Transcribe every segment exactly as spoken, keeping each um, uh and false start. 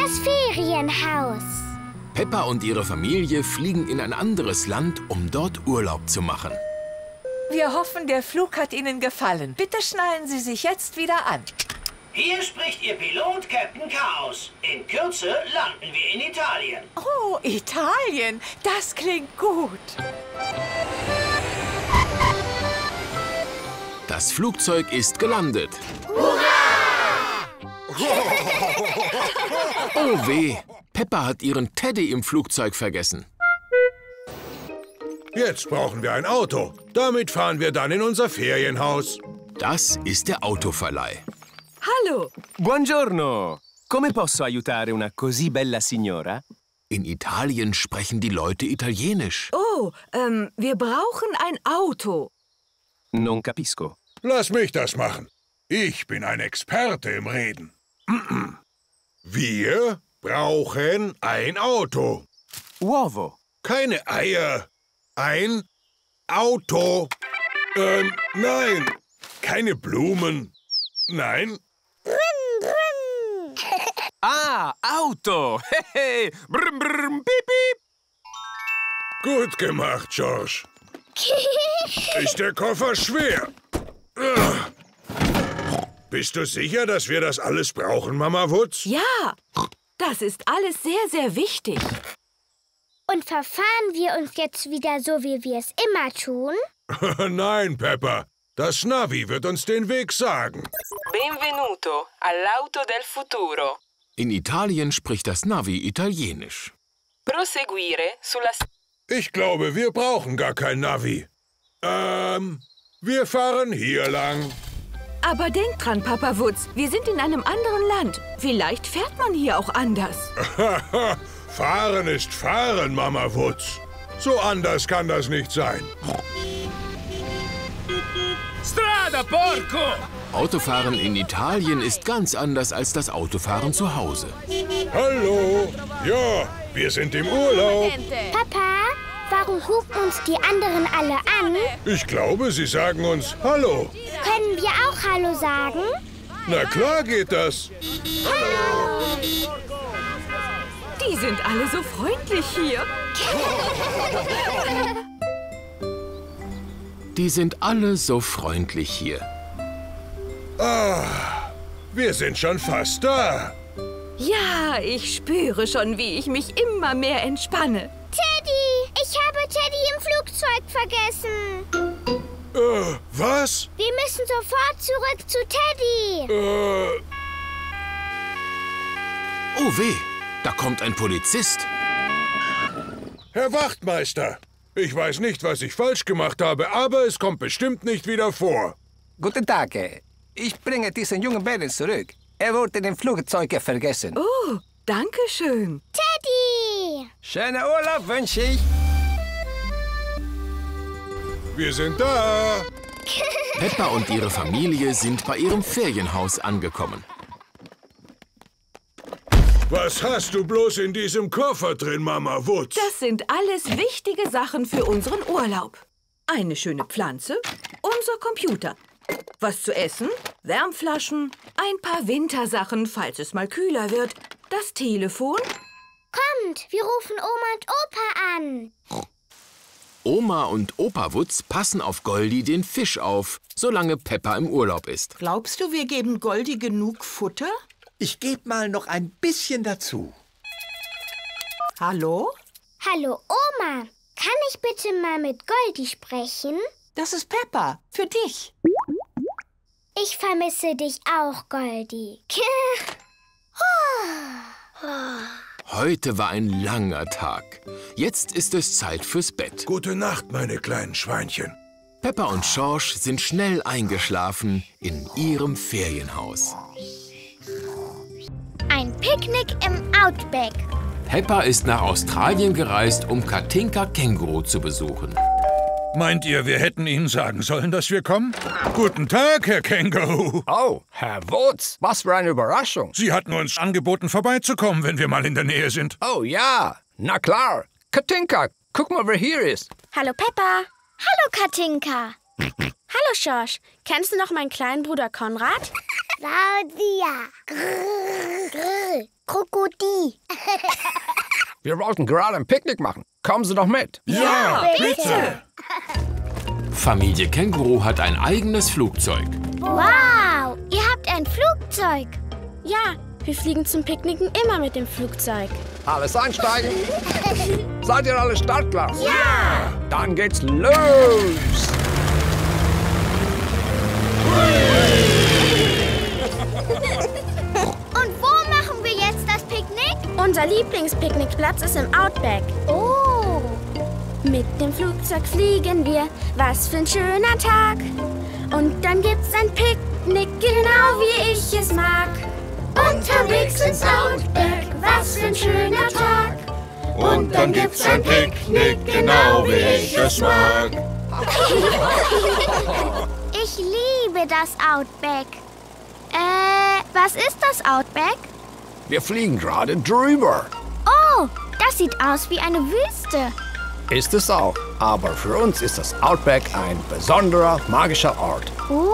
das Ferienhaus. Peppa und ihre Familie fliegen in ein anderes Land, um dort Urlaub zu machen. Wir hoffen, der Flug hat Ihnen gefallen. Bitte schnallen Sie sich jetzt wieder an. Hier spricht Ihr Pilot, Captain Chaos. In Kürze landen wir in Italien. Oh, Italien, das klingt gut. Das Flugzeug ist gelandet. Oh weh, Peppa hat ihren Teddy im Flugzeug vergessen. Jetzt brauchen wir ein Auto. Damit fahren wir dann in unser Ferienhaus. Das ist der Autoverleih. Hallo. Buongiorno. Come posso aiutare una così bella signora? In Italien sprechen die Leute Italienisch. Oh, ähm, wir brauchen ein Auto. Non capisco. Lass mich das machen. Ich bin ein Experte im Reden. Wir brauchen ein Auto. Uovo. Keine Eier. Ein Auto. Ähm, nein. Keine Blumen. Nein. Brum, brum. Ah, Auto. Hehe. Brum, brum, piep, piep. Gut gemacht, George. Ist der Koffer schwer? Ugh. Bist du sicher, dass wir das alles brauchen, Mama Wutz? Ja, das ist alles sehr, sehr wichtig. Und verfahren wir uns jetzt wieder so, wie wir es immer tun? Nein, Peppa. Das Navi wird uns den Weg sagen. Benvenuto all'auto del futuro. In Italien spricht das Navi Italienisch. Proseguire sulla... Ich glaube, wir brauchen gar kein Navi. Ähm, wir fahren hier lang. Aber denk dran, Papa Wutz, wir sind in einem anderen Land. Vielleicht fährt man hier auch anders. Fahren ist fahren, Mama Wutz. So anders kann das nicht sein. Strada, porco! Autofahren in Italien ist ganz anders als das Autofahren zu Hause. Hallo. Ja, wir sind im Urlaub. Papa, warum rufen uns die anderen alle an? Ich glaube, sie sagen uns Hallo. Können wir auch Hallo sagen? Na klar geht das. Die sind alle so freundlich hier. Die sind alle so freundlich hier. Ah, wir sind schon fast da. Ja, ich spüre schon, wie ich mich immer mehr entspanne. Teddy! Ich habe Teddy im Flugzeug vergessen. Äh, was? Wir müssen sofort zurück zu Teddy. Äh... Oh weh, da kommt ein Polizist. Herr Wachtmeister, ich weiß nicht, was ich falsch gemacht habe, aber es kommt bestimmt nicht wieder vor. Guten Tag. Ich bringe diesen jungen Bären zurück. Er wurde im Flugzeug vergessen. Oh, danke schön. Teddy! Schönen Urlaub wünsche ich. Wir sind da. Peppa und ihre Familie sind bei ihrem Ferienhaus angekommen. Was hast du bloß in diesem Koffer drin, Mama Wutz? Das sind alles wichtige Sachen für unseren Urlaub. Eine schöne Pflanze, unser Computer. Was zu essen, Wärmflaschen, ein paar Wintersachen, falls es mal kühler wird, das Telefon. Kommt, wir rufen Oma und Opa an. Oma und Opa Wutz passen auf Goldi den Fisch auf, solange Peppa im Urlaub ist. Glaubst du, wir geben Goldi genug Futter? Ich gebe mal noch ein bisschen dazu. Hallo? Hallo, Oma. Kann ich bitte mal mit Goldi sprechen? Das ist Peppa, für dich. Ich vermisse dich auch, Goldi. Heute war ein langer Tag. Jetzt ist es Zeit fürs Bett. Gute Nacht, meine kleinen Schweinchen. Peppa und Schorsch sind schnell eingeschlafen in ihrem Ferienhaus. Ein Picknick im Outback. Peppa ist nach Australien gereist, um Katinka Känguru zu besuchen. Meint ihr, wir hätten Ihnen sagen sollen, dass wir kommen? Guten Tag, Herr Känguru. Oh, Herr Wutz, was für eine Überraschung. Sie hatten uns angeboten, vorbeizukommen, wenn wir mal in der Nähe sind. Oh ja, na klar. Katinka, guck mal, wer hier ist. Hallo Peppa. Hallo Katinka. Hallo Schorsch. Kennst du noch meinen kleinen Bruder Konrad? Claudia. Grrr, grrr. Krokodil. Wir wollten gerade ein Picknick machen. Kommen Sie doch mit. Ja, bitte. Familie Känguru hat ein eigenes Flugzeug. Wow, ihr habt ein Flugzeug. Ja, wir fliegen zum Picknicken immer mit dem Flugzeug. Alles einsteigen. Seid ihr alle startklar? Ja. Dann geht's los. Und wo machen wir jetzt das Picknick? Unser Lieblingspicknickplatz ist im Outback. Oh. Mit dem Flugzeug fliegen wir, was für ein schöner Tag. Und dann gibt's ein Picknick, genau wie ich es mag. Unterwegs ins Outback, was für ein schöner Tag. Und dann gibt's ein Picknick, genau wie ich es mag. Ich liebe das Outback. Äh, was ist das Outback? Wir fliegen gerade drüber. Oh, das sieht aus wie eine Wüste. Ist es auch. Aber für uns ist das Outback ein besonderer, magischer Ort. Oh.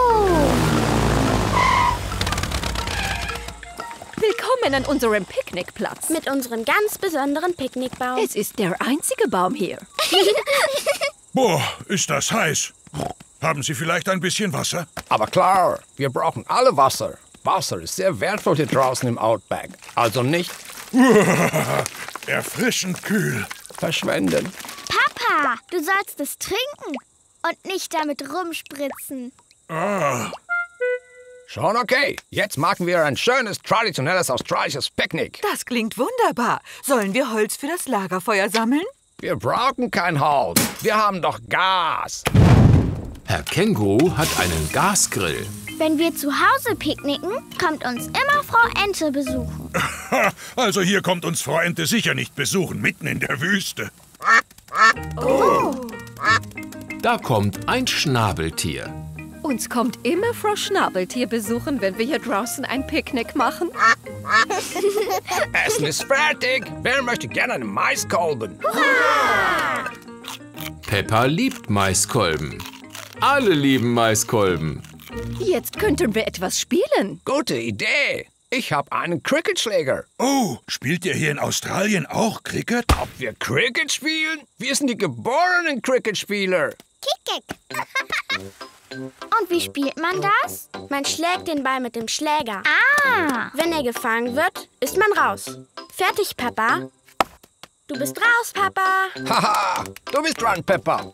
Willkommen an unserem Picknickplatz. Mit unserem ganz besonderen Picknickbaum. Es ist der einzige Baum hier. Boah, ist das heiß. Haben Sie vielleicht ein bisschen Wasser? Aber klar, wir brauchen alle Wasser. Wasser ist sehr wertvoll hier draußen im Outback. Also nicht erfrischend kühl. Verschwenden. Papa, du sollst es trinken und nicht damit rumspritzen. Ah. Schon okay. Jetzt machen wir ein schönes, traditionelles australisches Picknick. Das klingt wunderbar. Sollen wir Holz für das Lagerfeuer sammeln? Wir brauchen kein Holz. Wir haben doch Gas. Herr Känguru hat einen Gasgrill. Wenn wir zu Hause picknicken, kommt uns immer Frau Ente besuchen. Also hier kommt uns Frau Ente sicher nicht besuchen, mitten in der Wüste. Oh. Da kommt ein Schnabeltier. Uns kommt immer Frau Schnabeltier besuchen, wenn wir hier draußen ein Picknick machen. Essen ist fertig. Wer möchte gerne einen Maiskolben? Hurra! Peppa liebt Maiskolben. Alle lieben Maiskolben. Jetzt könnten wir etwas spielen. Gute Idee. Ich habe einen Cricketschläger. Oh, spielt ihr hier in Australien auch Cricket? Ob wir Cricket spielen? Wir sind die geborenen Cricketspieler. Kick, kick. Und wie spielt man das? Man schlägt den Ball mit dem Schläger. Ah! Wenn er gefangen wird, ist man raus. Fertig, Papa. Du bist raus, Papa. Haha, du bist dran, Peppa.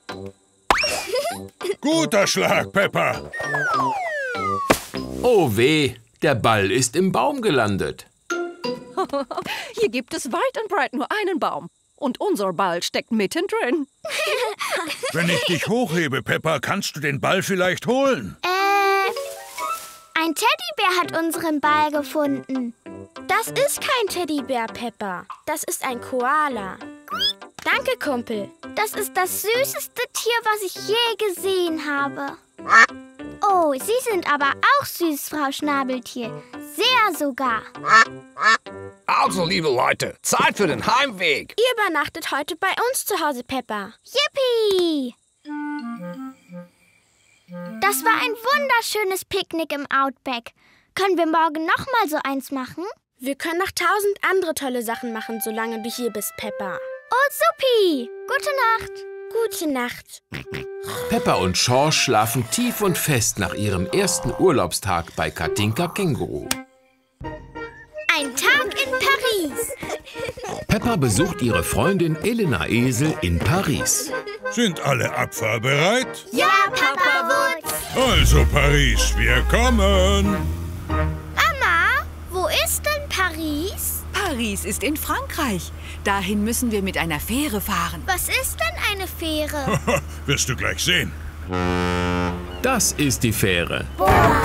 Guter Schlag, Peppa. Oh weh, der Ball ist im Baum gelandet. Hier gibt es weit und breit nur einen Baum. Und unser Ball steckt mittendrin. Wenn ich dich hochhebe, Peppa, kannst du den Ball vielleicht holen? Äh, ein Teddybär hat unseren Ball gefunden. Das ist kein Teddybär, Peppa. Das ist ein Koala. Danke, Kumpel. Das ist das süßeste Tier, was ich je gesehen habe. Oh, Sie sind aber auch süß, Frau Schnabeltier. Sehr sogar. Also, liebe Leute, Zeit für den Heimweg. Ihr übernachtet heute bei uns zu Hause, Peppa. Yippie! Das war ein wunderschönes Picknick im Outback. Können wir morgen noch mal so eins machen? Wir können noch tausend andere tolle Sachen machen, solange du hier bist, Peppa. Oh, supi! Gute Nacht. Gute Nacht. Peppa und Schorsch schlafen tief und fest nach ihrem ersten Urlaubstag bei Katinka Känguru. Ein Tag in Paris. Peppa besucht ihre Freundin Elena Esel in Paris. Sind alle abfahrbereit? Ja, Papa Wutz. Also Paris, wir kommen. Mama, wo ist denn Paris? Paris ist in Frankreich. Dahin müssen wir mit einer Fähre fahren. Was ist denn eine Fähre? Wirst du gleich sehen. Das ist die Fähre. Boah.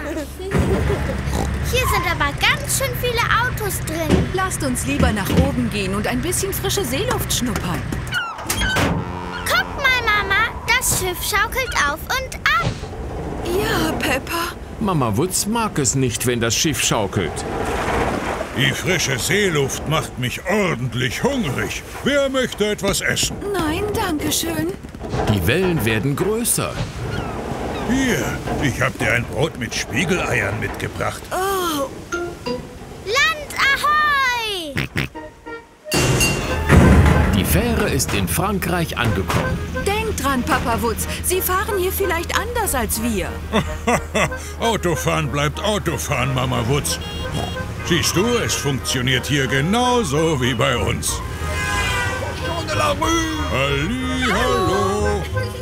Hier sind aber ganz schön viele Autos drin. Lasst uns lieber nach oben gehen und ein bisschen frische Seeluft schnuppern. Guck mal, Mama, das Schiff schaukelt auf und ab. Ja, Peppa. Mama Wutz mag es nicht, wenn das Schiff schaukelt. Die frische Seeluft macht mich ordentlich hungrig. Wer möchte etwas essen? Nein, danke schön. Die Wellen werden größer. Hier, ich habe dir ein Brot mit Spiegeleiern mitgebracht. Oh. Land Fähre ist in Frankreich angekommen. Denk dran, Papa Wutz. Sie fahren hier vielleicht anders als wir. Autofahren bleibt Autofahren, Mama Wutz. Siehst du, es funktioniert hier genauso wie bei uns. Halli, hallo.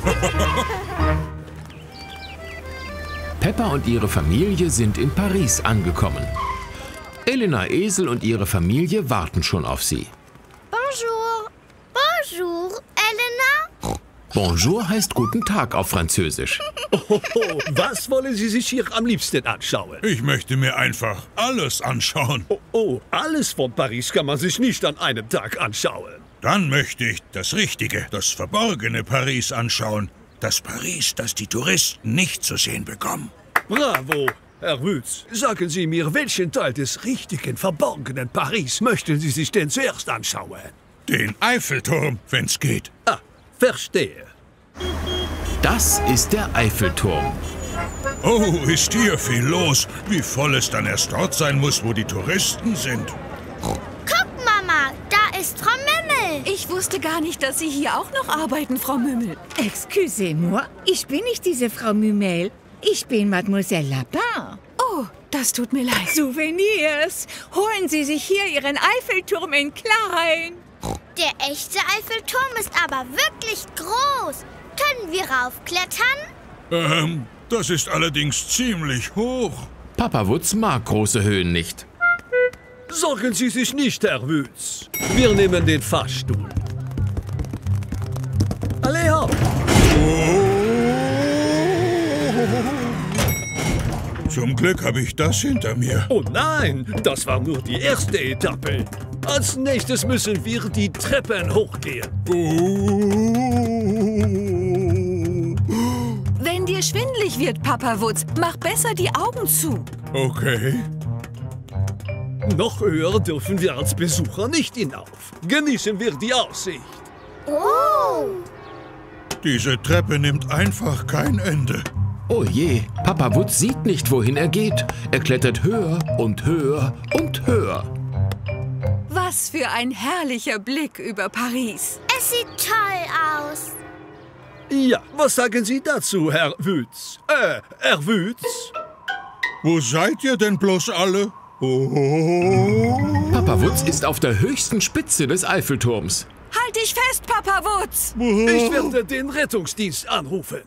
Peppa und ihre Familie sind in Paris angekommen. Elena Esel und ihre Familie warten schon auf sie. Bonjour. Bonjour, Elena. Bonjour heißt guten Tag auf Französisch. Oh, was wollen Sie sich hier am liebsten anschauen? Ich möchte mir einfach alles anschauen. Oh, oh, alles von Paris kann man sich nicht an einem Tag anschauen. Dann möchte ich das richtige, das verborgene Paris anschauen. Das Paris, das die Touristen nicht zu sehen bekommen. Bravo, Herr Wütz. Sagen Sie mir, welchen Teil des richtigen, verborgenen Paris möchten Sie sich denn zuerst anschauen? Den Eiffelturm, wenn's geht. Ah, verstehe. Das ist der Eiffelturm. Oh, ist hier viel los. Wie voll es dann erst dort sein muss, wo die Touristen sind. Guck, Mama, da ist Frau Mümmel. Ich wusste gar nicht, dass Sie hier auch noch arbeiten, Frau Mümmel. Excusez-moi, ich bin nicht diese Frau Mümmel. Ich bin Mademoiselle Lapin. Oh, das tut mir leid. Souvenirs. Holen Sie sich hier Ihren Eiffelturm in klein. Der echte Eiffelturm ist aber wirklich groß. Können wir raufklettern? Ähm, das ist allerdings ziemlich hoch. Papa Wutz mag große Höhen nicht. Sorgen Sie sich nicht, Herr Wütz. Wir nehmen den Fahrstuhl. Alle hopp! Zum Glück habe ich das hinter mir. Oh nein, das war nur die erste Etappe. Als nächstes müssen wir die Treppen hochgehen. Wenn dir schwindelig wird, Papa Wutz, mach besser die Augen zu. Okay. Noch höher dürfen wir als Besucher nicht hinauf. Genießen wir die Aussicht. Oh! Diese Treppe nimmt einfach kein Ende. Oh je, Papa Wutz sieht nicht, wohin er geht. Er klettert höher und höher und höher. Was für ein herrlicher Blick über Paris. Es sieht toll aus. Ja, was sagen Sie dazu, Herr Wütz? Äh, Herr Wütz? Wo seid ihr denn bloß alle? Oh. Papa Wutz ist auf der höchsten Spitze des Eiffelturms. Halt dich fest, Papa Wutz! Ich werde den Rettungsdienst anrufen.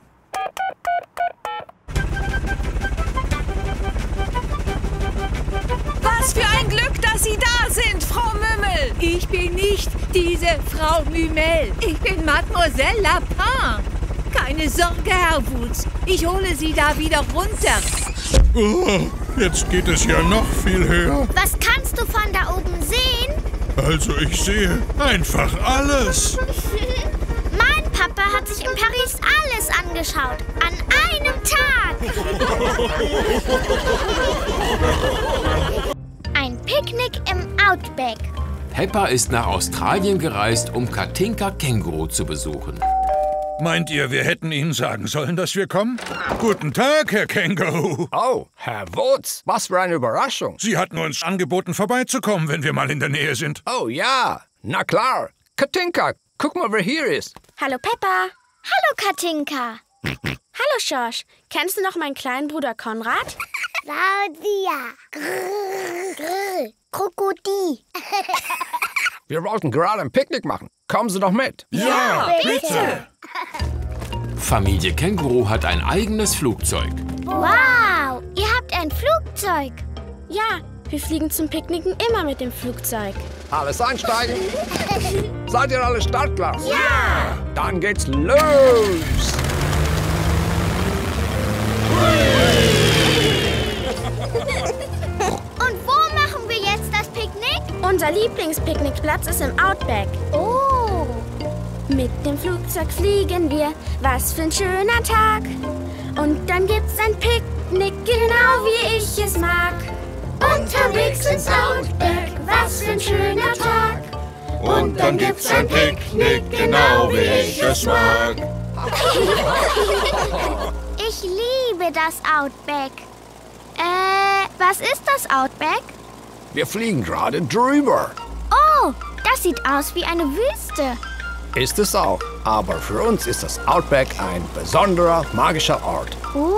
Was für ein Glück, dass Sie da sind, Frau Mümmel! Ich bin nicht diese Frau Mümmel. Ich bin Mademoiselle Lapin. Keine Sorge, Herr Wutz. Ich hole Sie da wieder runter. Oh, jetzt geht es ja noch viel höher. Was kannst du von da oben sehen? Also ich sehe einfach alles. Mein Papa hat sich in Paris alles angeschaut. An einem Tag. Ein Picknick im Outback. Peppa ist nach Australien gereist, um Katinka Känguru zu besuchen. Meint ihr, wir hätten Ihnen sagen sollen, dass wir kommen? Guten Tag, Herr Känguru. Oh, Herr Wutz, was für eine Überraschung. Sie hatten uns angeboten, vorbeizukommen, wenn wir mal in der Nähe sind. Oh ja, na klar. Katinka, guck mal, wer hier ist. Hallo Peppa. Hallo Katinka. Hallo Schorsch. Kennst du noch meinen kleinen Bruder Konrad? Claudia. Grrr, grrr, Krokodil. Wir wollten gerade ein Picknick machen. Kommen Sie doch mit. Ja, bitte. Familie Känguru hat ein eigenes Flugzeug. Wow, ihr habt ein Flugzeug. Ja, wir fliegen zum Picknicken immer mit dem Flugzeug. Alles einsteigen. Seid ihr alle startklar? Ja. Dann geht's los. Und wo machen wir jetzt das Picknick? Unser Lieblingspicknickplatz ist im Outback. Oh. Mit dem Flugzeug fliegen wir, was für ein schöner Tag. Und dann gibt's ein Picknick, genau wie ich es mag. Unterwegs ins Outback, was für ein schöner Tag. Und dann gibt's ein Picknick, genau wie ich es mag. Ich liebe das Outback. Äh, was ist das Outback? Wir fliegen gerade drüber. Oh, das sieht aus wie eine Wüste. Ist es auch. Aber für uns ist das Outback ein besonderer, magischer Ort. Oh.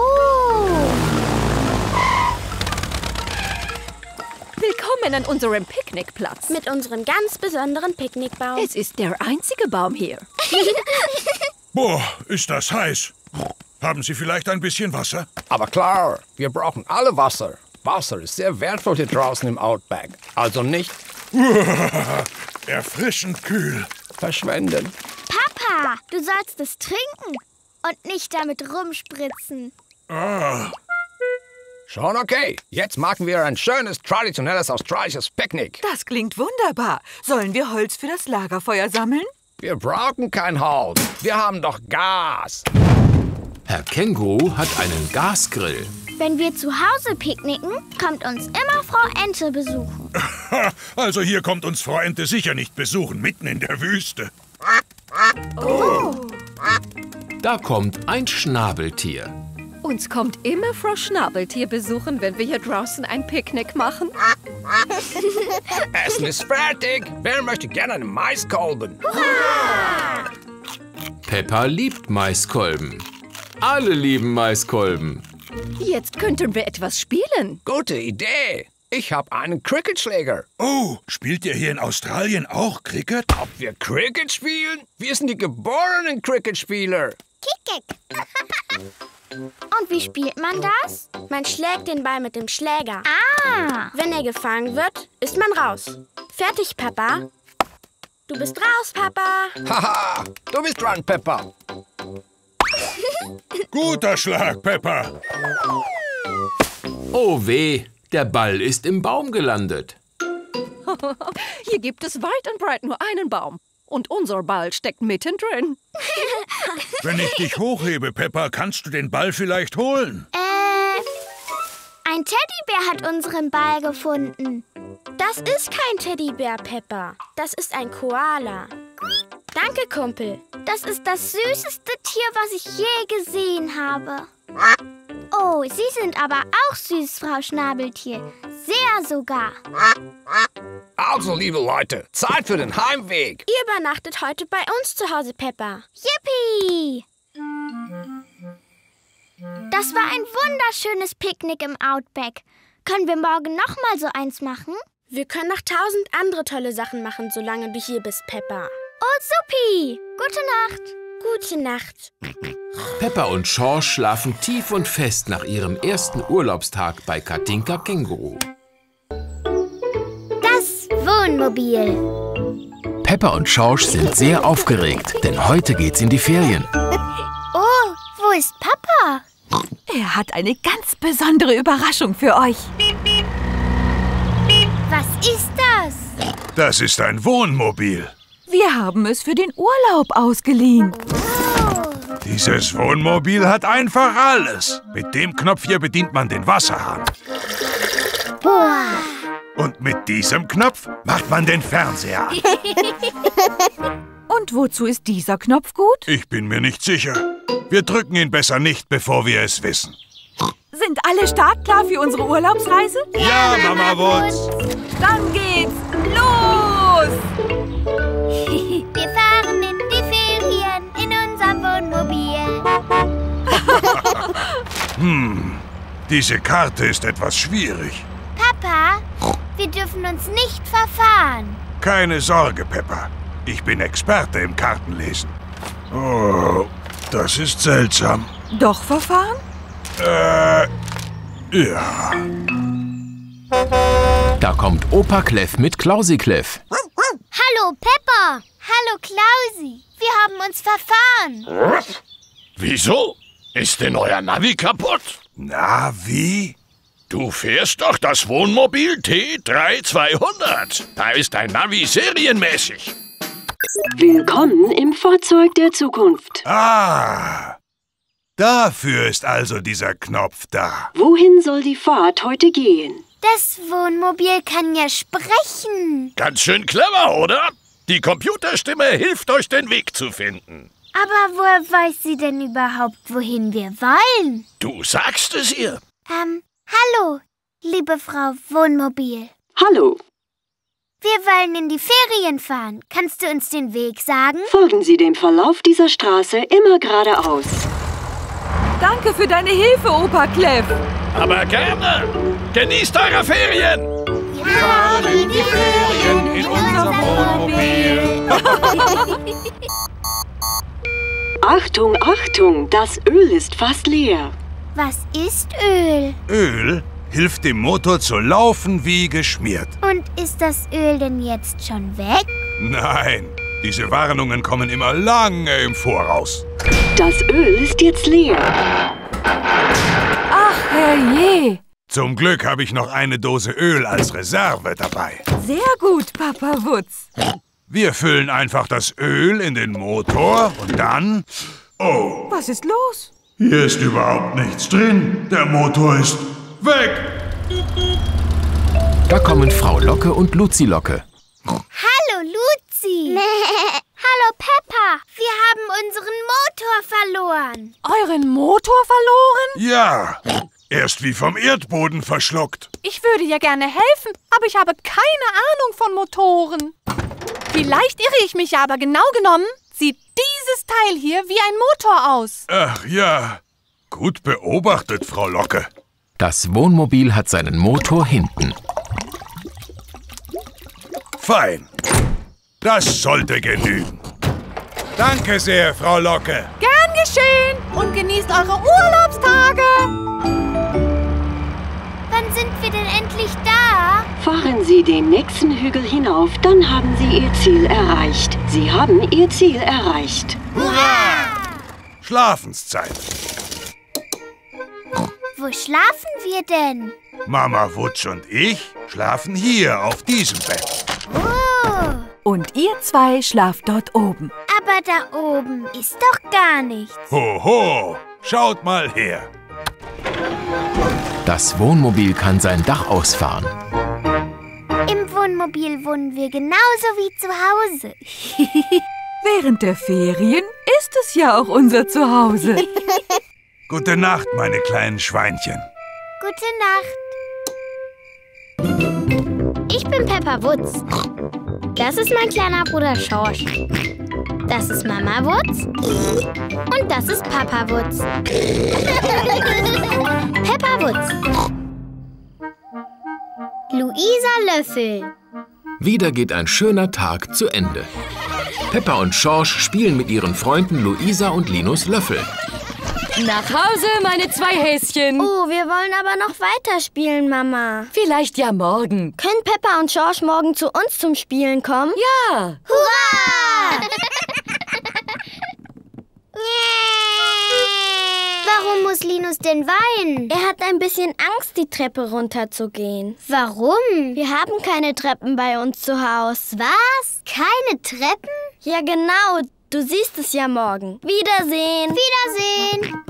Willkommen an unserem Picknickplatz. Mit unserem ganz besonderen Picknickbaum. Es ist der einzige Baum hier. Boah, ist das heiß. Haben Sie vielleicht ein bisschen Wasser? Aber klar, wir brauchen alle Wasser. Wasser ist sehr wertvoll hier draußen im Outback. Also nicht erfrischend kühl. Verschwenden. Papa, du sollst es trinken und nicht damit rumspritzen. Ah. Schon okay. Jetzt machen wir ein schönes, traditionelles australisches Picknick. Das klingt wunderbar. Sollen wir Holz für das Lagerfeuer sammeln? Wir brauchen kein Holz. Wir haben doch Gas. Herr Känguru hat einen Gasgrill. Wenn wir zu Hause picknicken, kommt uns immer Frau Ente besuchen. Also hier kommt uns Frau Ente sicher nicht besuchen, mitten in der Wüste. Oh. Da kommt ein Schnabeltier. Uns kommt immer Frau Schnabeltier besuchen, wenn wir hier draußen ein Picknick machen. Essen ist fertig. Wer möchte gerne einen Maiskolben? Hurra! Peppa liebt Maiskolben. Alle lieben Maiskolben. Jetzt könnten wir etwas spielen. Gute Idee. Ich habe einen Cricketschläger. Oh, spielt ihr hier in Australien auch Cricket? Ob wir Cricket spielen? Wir sind die geborenen Cricketspieler. Kick, Und wie spielt man das? Man schlägt den Ball mit dem Schläger. Ah! Wenn er gefangen wird, ist man raus. Fertig, Papa. Du bist raus, Papa. Haha, du bist dran, Peppa. Guter Schlag, Peppa. Oh weh, der Ball ist im Baum gelandet. Hier gibt es weit und breit nur einen Baum. Und unser Ball steckt mittendrin. Wenn ich dich hochhebe, Peppa, kannst du den Ball vielleicht holen? Äh, ein Teddybär hat unseren Ball gefunden. Das ist kein Teddybär, Peppa. Das ist ein Koala. Danke, Kumpel. Das ist das süßeste Tier, was ich je gesehen habe. Oh, Sie sind aber auch süß, Frau Schnabeltier. Sehr sogar. Also, liebe Leute, Zeit für den Heimweg. Ihr übernachtet heute bei uns zu Hause, Peppa. Yippie! Das war ein wunderschönes Picknick im Outback. Können wir morgen noch mal so eins machen? Wir können noch tausend andere tolle Sachen machen, solange du hier bist, Peppa. Oh, supi! Gute Nacht. Gute Nacht. Peppa und Schorsch schlafen tief und fest nach ihrem ersten Urlaubstag bei Katinka Känguru. Das Wohnmobil. Peppa und Schorsch sind sehr aufgeregt, denn heute geht's in die Ferien. Oh, wo ist Papa? Er hat eine ganz besondere Überraschung für euch. Was ist das? Das ist ein Wohnmobil. Wir haben es für den Urlaub ausgeliehen. Oh. Dieses Wohnmobil hat einfach alles. Mit dem Knopf hier bedient man den Wasserhahn. Boah. Und mit diesem Knopf macht man den Fernseher an. Und wozu ist dieser Knopf gut? Ich bin mir nicht sicher. Wir drücken ihn besser nicht, bevor wir es wissen. Sind alle startklar für unsere Urlaubsreise? Ja, Mama Wutz. Dann geht's los! Wir fahren in die Ferien in unserem Wohnmobil. Hm, diese Karte ist etwas schwierig. Papa, wir dürfen uns nicht verfahren. Keine Sorge, Peppa. Ich bin Experte im Kartenlesen. Oh, das ist seltsam. Doch verfahren? Äh, ja. Da kommt Opa Kleff mit Klausi Kleff. Hallo, Peppa. Hallo, Klausi. Wir haben uns verfahren. Wieso? Ist denn euer Navi kaputt? Navi? Du fährst doch das Wohnmobil T drei zweihundert. Da ist dein Navi serienmäßig. Willkommen im Fahrzeug der Zukunft. Ah, dafür ist also dieser Knopf da. Wohin soll die Fahrt heute gehen? Das Wohnmobil kann ja sprechen. Ganz schön clever, oder? Die Computerstimme hilft euch, den Weg zu finden. Aber woher weiß sie denn überhaupt, wohin wir wollen? Du sagst es ihr. Ähm, hallo, liebe Frau Wohnmobil. Hallo. Wir wollen in die Ferien fahren. Kannst du uns den Weg sagen? Folgen Sie dem Verlauf dieser Straße immer geradeaus. Danke für deine Hilfe, Opa Clef. Aber gerne. Genießt eure Ferien. Wir fahren in die Ferien in unserem Wohnmobil. Achtung, Achtung, das Öl ist fast leer. Was ist Öl? Öl hilft dem Motor zu laufen wie geschmiert. Und ist das Öl denn jetzt schon weg? Nein, diese Warnungen kommen immer lange im Voraus. Das Öl ist jetzt leer. Ach, herrje. Zum Glück habe ich noch eine Dose Öl als Reserve dabei. Sehr gut, Papa Wutz. Wir füllen einfach das Öl in den Motor und dann... Oh, was ist los? Hier ist überhaupt nichts drin. Der Motor ist weg. Da kommen Frau Locke und Luzi Locke. Hallo, Luzi. Hallo, Peppa. Wir haben unseren Motor verloren. Euren Motor verloren? Ja, er ist wie vom Erdboden verschluckt. Ich würde ja gerne helfen, aber ich habe keine Ahnung von Motoren. Vielleicht irre ich mich, aber genau genommen sieht dieses Teil hier wie ein Motor aus. Ach ja, gut beobachtet, Frau Locke. Das Wohnmobil hat seinen Motor hinten. Fein. Das sollte genügen. Danke sehr, Frau Locke. Gern geschehen und genießt eure Urlaubstage. Wann sind wir denn endlich da? Fahren Sie den nächsten Hügel hinauf, dann haben Sie Ihr Ziel erreicht. Sie haben Ihr Ziel erreicht. Hurra! Schlafenszeit. Wo schlafen wir denn? Mama Wutz und ich schlafen hier auf diesem Bett. Oh. Und ihr zwei schlaft dort oben. Aber da oben ist doch gar nichts. Hoho, schaut mal her. Das Wohnmobil kann sein Dach ausfahren. Im Wohnmobil wohnen wir genauso wie zu Hause. Während der Ferien ist es ja auch unser Zuhause. Gute Nacht, meine kleinen Schweinchen. Gute Nacht. Ich bin Peppa Wutz. Das ist mein kleiner Bruder Schorsch. Das ist Mama Wutz. Und das ist Papa Wutz. Peppa Wutz. Luisa Löffel. Wieder geht ein schöner Tag zu Ende. Peppa und Schorsch spielen mit ihren Freunden Luisa und Linus Löffel. Nach Hause, meine zwei Häschen. Oh, wir wollen aber noch weiterspielen, Mama. Vielleicht ja morgen. Können Peppa und Schorsch morgen zu uns zum Spielen kommen? Ja. Hurra! Warum muss Linus denn weinen? Er hat ein bisschen Angst, die Treppe runterzugehen. Warum? Wir haben keine Treppen bei uns zu Hause. Was? Keine Treppen? Ja, genau. Du siehst es ja morgen. Wiedersehen. Wiedersehen.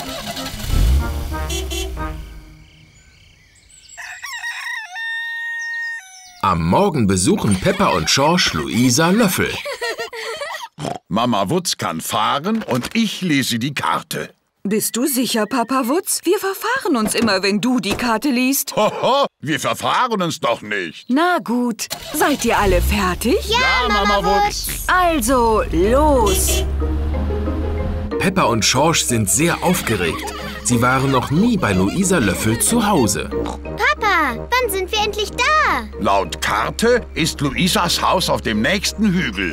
Am Morgen besuchen Peppa und Schorsch Luisa Löffel. Mama Wutz kann fahren und ich lese die Karte. Bist du sicher, Papa Wutz? Wir verfahren uns immer, wenn du die Karte liest. Hoho, wir verfahren uns doch nicht. Na gut. Seid ihr alle fertig? Ja, ja Mama, Mama Wutz. Also, los. Peppa und Schorsch sind sehr aufgeregt. Sie waren noch nie bei Luisa Löffel zu Hause. Papa, wann sind wir endlich da? Laut Karte ist Luisas Haus auf dem nächsten Hügel.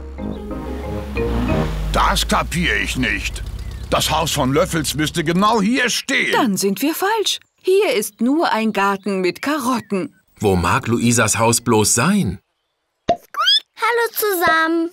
Das kapiere ich nicht. Das Haus von Löffels müsste genau hier stehen. Dann sind wir falsch. Hier ist nur ein Garten mit Karotten. Wo mag Luisas Haus bloß sein? Hallo zusammen.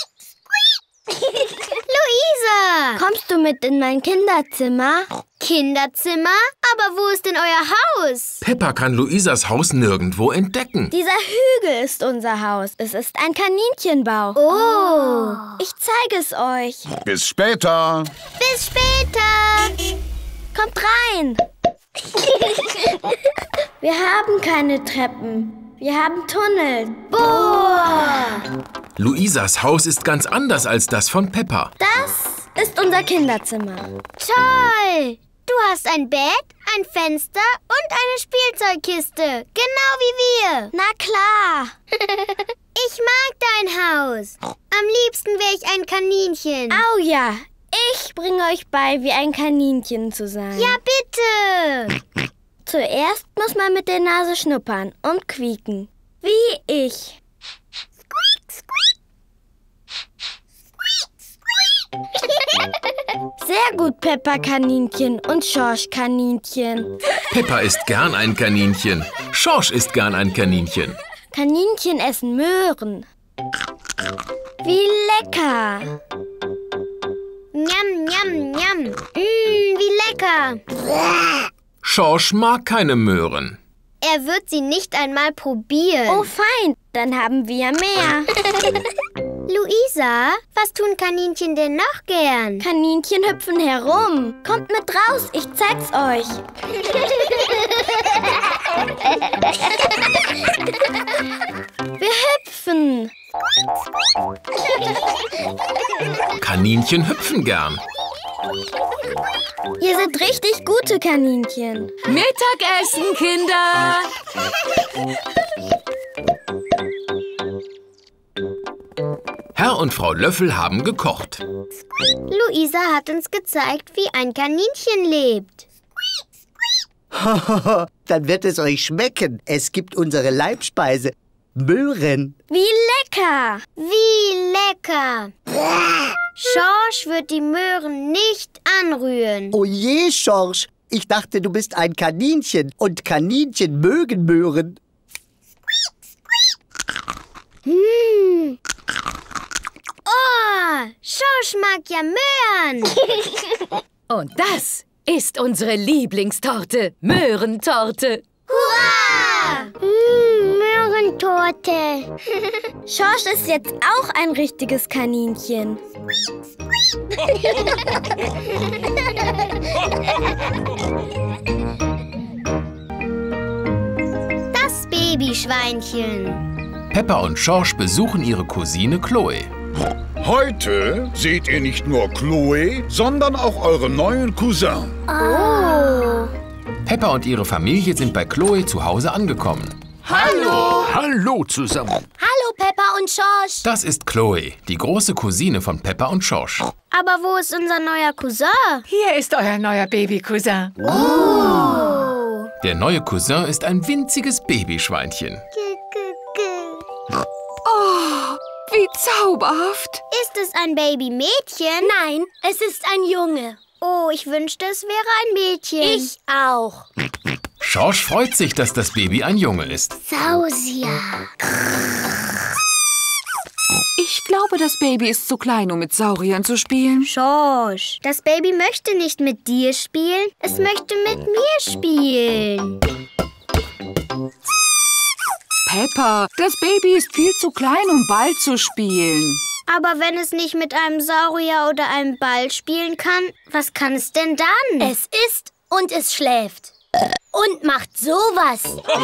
Luisa! Kommst du mit in mein Kinderzimmer? Kinderzimmer? Aber wo ist denn euer Haus? Peppa kann Luisas Haus nirgendwo entdecken. Dieser Hügel ist unser Haus. Es ist ein Kaninchenbau. Oh! Ich zeige es euch. Bis später. Bis später. Kommt rein. Wir haben keine Treppen. Wir haben Tunnel. Boah! Luisas Haus ist ganz anders als das von Peppa. Das ist unser Kinderzimmer. Toll! Du hast ein Bett, ein Fenster und eine Spielzeugkiste. Genau wie wir. Na klar. Ich mag dein Haus. Am liebsten wäre ich ein Kaninchen. Au ja, ich bringe euch bei, wie ein Kaninchen zu sein. Ja, bitte. Zuerst muss man mit der Nase schnuppern und quieken. Wie ich. Sehr gut, Peppa Kaninchen und Schorsch Kaninchen. Peppa isst gern ein Kaninchen. Schorsch isst gern ein Kaninchen. Kaninchen essen Möhren. Wie lecker. Njam, njam, njam. Mmm, wie lecker. Schorsch mag keine Möhren. Er wird sie nicht einmal probieren. Oh, fein. Dann haben wir mehr. Luisa, was tun Kaninchen denn noch gern? Kaninchen hüpfen herum. Kommt mit raus, ich zeig's euch. Wir hüpfen. Kaninchen hüpfen gern. Ihr seid richtig gute Kaninchen. Mittagessen, Kinder! Herr und Frau Löffel haben gekocht. Luisa hat uns gezeigt, wie ein Kaninchen lebt. Dann wird es euch schmecken. Es gibt unsere Leibspeise. Möhren. Wie lecker. Wie lecker. Schorsch wird die Möhren nicht anrühren. Oh je, Schorsch. Ich dachte, du bist ein Kaninchen. Und Kaninchen mögen Möhren. Hm. Oh, Schorsch mag ja Möhren. Und das ist unsere Lieblingstorte, Möhrentorte. Hurra! Mm, Möhrentorte. Schorsch ist jetzt auch ein richtiges Kaninchen. Das Babyschweinchen. Peppa und Schorsch besuchen ihre Cousine Chloe. Heute seht ihr nicht nur Chloe, sondern auch euren neuen Cousin. Oh. Peppa und ihre Familie sind bei Chloe zu Hause angekommen. Hallo! Hallo zusammen. Hallo, Peppa und Schorsch. Das ist Chloe, die große Cousine von Peppa und Schorsch. Aber wo ist unser neuer Cousin? Hier ist euer neuer Baby-Cousin. Oh. Der neue Cousin ist ein winziges Babyschweinchen. Oh, wie zauberhaft. Ist es ein Babymädchen? Nein, es ist ein Junge. Oh, ich wünschte, es wäre ein Mädchen. Ich auch. Schorsch freut sich, dass das Baby ein Junge ist. Sausia. Ich glaube, das Baby ist zu klein, um mit Sauriern zu spielen. Schorsch, das Baby möchte nicht mit dir spielen, es möchte mit mir spielen. Peppa, das Baby ist viel zu klein, um Ball zu spielen. Aber wenn es nicht mit einem Saurier oder einem Ball spielen kann, was kann es denn dann? Es isst und es schläft. Und macht sowas.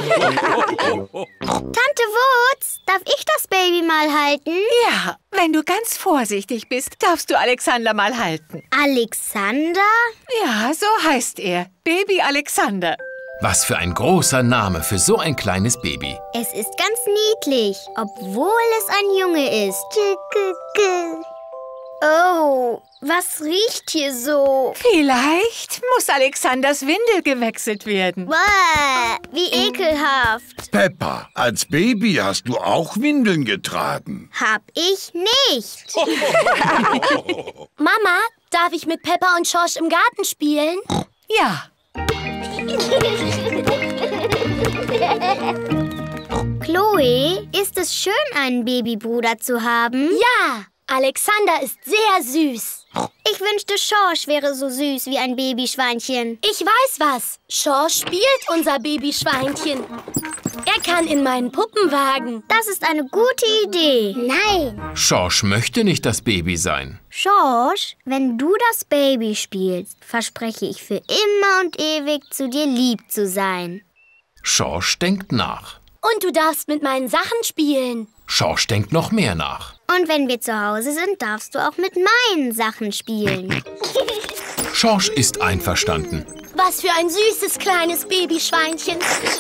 Tante Wutz, darf ich das Baby mal halten? Ja, wenn du ganz vorsichtig bist, darfst du Alexander mal halten. Alexander? Ja, so heißt er. Baby Alexander. Was für ein großer Name für so ein kleines Baby. Es ist ganz niedlich, obwohl es ein Junge ist. Oh, was riecht hier so? Vielleicht muss Alexanders Windel gewechselt werden. Bäh, wie ekelhaft. Peppa, als Baby hast du auch Windeln getragen. Hab ich nicht. Mama, darf ich mit Peppa und Schorsch im Garten spielen? Ja. Chloe, ist es schön, einen Babybruder zu haben? Ja, Alexander ist sehr süß. Ich wünschte, Schorsch wäre so süß wie ein Babyschweinchen. Ich weiß was. Schorsch spielt unser Babyschweinchen. Er kann in meinen Puppenwagen. Das ist eine gute Idee. Nein. Schorsch möchte nicht das Baby sein. Schorsch, wenn du das Baby spielst, verspreche ich für immer und ewig zu dir lieb zu sein. Schorsch denkt nach. Und du darfst mit meinen Sachen spielen. Schorsch denkt noch mehr nach. Und wenn wir zu Hause sind, darfst du auch mit meinen Sachen spielen. Schorsch ist einverstanden. Was für ein süßes kleines Babyschweinchen.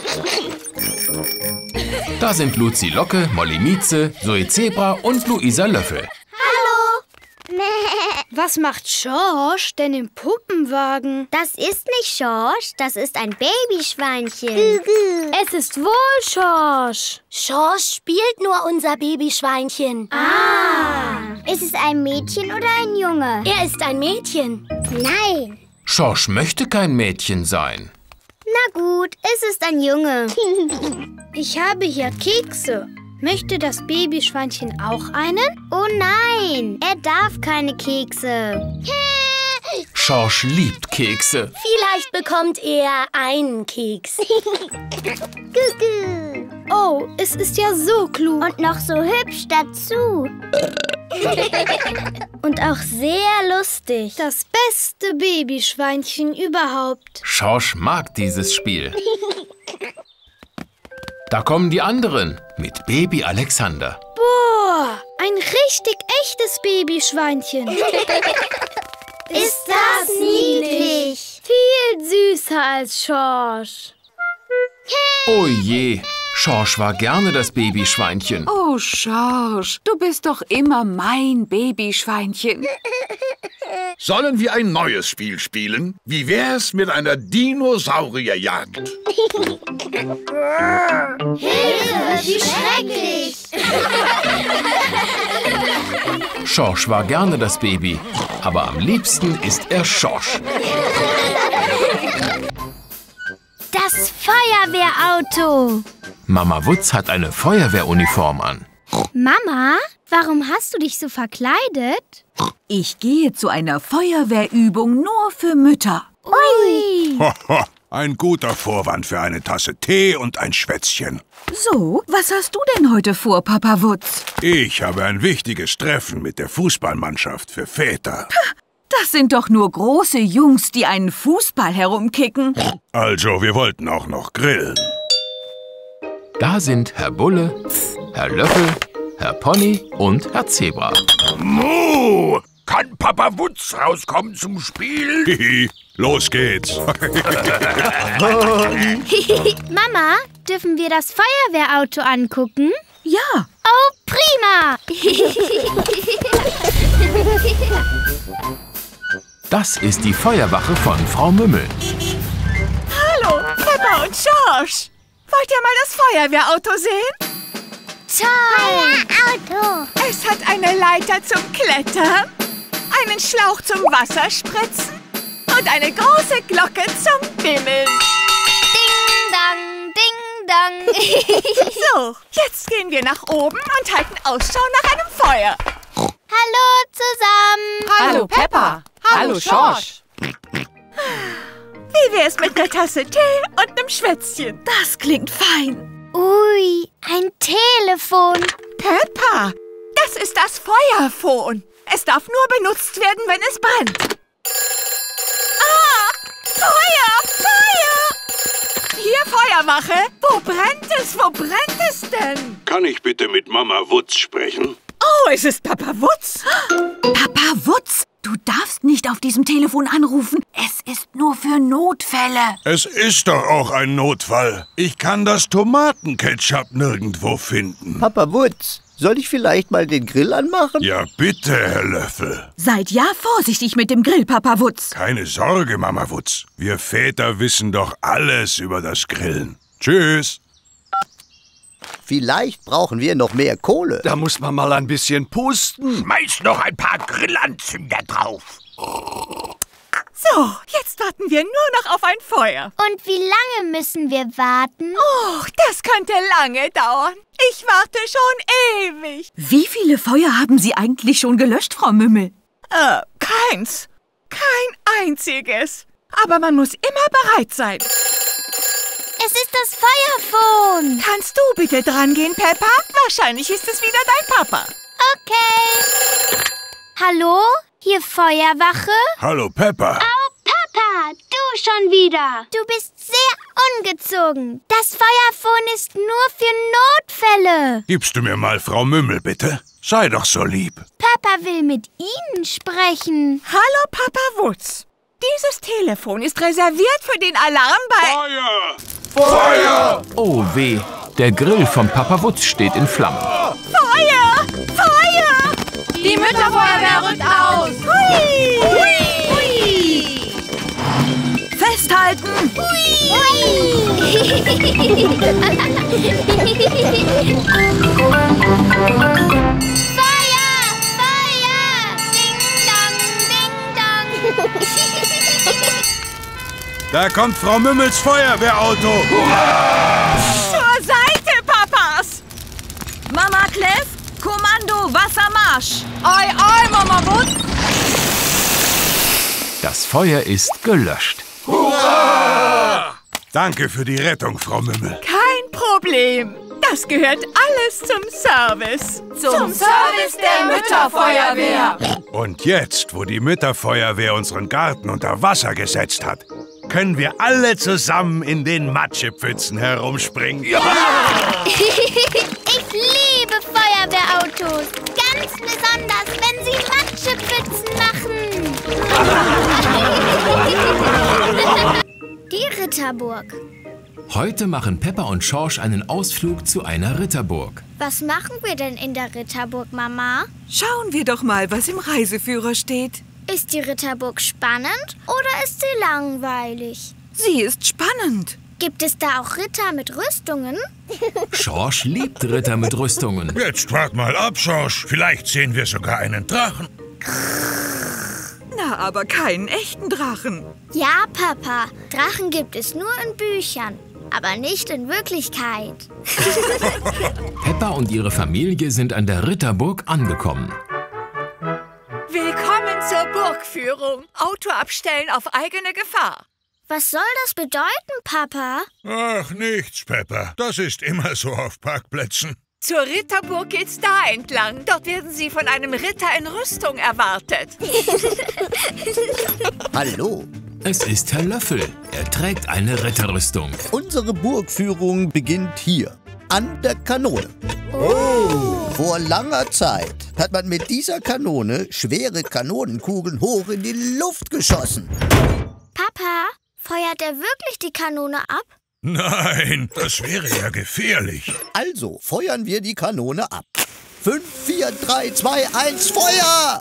Da sind Luzi Locke, Molly Mieze, Zoe Zebra und Luisa Löffel. Hallo. Was macht Schorsch denn im Puppenwagen? Das ist nicht Schorsch, das ist ein Babyschweinchen. Es ist wohl Schorsch. Schorsch spielt nur unser Babyschweinchen. Ah. Ist es ein Mädchen oder ein Junge? Er ist ein Mädchen. Nein. Schorsch möchte kein Mädchen sein. Na gut, es ist ein Junge. Ich habe hier Kekse. Möchte das Babyschweinchen auch einen? Oh nein, er darf keine Kekse. Schorsch liebt Kekse. Vielleicht bekommt er einen Keks. Oh, es ist ja so klug. Und noch so hübsch dazu. Und auch sehr lustig. Das beste Babyschweinchen überhaupt. Schorsch mag dieses Spiel. Da kommen die anderen mit Baby Alexander. Boah, ein richtig echtes Babyschweinchen. Ist das niedlich? Viel süßer als Schorsch. Oh je, Schorsch war gerne das Babyschweinchen. Oh, Schorsch, du bist doch immer mein Babyschweinchen. Sollen wir ein neues Spiel spielen? Wie wär's mit einer Dinosaurierjagd? Hilfe, wie schrecklich! Schorsch war gerne das Baby, aber am liebsten ist er Schorsch. Das Feuerwehrauto! Mama Wutz hat eine Feuerwehruniform an. Mama, warum hast du dich so verkleidet? Ich gehe zu einer Feuerwehrübung nur für Mütter. Ui! Hoho, ein guter Vorwand für eine Tasse Tee und ein Schwätzchen. So, was hast du denn heute vor, Papa Wutz? Ich habe ein wichtiges Treffen mit der Fußballmannschaft für Väter. Das sind doch nur große Jungs, die einen Fußball herumkicken. Also, wir wollten auch noch grillen. Da sind Herr Bulle, Herr Löffel, Herr Pony und Herr Zebra. Muh! Kann Papa Wutz rauskommen zum Spiel? Hihi, los geht's. Mama, dürfen wir das Feuerwehrauto angucken? Ja. Oh, prima! Das ist die Feuerwache von Frau Mümmel. Hallo, Peppa und Schorsch. Wollt ihr mal das Feuerwehrauto sehen? Toll! Feuerauto! Es hat eine Leiter zum Klettern, einen Schlauch zum Wasserspritzen und eine große Glocke zum Bimmeln. Ding, dang, ding, dang. So, jetzt gehen wir nach oben und halten Ausschau nach einem Feuer. Hallo zusammen. Hallo Peppa. Hallo Schorsch. Wie wär's mit einer Tasse Tee und einem Schwätzchen? Das klingt fein. Ui, ein Telefon. Peppa, das ist das Feuerphon. Es darf nur benutzt werden, wenn es brennt. Ah, Feuer, Feuer! Hier, Feuerwache. Wo brennt es? Wo brennt es denn? Kann ich bitte mit Mama Wutz sprechen? Oh, es ist Papa Wutz. Papa Wutz, du darfst nicht auf diesem Telefon anrufen. Es ist nur für Notfälle. Es ist doch auch ein Notfall. Ich kann das Tomatenketchup nirgendwo finden. Papa Wutz, soll ich vielleicht mal den Grill anmachen? Ja, bitte, Herr Löffel. Seid ja vorsichtig mit dem Grill, Papa Wutz. Keine Sorge, Mama Wutz. Wir Väter wissen doch alles über das Grillen. Tschüss. Vielleicht brauchen wir noch mehr Kohle. Da muss man mal ein bisschen pusten. Schmeiß noch ein paar Grillanzünder drauf. So, jetzt warten wir nur noch auf ein Feuer. Und wie lange müssen wir warten? Oh, das könnte lange dauern. Ich warte schon ewig. Wie viele Feuer haben Sie eigentlich schon gelöscht, Frau Mümmel? Äh, keins. Kein einziges. Aber man muss immer bereit sein. Es ist das Feuerphon. Kannst du bitte dran gehen, Peppa? Wahrscheinlich ist es wieder dein Papa. Okay. Hallo? Hier Feuerwache? Hallo, Peppa. Oh, Papa, du schon wieder. Du bist sehr ungezogen. Das Feuerphon ist nur für Notfälle. Gibst du mir mal Frau Mümmel, bitte? Sei doch so lieb. Papa will mit Ihnen sprechen. Hallo, Papa Wutz. Dieses Telefon ist reserviert für den Alarm bei... Feuer! Feuer! Oh weh, der Grill von Papa Wutz steht in Flammen. Feuer! Feuer! Die Mütterfeuerwehr rückt aus! Hui! Hui! Festhalten! Hui! Feuer! Feuer! Ding dong, ding dong! Da kommt Frau Mümmels Feuerwehrauto. Hurra! Zur Seite, Papas! Mama Clef, Kommando, Wassermarsch! Ei, ei, Mama Wutz! Das Feuer ist gelöscht. Hurra! Danke für die Rettung, Frau Mümmel. Kein Problem. Das gehört alles zum Service. Zum, zum Service der Mütterfeuerwehr. Und jetzt, wo die Mütterfeuerwehr unseren Garten unter Wasser gesetzt hat, können wir alle zusammen in den Matschepfützen herumspringen. Ja! Ich liebe Feuerwehrautos. Ganz besonders, wenn sie Matschepfützen machen. Die Ritterburg. Heute machen Peppa und Schorsch einen Ausflug zu einer Ritterburg. Was machen wir denn in der Ritterburg, Mama? Schauen wir doch mal, was im Reiseführer steht. Ist die Ritterburg spannend oder ist sie langweilig? Sie ist spannend. Gibt es da auch Ritter mit Rüstungen? Schorsch liebt Ritter mit Rüstungen. Jetzt wart mal ab, Schorsch. Vielleicht sehen wir sogar einen Drachen. Na, aber keinen echten Drachen. Ja, Papa. Drachen gibt es nur in Büchern, aber nicht in Wirklichkeit. Peppa und ihre Familie sind an der Ritterburg angekommen. Willkommen zur Burgführung. Auto abstellen auf eigene Gefahr. Was soll das bedeuten, Papa? Ach, nichts, Peppa. Das ist immer so auf Parkplätzen. Zur Ritterburg geht's da entlang. Dort werden Sie von einem Ritter in Rüstung erwartet. Hallo. Es ist Herr Löffel. Er trägt eine Ritterrüstung. Unsere Burgführung beginnt hier, an der Kanone. Oh. Vor langer Zeit hat man mit dieser Kanone schwere Kanonenkugeln hoch in die Luft geschossen. Papa, feuert er wirklich die Kanone ab? Nein, das wäre ja gefährlich. Also feuern wir die Kanone ab. Fünf, vier, drei, zwei, eins, Feuer!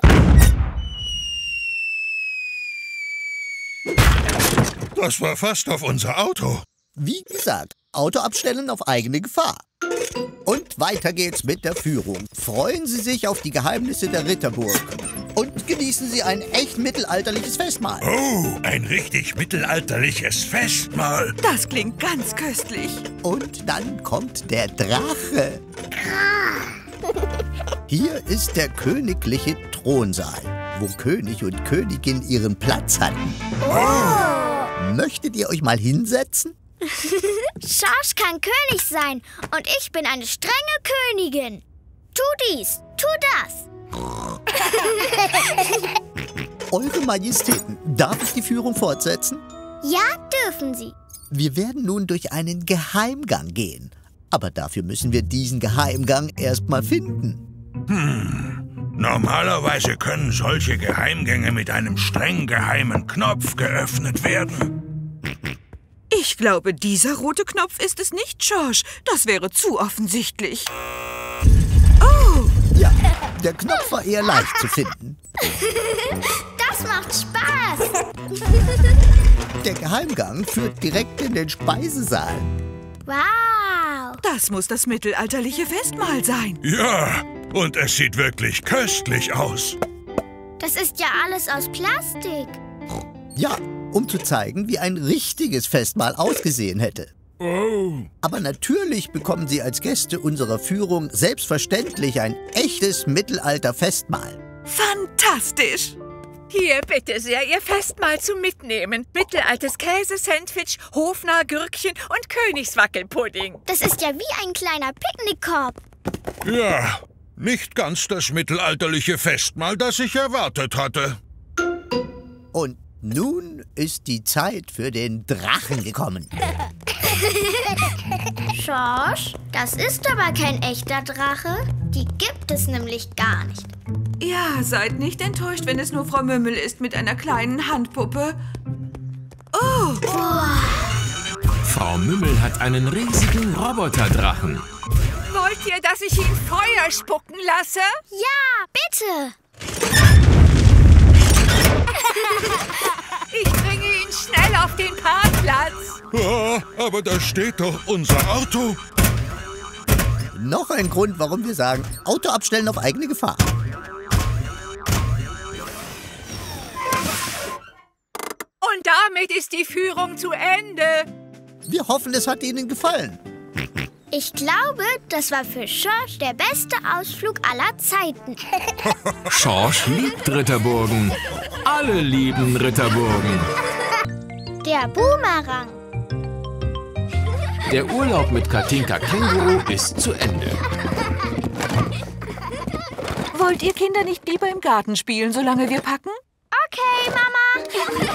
Das war fast auf unser Auto. Wie gesagt, Auto abstellen auf eigene Gefahr. Und weiter geht's mit der Führung. Freuen Sie sich auf die Geheimnisse der Ritterburg. Und genießen Sie ein echt mittelalterliches Festmahl. Oh, ein richtig mittelalterliches Festmahl. Das klingt ganz köstlich. Und dann kommt der Drache. Hier ist der königliche Thronsaal, wo König und Königin ihren Platz hatten. Oh. Möchtet ihr euch mal hinsetzen? Schorsch kann König sein und ich bin eine strenge Königin. Tu dies, tu das. Eure Majestäten, darf ich die Führung fortsetzen? Ja, dürfen Sie. Wir werden nun durch einen Geheimgang gehen. Aber dafür müssen wir diesen Geheimgang erst mal finden. Hm. Normalerweise können solche Geheimgänge mit einem streng geheimen Knopf geöffnet werden. Ich glaube, dieser rote Knopf ist es nicht, Schorsch. Das wäre zu offensichtlich. Oh! Ja, der Knopf war eher leicht zu finden. Das macht Spaß. Der Geheimgang führt direkt in den Speisesaal. Wow! Das muss das mittelalterliche Festmahl sein. Ja, und es sieht wirklich köstlich aus. Das ist ja alles aus Plastik. Ja, um zu zeigen, wie ein richtiges Festmahl ausgesehen hätte. Oh. Aber natürlich bekommen Sie als Gäste unserer Führung selbstverständlich ein echtes Mittelalter-Festmahl. Fantastisch! Hier, bitte sehr, Ihr Festmahl zum Mitnehmen. Mittelaltes Käsesandwich, Hofnarr Gürkchen und Königswackelpudding. Das ist ja wie ein kleiner Picknickkorb. Ja, nicht ganz das mittelalterliche Festmahl, das ich erwartet hatte. Und nun ist die Zeit für den Drachen gekommen. Schorsch, das ist aber kein echter Drache. Die gibt es nämlich gar nicht. Ja, seid nicht enttäuscht, wenn es nur Frau Mümmel ist mit einer kleinen Handpuppe. Oh! Frau Mümmel hat einen riesigen Roboterdrachen. Wollt ihr, dass ich ihn Feuer spucken lasse? Ja, bitte. Ich bringe ihn schnell auf den Parkplatz. Ja, aber da steht doch unser Auto. Noch ein Grund, warum wir sagen, Auto abstellen auf eigene Gefahr. Und damit ist die Führung zu Ende. Wir hoffen, es hat Ihnen gefallen. Ich glaube, das war für Schorsch der beste Ausflug aller Zeiten. Schorsch liebt Ritterburgen. Alle lieben Ritterburgen. Der Boomerang. Der Urlaub mit Katinka Känguru ist zu Ende. Wollt ihr Kinder nicht lieber im Garten spielen, solange wir packen? Okay, Mama.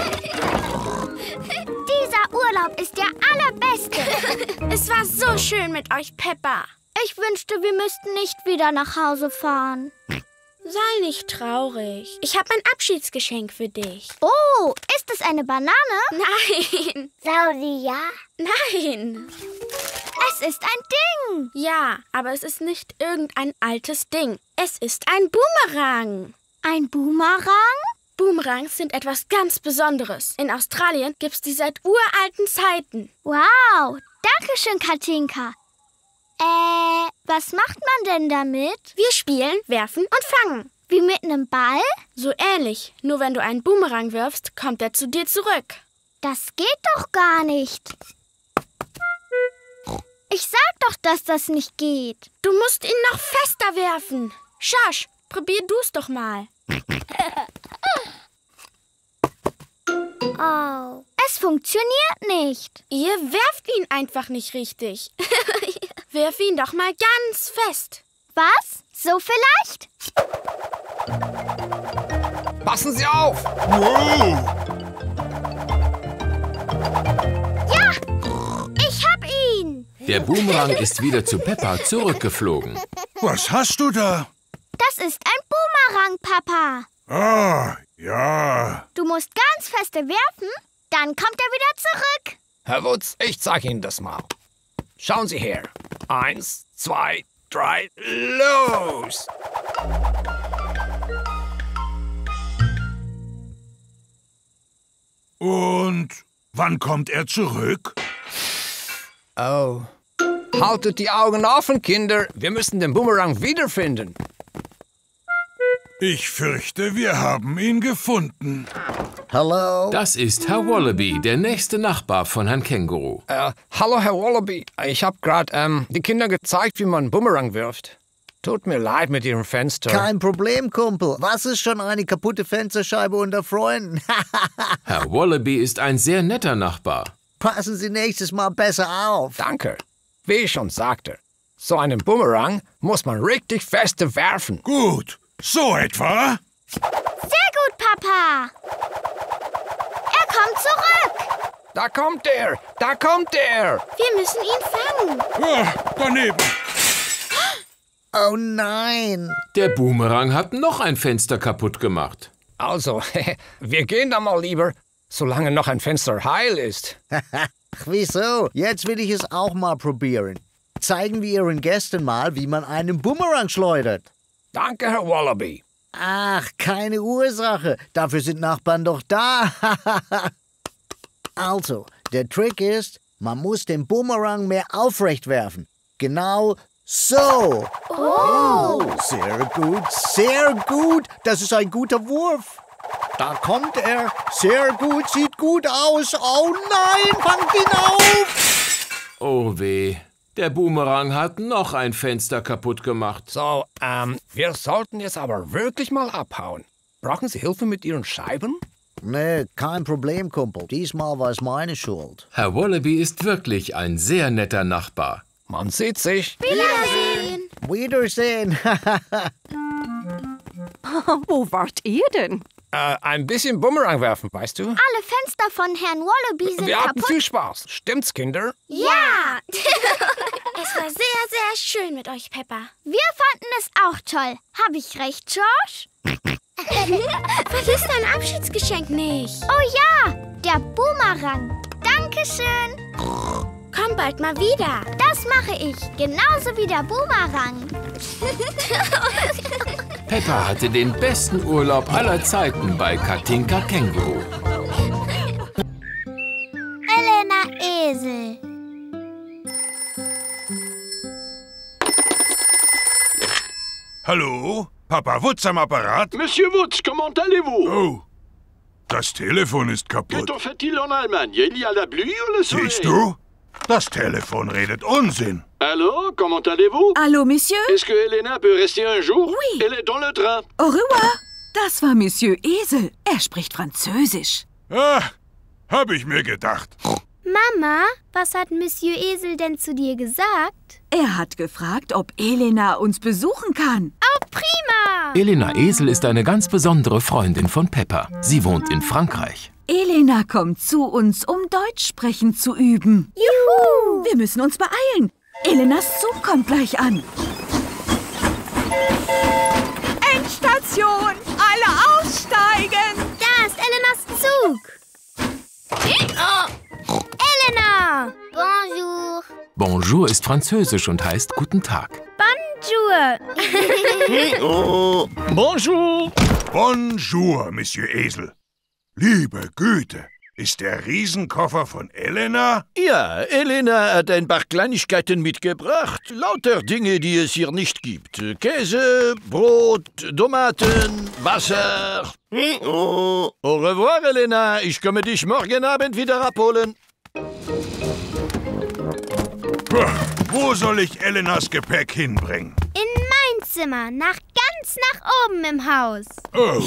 Dieser Urlaub ist der allerbeste. Es war so schön mit euch, Peppa. Ich wünschte, wir müssten nicht wieder nach Hause fahren. Sei nicht traurig. Ich habe ein Abschiedsgeschenk für dich. Oh, ist es eine Banane? Nein. Saudi, ja? Nein. Es ist ein Ding. Ja, aber es ist nicht irgendein altes Ding. Es ist ein Boomerang. Ein Boomerang? Boomerangs sind etwas ganz Besonderes. In Australien gibt's die seit uralten Zeiten. Wow, danke schön, Katinka. Äh, was macht man denn damit? Wir spielen, werfen und fangen. Wie mit einem Ball? So ähnlich. Nur wenn du einen Boomerang wirfst, kommt er zu dir zurück. Das geht doch gar nicht. Ich sag doch, dass das nicht geht. Du musst ihn noch fester werfen. Schorsch, probier du's doch mal. Oh, es funktioniert nicht. Ihr werft ihn einfach nicht richtig. Werf ihn doch mal ganz fest. Was? So vielleicht? Passen Sie auf! Wow. Ja, ich hab ihn. Der Boomerang ist wieder zu Peppa zurückgeflogen. Was hast du da? Das ist ein Boomerang, Papa. Ah, ja. Du musst ganz feste werfen, dann kommt er wieder zurück. Herr Wutz, ich zeige Ihnen das mal. Schauen Sie her. Eins, zwei, drei, los! Und wann kommt er zurück? Oh. Haltet die Augen offen, Kinder. Wir müssen den Boomerang wiederfinden. Ich fürchte, wir haben ihn gefunden. Hallo? Das ist Herr Wallaby, der nächste Nachbar von Herrn Känguru. Äh, hallo, Herr Wallaby. Ich habe gerade ähm, die Kinder gezeigt, wie man einen Boomerang wirft. Tut mir leid mit Ihrem Fenster. Kein Problem, Kumpel. Was ist schon eine kaputte Fensterscheibe unter Freunden? Herr Wallaby ist ein sehr netter Nachbar. Passen Sie nächstes Mal besser auf. Danke. Wie ich schon sagte, so einen Boomerang muss man richtig feste werfen. Gut. So etwa? Sehr gut, Papa. Er kommt zurück. Da kommt er. Da kommt er. Wir müssen ihn fangen. Ja, daneben. Oh nein. Der Boomerang hat noch ein Fenster kaputt gemacht. Also, wir gehen da mal lieber, solange noch ein Fenster heil ist. Ach, wieso? Jetzt will ich es auch mal probieren. Zeigen wir Ihren Gästen mal, wie man einen Boomerang schleudert. Danke, Herr Wallaby. Ach, keine Ursache. Dafür sind Nachbarn doch da. Also, der Trick ist, man muss den Boomerang mehr aufrecht werfen. Genau so. Oh. Oh, sehr gut, sehr gut. Das ist ein guter Wurf. Da kommt er. Sehr gut, sieht gut aus. Oh nein, fangt ihn auf. Oh weh. Der Boomerang hat noch ein Fenster kaputt gemacht. So, ähm, wir sollten jetzt aber wirklich mal abhauen. Brauchen Sie Hilfe mit Ihren Scheiben? Nee, kein Problem, Kumpel. Diesmal war es meine Schuld. Herr Wallaby ist wirklich ein sehr netter Nachbar. Man sieht sich. Wiedersehen. Wiedersehen. Wo wart ihr denn? Äh, ein bisschen Boomerang werfen, weißt du? Alle Fenster von Herrn Wallaby sind Wir kaputt. hatten viel Spaß. Stimmt's, Kinder? Ja. Es war sehr, sehr schön mit euch, Peppa. Wir fanden es auch toll. Habe ich recht, George? Vergiss dein Abschiedsgeschenk nicht. Oh ja, der Boomerang. Dankeschön. Komm bald mal wieder. Das mache ich, genauso wie der Boomerang. Peppa hatte den besten Urlaub aller Zeiten bei Katinka Känguru. Elena Esel. Hallo? Papa Wutz am Apparat? Monsieur Wutz, comment allez-vous? Oh, das Telefon ist kaputt. Qu'est-on fait-il en Allemagne? Il y a la pluie ou le soleil? Siehst du? Das Telefon redet Unsinn. Allô, comment allez-vous? Allô, Monsieur? Est-ce que Elena peut rester un jour? Oui. Elle est dans le train. Au revoir. Das war Monsieur Esel. Er spricht Französisch. Ah, hab ich mir gedacht. Mama, was hat Monsieur Esel denn zu dir gesagt? Er hat gefragt, ob Elena uns besuchen kann. Oh, prima! Elena Esel ist eine ganz besondere Freundin von Peppa. Sie wohnt in Frankreich. Elena kommt zu uns, um Deutsch sprechen zu üben. Juhu! Wir müssen uns beeilen. Elenas Zug kommt gleich an. Endstation! Alle aussteigen! Da ist Elenas Zug. Oh. Elena! Bonjour. Bonjour ist französisch und heißt Guten Tag. Bonjour. Bonjour. Bonjour, Monsieur Esel. Liebe Güte, ist der Riesenkoffer von Elena? Ja, Elena hat ein paar Kleinigkeiten mitgebracht. Lauter Dinge, die es hier nicht gibt. Käse, Brot, Tomaten, Wasser. Au revoir, Elena. Ich komme dich morgen Abend wieder abholen. Wo soll ich Elenas Gepäck hinbringen? In mein Zimmer, nach ganz nach oben im Haus. Oh.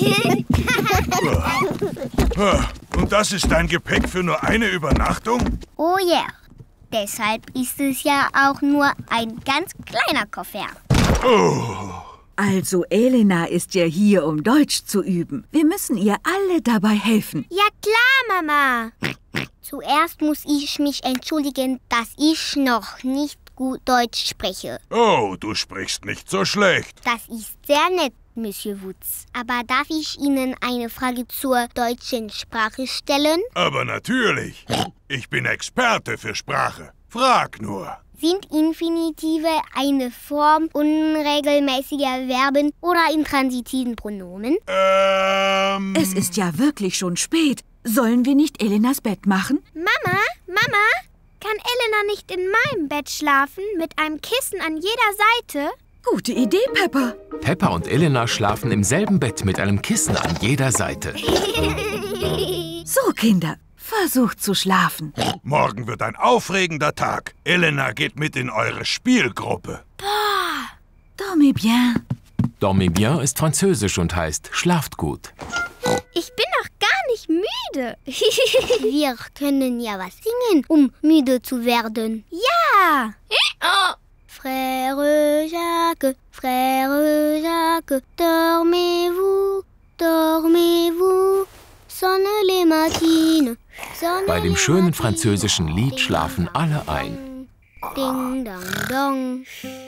Und das ist dein Gepäck für nur eine Übernachtung? Oh ja, yeah. Deshalb ist es ja auch nur ein ganz kleiner Koffer. Oh. Also Elena ist ja hier, um Deutsch zu üben. Wir müssen ihr alle dabei helfen. Ja klar, Mama. Zuerst muss ich mich entschuldigen, dass ich noch nicht gut Deutsch spreche. Oh, du sprichst nicht so schlecht. Das ist sehr nett, Monsieur Wutz. Aber darf ich Ihnen eine Frage zur deutschen Sprache stellen? Aber natürlich. Ich bin Experte für Sprache. Frag nur. Sind Infinitive eine Form unregelmäßiger Verben oder intransitiven Pronomen? Ähm... Es ist ja wirklich schon spät. Sollen wir nicht Elenas Bett machen? Mama, Mama, kann Elena nicht in meinem Bett schlafen, mit einem Kissen an jeder Seite? Gute Idee, Peppa. Peppa und Elena schlafen im selben Bett mit einem Kissen an jeder Seite. So, Kinder, versucht zu schlafen. Morgen wird ein aufregender Tag. Elena geht mit in eure Spielgruppe. Boah. Dormez bien. Dormez bien ist französisch und heißt schlaft gut. Ich bin noch gar nicht müde. Wir können ja was singen, um müde zu werden. Ja! Oh. Frère Jacques, Frère Jacques, dormez-vous, dormez-vous, sonne les matines. Sonne Bei dem schönen französischen Lied schlafen alle ein. Ding, dong, dong.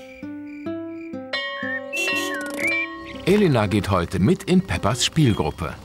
Elena geht heute mit in Peppas Spielgruppe.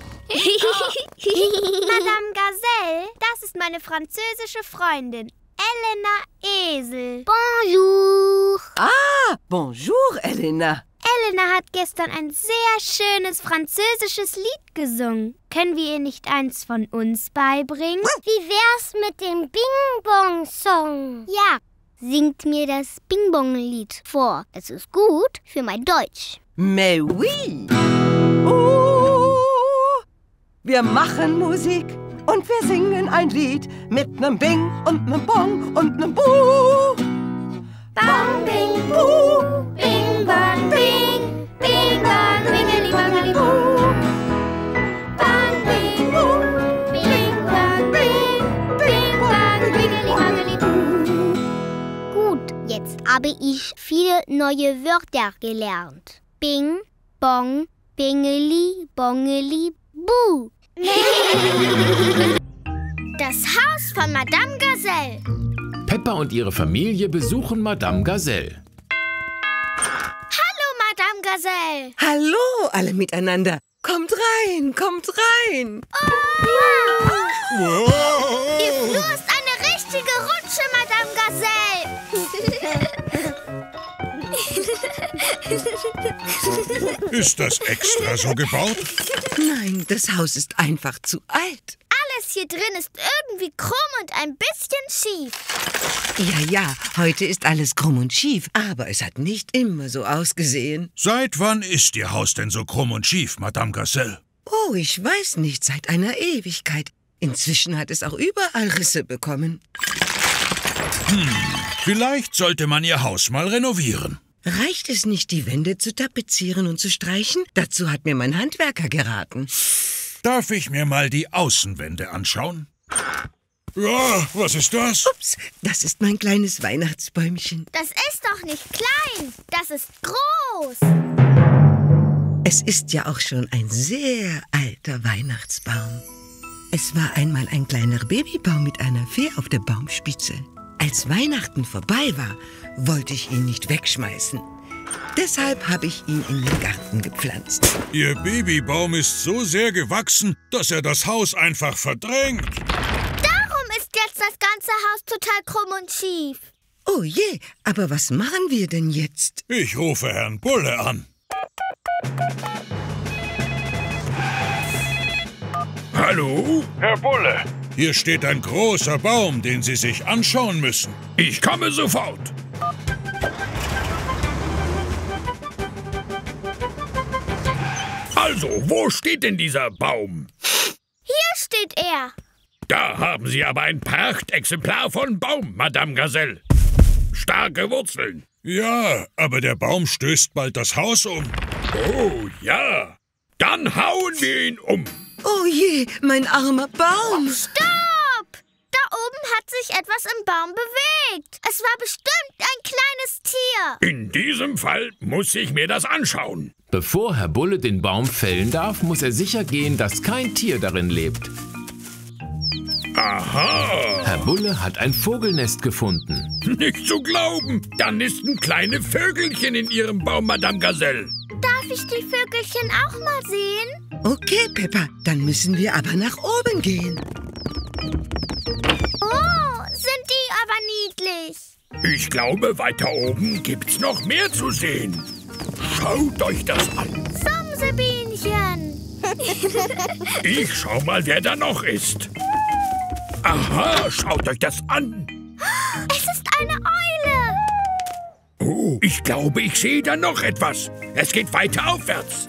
Madame Gazelle, das ist meine französische Freundin, Elena Esel. Bonjour. Ah, bonjour, Elena. Elena hat gestern ein sehr schönes französisches Lied gesungen. Können wir ihr nicht eins von uns beibringen? Wie wär's mit dem Bing-Bong-Song? Ja, singt mir das Bing-Bong-Lied vor. Es ist gut für mein Deutsch. Mais oui. Oh. Wir machen Musik und wir singen ein Lied mit nem Bing und nem Bong und nem Buh. Bang, bing, buh, bing, bang, bing, bing, bang, bingeli, bangeli, buh. Bang, bing, buh, bing, bang, bing, bing, bang, bingeli, bangeli, buh. Gut, jetzt habe ich viele neue Wörter gelernt. Bing, bong, bingeli, bongeli, buh. Das Haus von Madame Gazelle. Peppa und ihre Familie besuchen Madame Gazelle. Hallo, Madame Gazelle. Hallo, alle miteinander. Kommt rein, kommt rein. Oh. Wow. Ihr Flur ist eine richtige Rutsche, Madame Gazelle. Ist das extra so gebaut? Nein, das Haus ist einfach zu alt. Alles hier drin ist irgendwie krumm und ein bisschen schief. Ja, ja, heute ist alles krumm und schief, aber es hat nicht immer so ausgesehen. Seit wann ist Ihr Haus denn so krumm und schief, Madame Gazelle? Oh, ich weiß nicht, seit einer Ewigkeit. Inzwischen hat es auch überall Risse bekommen. Hm, vielleicht sollte man Ihr Haus mal renovieren. Reicht es nicht, die Wände zu tapezieren und zu streichen? Dazu hat mir mein Handwerker geraten. Darf ich mir mal die Außenwände anschauen? Ja, was ist das? Ups, das ist mein kleines Weihnachtsbäumchen. Das ist doch nicht klein, das ist groß. Es ist ja auch schon ein sehr alter Weihnachtsbaum. Es war einmal ein kleiner Babybaum mit einer Fee auf der Baumspitze. Als Weihnachten vorbei war, wollte ich ihn nicht wegschmeißen. Deshalb habe ich ihn in den Garten gepflanzt. Ihr Babybaum ist so sehr gewachsen, dass er das Haus einfach verdrängt. Darum ist jetzt das ganze Haus total krumm und schief. Oh je, aber was machen wir denn jetzt? Ich rufe Herrn Bulle an. Hallo? Herr Bulle. Hier steht ein großer Baum, den Sie sich anschauen müssen. Ich komme sofort. Also, wo steht denn dieser Baum? Hier steht er. Da haben Sie aber ein Prachtexemplar von Baum, Madame Gazelle. Starke Wurzeln. Ja, aber der Baum stößt bald das Haus um. Oh, ja. Dann hauen wir ihn um. Oh je, mein armer Baum. Stopp! Da oben hat sich etwas im Baum bewegt. Es war bestimmt ein kleines Tier. In diesem Fall muss ich mir das anschauen. Bevor Herr Bulle den Baum fällen darf, muss er sicher gehen, dass kein Tier darin lebt. Aha! Herr Bulle hat ein Vogelnest gefunden. Nicht zu glauben! Da nisten kleine Vögelchen in Ihrem Baum, Madame Gazelle. Darf ich die Vögelchen auch mal sehen? Okay, Peppa, dann müssen wir aber nach oben gehen. Oh, sind die aber niedlich. Ich glaube, weiter oben gibt's noch mehr zu sehen. Schaut euch das an. Sumsebienchen. Ich schau mal, wer da noch ist. Aha, schaut euch das an. Es ist eine Eule. Oh, ich glaube, ich sehe da noch etwas. Es geht weiter aufwärts.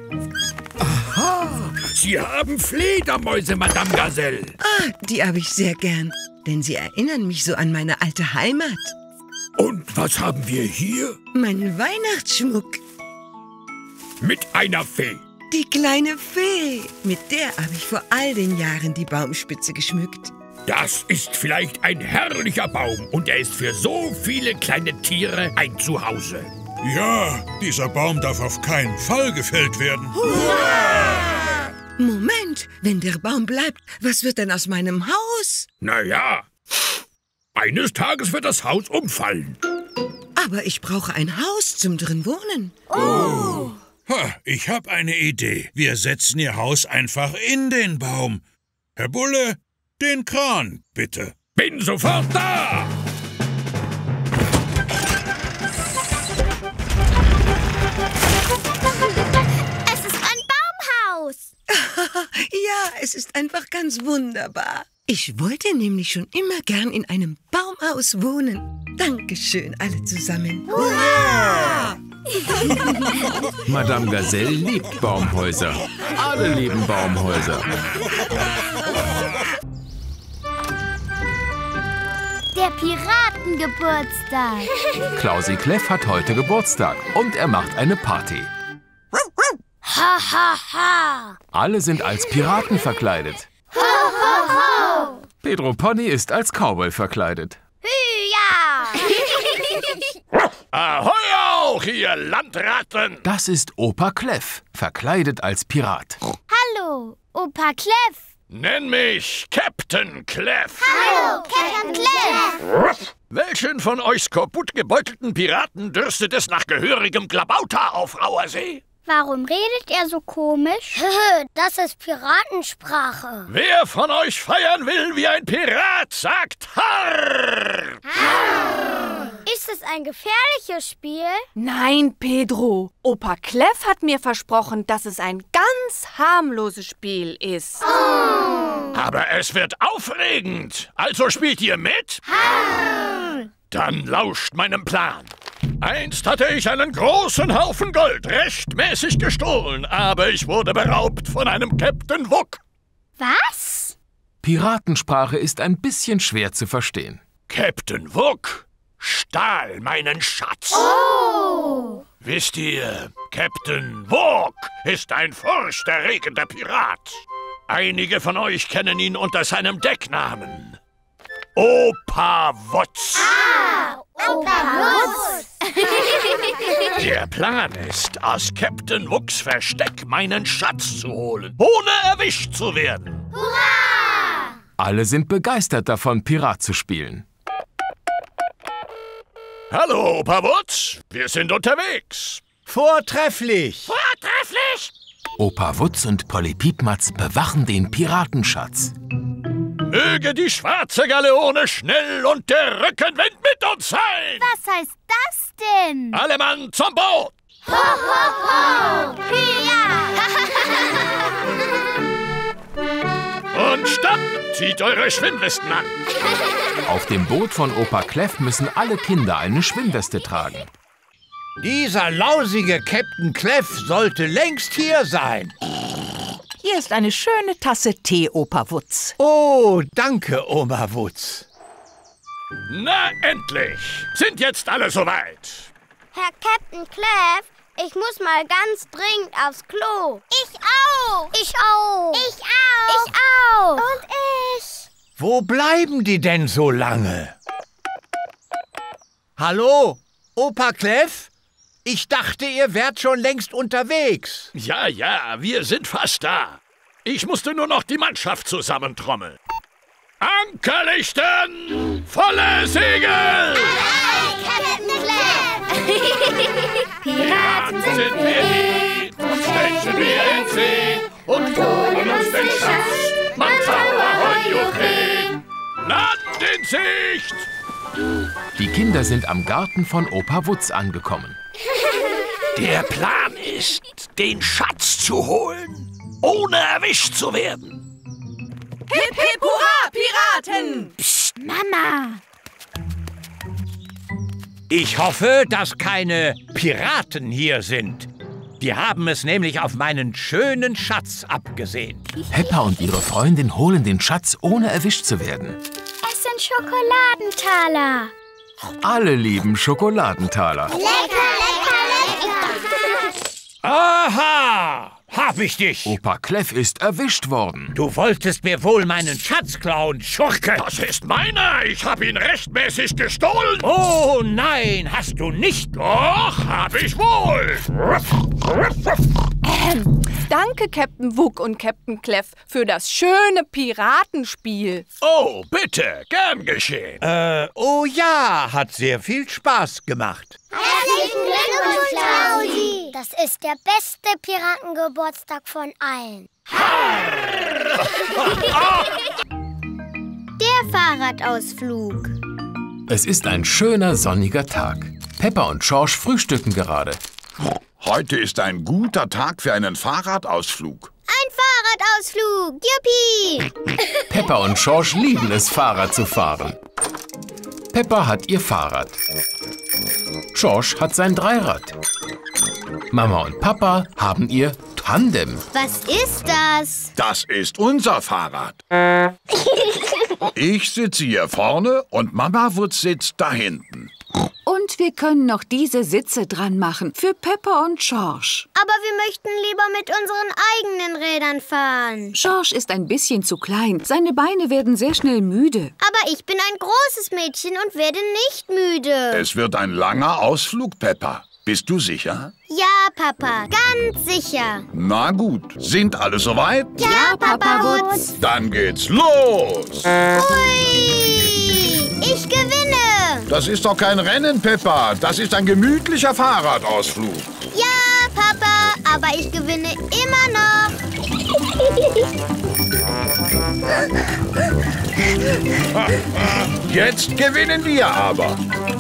Aha, Sie haben Fledermäuse, Madame Gazelle. Ah, die habe ich sehr gern, denn sie erinnern mich so an meine alte Heimat. Und was haben wir hier? Meinen Weihnachtsschmuck. Mit einer Fee. Die kleine Fee. Mit der habe ich vor all den Jahren die Baumspitze geschmückt. Das ist vielleicht ein herrlicher Baum und er ist für so viele kleine Tiere ein Zuhause. Ja, dieser Baum darf auf keinen Fall gefällt werden. Hurra! Moment, wenn der Baum bleibt, was wird denn aus meinem Haus? Naja, eines Tages wird das Haus umfallen. Aber ich brauche ein Haus zum drin wohnen. Oh! Ha, ich habe eine Idee. Wir setzen Ihr Haus einfach in den Baum. Herr Bulle, den Kran, bitte. Bin sofort da! Es ist ein Baumhaus. Ja, es ist einfach ganz wunderbar. Ich wollte nämlich schon immer gern in einem Baumhaus wohnen. Dankeschön, alle zusammen. Hurra! Madame Gazelle liebt Baumhäuser. Alle lieben Baumhäuser. Der Piratengeburtstag. Klausi Kläff hat heute Geburtstag und er macht eine Party. Ha, ha, ha. Alle sind als Piraten verkleidet. Ho, ho, ho. Pedro Pony ist als Cowboy verkleidet. Hüja! Ahoi auch, ihr Landratten! Das ist Opa Kläff, verkleidet als Pirat. Hallo, Opa Kläff. Nenn mich Captain Kläff. Hallo, Captain Kläff. Welchen von euch kaputtgebeutelten Piraten dürstet es nach gehörigem Klabauter auf rauer See? Warum redet er so komisch? Das ist Piratensprache. Wer von euch feiern will wie ein Pirat, sagt Harr! Harr! Ist es ein gefährliches Spiel? Nein, Pedro. Opa Clef hat mir versprochen, dass es ein ganz harmloses Spiel ist. Oh. Aber es wird aufregend. Also spielt ihr mit? Harr! Dann lauscht meinem Plan. Einst hatte ich einen großen Haufen Gold rechtmäßig gestohlen, aber ich wurde beraubt von einem Captain Wuk. Was? Piratensprache ist ein bisschen schwer zu verstehen. Captain Wuk stahl meinen Schatz. Oh! Wisst ihr, Captain Wuk ist ein furchterregender Pirat. Einige von euch kennen ihn unter seinem Decknamen. Opa Wutz. Ah, Opa Wutz. Der Plan ist, aus Captain Wuks Versteck meinen Schatz zu holen, ohne erwischt zu werden. Hurra! Alle sind begeistert davon, Pirat zu spielen. Hallo, Opa Wutz. Wir sind unterwegs. Vortrefflich. Vortrefflich. Opa Wutz und Polly Piepmatz bewachen den Piratenschatz. Möge die schwarze Galeone schnell und der Rückenwind mit uns sein! Was heißt das denn? Alle Mann zum Boot! Ho, ho, ho! Ja! Und stopp! Zieht eure Schwimmwesten an! Auf dem Boot von Opa Clef müssen alle Kinder eine Schwimmweste tragen. Dieser lausige Captain Clef sollte längst hier sein. Hier ist eine schöne Tasse Tee, Opa Wutz. Oh, danke, Oma Wutz. Na, endlich! Sind jetzt alle soweit? Herr Captain Clef, ich muss mal ganz dringend aufs Klo. Ich auch. Ich auch. Ich auch. Ich auch. Und ich. Wo bleiben die denn so lange? Hallo, Opa Clef? Ich dachte, ihr wärt schon längst unterwegs. Ja, ja, wir sind fast da. Ich musste nur noch die Mannschaft zusammentrommeln. Ankerlichten! Volle Segel! Aye, Captain Clef! Piraten sind wir lieb und stechen wir in See und holen uns den Schatz. Man Ahoi, Juche! Land in Sicht! Die Kinder sind am Garten von Opa Wutz angekommen. Der Plan ist, den Schatz zu holen, ohne erwischt zu werden. Hip, hip, hurra, Piraten! Psst, Mama! Ich hoffe, dass keine Piraten hier sind. Die haben es nämlich auf meinen schönen Schatz abgesehen. Peppa und ihre Freundin holen den Schatz, ohne erwischt zu werden. Es sind Schokoladentaler. Alle lieben Schokoladentaler. Lecker, lecker, lecker! Aha! Hab ich dich! Opa Clef ist erwischt worden. Du wolltest mir wohl meinen Schatz klauen, Schurke! Das ist meiner! Ich hab ihn rechtmäßig gestohlen! Oh nein, hast du nicht! Doch, hab ich wohl! Ähm, danke, Captain Wuk und Captain Clef, für das schöne Piratenspiel. Oh, bitte, gern geschehen. Äh, oh ja, hat sehr viel Spaß gemacht. Herzlichen Glückwunsch, Claudi! Das ist der beste Piratengeburtstag von allen. Der Fahrradausflug. Es ist ein schöner, sonniger Tag. Peppa und Schorsch frühstücken gerade. Heute ist ein guter Tag für einen Fahrradausflug. Ein Fahrradausflug! Juppie! Peppa und Schorsch lieben es, Fahrrad zu fahren. Peppa hat ihr Fahrrad. Schorsch hat sein Dreirad. Mama und Papa haben ihr Tandem. Was ist das? Das ist unser Fahrrad. Ich sitze hier vorne und Mama Wutz sitzt da hinten. Und wir können noch diese Sitze dran machen für Peppa und Schorsch. Aber wir möchten lieber mit unseren eigenen Rädern fahren. Schorsch ist ein bisschen zu klein. Seine Beine werden sehr schnell müde. Aber ich bin ein großes Mädchen und werde nicht müde. Es wird ein langer Ausflug, Peppa. Bist du sicher? Ja, Papa, ganz sicher. Na gut, sind alle soweit? Ja, ja Papa Wutz. Dann geht's los. Hui, ich gewinne. Das ist doch kein Rennen, Peppa. Das ist ein gemütlicher Fahrradausflug. Ja, Papa, aber ich gewinne immer noch. Jetzt gewinnen wir aber.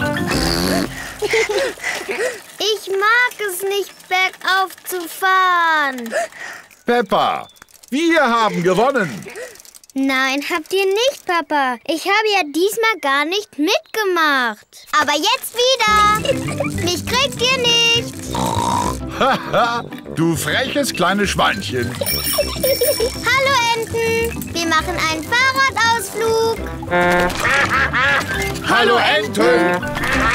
Ich mag es nicht, bergauf zu fahren. Peppa, wir haben gewonnen. Nein, habt ihr nicht, Papa. Ich habe ja diesmal gar nicht mitgemacht. Aber jetzt wieder. Mich kriegt ihr nicht. Haha, du freches kleines Schweinchen. Hallo, Enten. Wir machen einen Fahrradausflug. Hallo, Enten.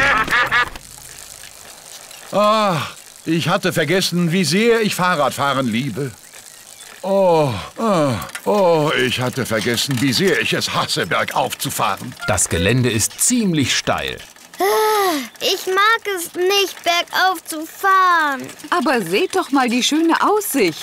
Ach, ich hatte vergessen, wie sehr ich Fahrradfahren liebe. Oh, oh, oh, ich hatte vergessen, wie sehr ich es hasse, bergauf zu fahren. Das Gelände ist ziemlich steil. Ich mag es nicht, bergauf zu fahren. Aber seht doch mal die schöne Aussicht.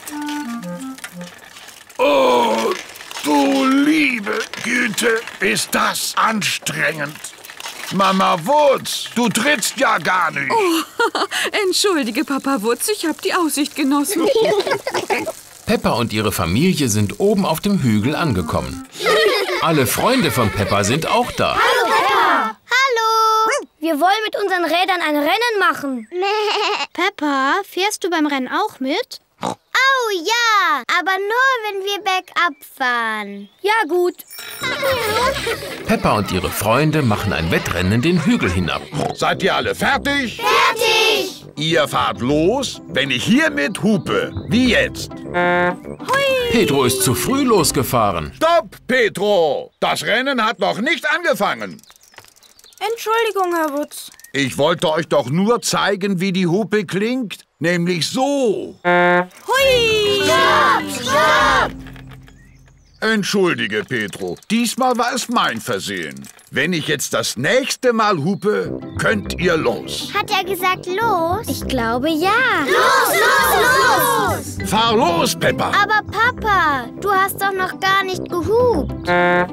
Oh, du liebe Güte, ist das anstrengend. Mama Wutz, du trittst ja gar nicht. Oh, entschuldige, Papa Wutz, ich habe die Aussicht genossen. Peppa und ihre Familie sind oben auf dem Hügel angekommen. Alle Freunde von Peppa sind auch da. Hallo, Peppa. Hallo. Wir wollen mit unseren Rädern ein Rennen machen. Peppa, fährst du beim Rennen auch mit? Oh ja, aber nur, wenn wir bergab fahren. Ja, gut. Peppa und ihre Freunde machen ein Wettrennen den Hügel hinab. Seid ihr alle fertig? Fertig! Ihr fahrt los, wenn ich hiermit hupe. Wie jetzt. Hui. Pedro ist zu früh losgefahren. Stopp, Pedro! Das Rennen hat noch nicht angefangen. Entschuldigung, Herr Wutz. Ich wollte euch doch nur zeigen, wie die Hupe klingt. Nämlich so. Hui! Stopp! Stopp! Entschuldige, Pedro. Diesmal war es mein Versehen. Wenn ich jetzt das nächste Mal hupe, könnt ihr los. Hat er gesagt los? Ich glaube, ja. Los, los, los! Fahr los, Peppa. Aber Papa, du hast doch noch gar nicht gehupt.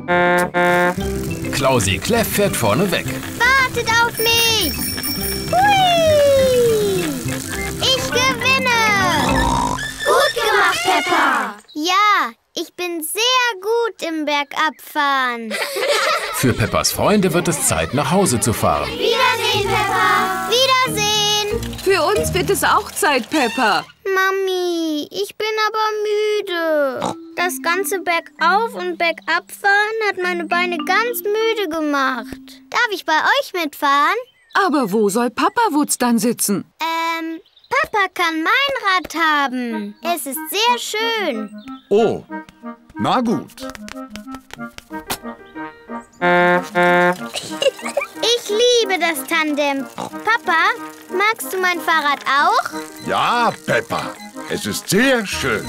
Klausi Kläff fährt vorne weg. Wartet auf mich! Hui! Ich gewinne! Gut gemacht, Peppa! Ja, ich bin sehr gut im Bergabfahren. Für Peppas Freunde wird es Zeit, nach Hause zu fahren. Wiedersehen, Peppa! Wiedersehen! Für uns wird es auch Zeit, Peppa. Mami, ich bin aber müde. Das ganze Bergauf- und Bergabfahren hat meine Beine ganz müde gemacht. Darf ich bei euch mitfahren? Aber wo soll Papa Wutz dann sitzen? Ähm, Papa kann mein Rad haben. Es ist sehr schön. Oh, na gut. Ich liebe das Tandem. Papa, magst du mein Fahrrad auch? Ja, Peppa, es ist sehr schön.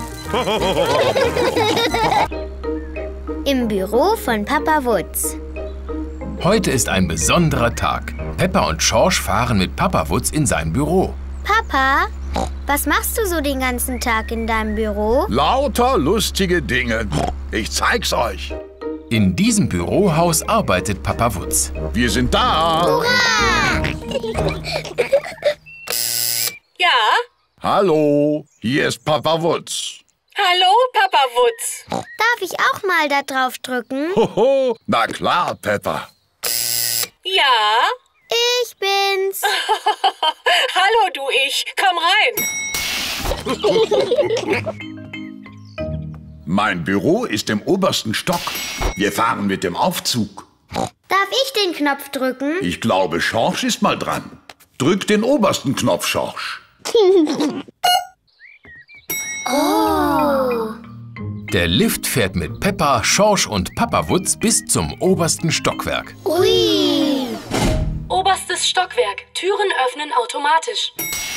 Im Büro von Papa Wutz. Heute ist ein besonderer Tag. Peppa und Schorsch fahren mit Papa Wutz in sein Büro. Papa, was machst du so den ganzen Tag in deinem Büro? Lauter lustige Dinge. Ich zeig's euch. In diesem Bürohaus arbeitet Papa Wutz. Wir sind da. Hurra! Ja? Hallo, hier ist Papa Wutz. Hallo, Papa Wutz. Darf ich auch mal da drauf drücken? Hoho, na klar, Peppa. Ja? Ich bin's. Hallo, du Ich. Komm rein. Mein Büro ist im obersten Stock. Wir fahren mit dem Aufzug. Darf ich den Knopf drücken? Ich glaube, Schorsch ist mal dran. Drück den obersten Knopf, Schorsch. Oh. Der Lift fährt mit Peppa, Schorsch und Papa Wutz bis zum obersten Stockwerk. Ui. Oberstes Stockwerk. Türen öffnen automatisch.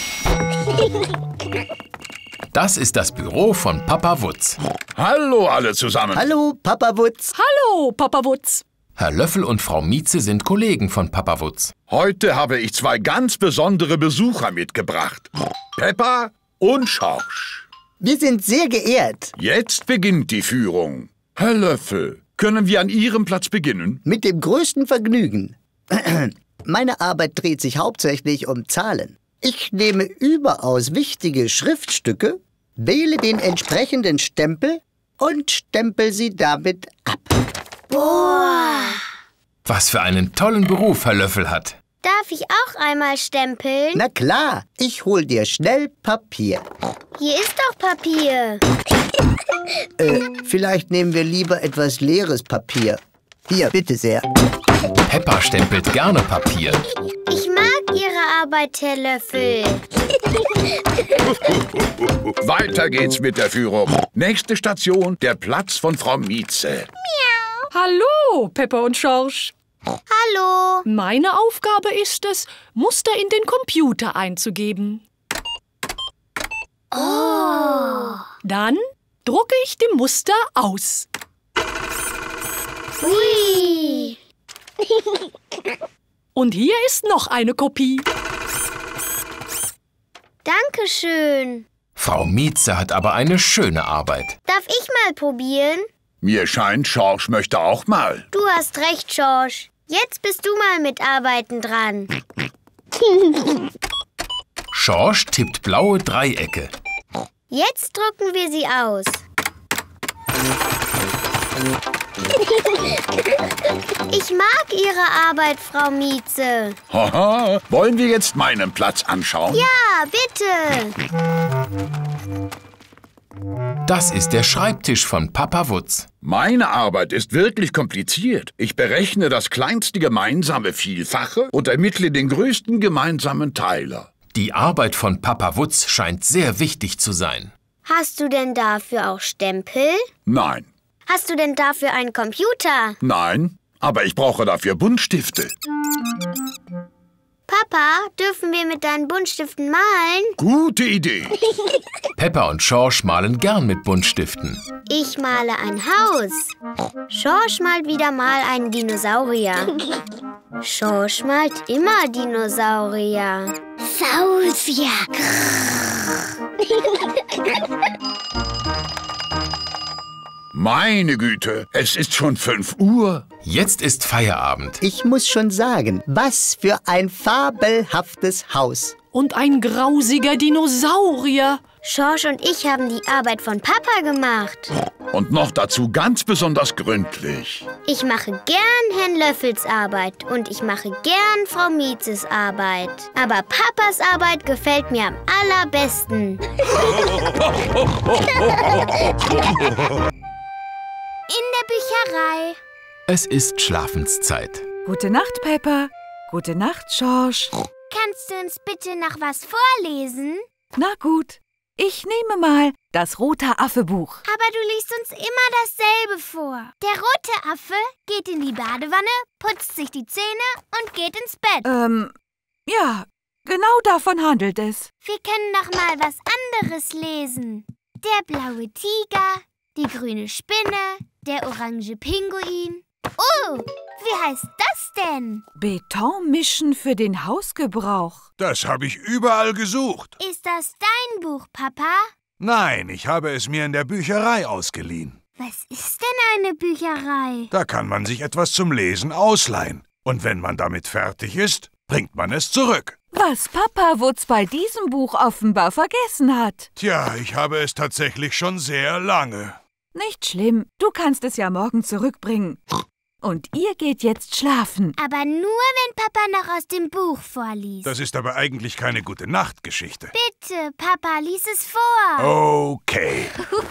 Das ist das Büro von Papa Wutz. Hallo alle zusammen. Hallo, Papa Wutz. Hallo, Papa Wutz. Herr Löffel und Frau Mieze sind Kollegen von Papa Wutz. Heute habe ich zwei ganz besondere Besucher mitgebracht. Peppa und Schorsch. Wir sind sehr geehrt. Jetzt beginnt die Führung. Herr Löffel, können wir an Ihrem Platz beginnen? Mit dem größten Vergnügen. Meine Arbeit dreht sich hauptsächlich um Zahlen. Ich nehme überaus wichtige Schriftstücke, wähle den entsprechenden Stempel und stempel sie damit ab. Boah! Was für einen tollen Beruf Herr Löffel hat. Darf ich auch einmal stempeln? Na klar, ich hol dir schnell Papier. Hier ist doch Papier. Äh, vielleicht nehmen wir lieber etwas leeres Papier. Hier, bitte sehr. Peppa stempelt gerne Papier. Ich mag Ihre Arbeit, Herr Löffel. Weiter geht's mit der Führung. Nächste Station, der Platz von Frau Mieze. Hallo, Peppa und Schorsch. Hallo. Meine Aufgabe ist es, Muster in den Computer einzugeben. Oh. Dann drucke ich die Muster aus. Hui. Und hier ist noch eine Kopie. Dankeschön. Frau Mieze hat aber eine schöne Arbeit. Darf ich mal probieren? Mir scheint, Schorsch möchte auch mal. Du hast recht, Schorsch. Jetzt bist du mal mit Arbeiten dran. Schorsch tippt blaue Dreiecke. Jetzt drucken wir sie aus. Ich mag Ihre Arbeit, Frau Mieze. Haha, wollen wir jetzt meinen Platz anschauen? Ja, bitte. Das ist der Schreibtisch von Papa Wutz. Meine Arbeit ist wirklich kompliziert. Ich berechne das kleinste gemeinsame Vielfache und ermittle den größten gemeinsamen Teiler. Die Arbeit von Papa Wutz scheint sehr wichtig zu sein. Hast du denn dafür auch Stempel? Nein. Hast du denn dafür einen Computer? Nein, aber ich brauche dafür Buntstifte. Papa, dürfen wir mit deinen Buntstiften malen? Gute Idee. Peppa und Schorsch malen gern mit Buntstiften. Ich male ein Haus. Schorsch malt wieder mal einen Dinosaurier. Schorsch malt immer Dinosaurier. Saurier. Meine Güte, es ist schon fünf Uhr. Jetzt ist Feierabend. Ich muss schon sagen, was für ein fabelhaftes Haus. Und ein grausiger Dinosaurier. Schorsch und ich haben die Arbeit von Papa gemacht. Und noch dazu ganz besonders gründlich. Ich mache gern Herrn Löffels Arbeit und ich mache gern Frau Miezes Arbeit. Aber Papas Arbeit gefällt mir am allerbesten. In der Bücherei. Es ist Schlafenszeit. Gute Nacht, Peppa. Gute Nacht, Schorsch. Kannst du uns bitte noch was vorlesen? Na gut. Ich nehme mal das rote Affe-Buch. Aber du liest uns immer dasselbe vor. Der rote Affe geht in die Badewanne, putzt sich die Zähne und geht ins Bett. Ähm, ja, genau davon handelt es. Wir können noch mal was anderes lesen. Der blaue Tiger, die grüne Spinne, der orange Pinguin. Oh, wie heißt das denn? Beton mischen für den Hausgebrauch. Das habe ich überall gesucht. Ist das dein Buch, Papa? Nein, ich habe es mir in der Bücherei ausgeliehen. Was ist denn eine Bücherei? Da kann man sich etwas zum Lesen ausleihen. Und wenn man damit fertig ist, bringt man es zurück. Was Papa Wutz bei diesem Buch offenbar vergessen hat. Tja, ich habe es tatsächlich schon sehr lange. Nicht schlimm, du kannst es ja morgen zurückbringen. Und ihr geht jetzt schlafen. Aber nur, wenn Papa noch aus dem Buch vorliest. Das ist aber eigentlich keine gute Nachtgeschichte. Bitte, Papa, lies es vor. Okay.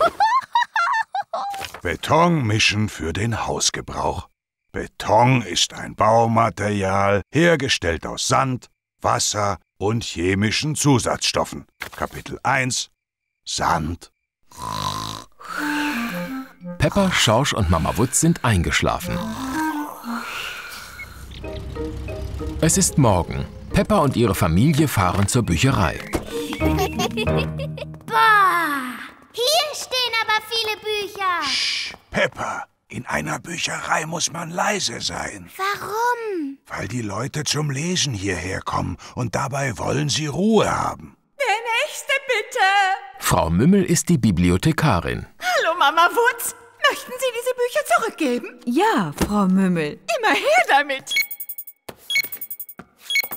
Beton mischen für den Hausgebrauch. Beton ist ein Baumaterial, hergestellt aus Sand, Wasser und chemischen Zusatzstoffen. Kapitel eins. Sand. Peppa, Schorsch und Mama Wutz sind eingeschlafen. Es ist morgen. Peppa und ihre Familie fahren zur Bücherei. Boah, hier stehen aber viele Bücher. Psst, Peppa, in einer Bücherei muss man leise sein. Warum? Weil die Leute zum Lesen hierher kommen und dabei wollen sie Ruhe haben. Der nächste, bitte. Frau Mümmel ist die Bibliothekarin. Hallo, Mama Wutz. Möchten Sie diese Bücher zurückgeben? Ja, Frau Mümmel. Immer her damit.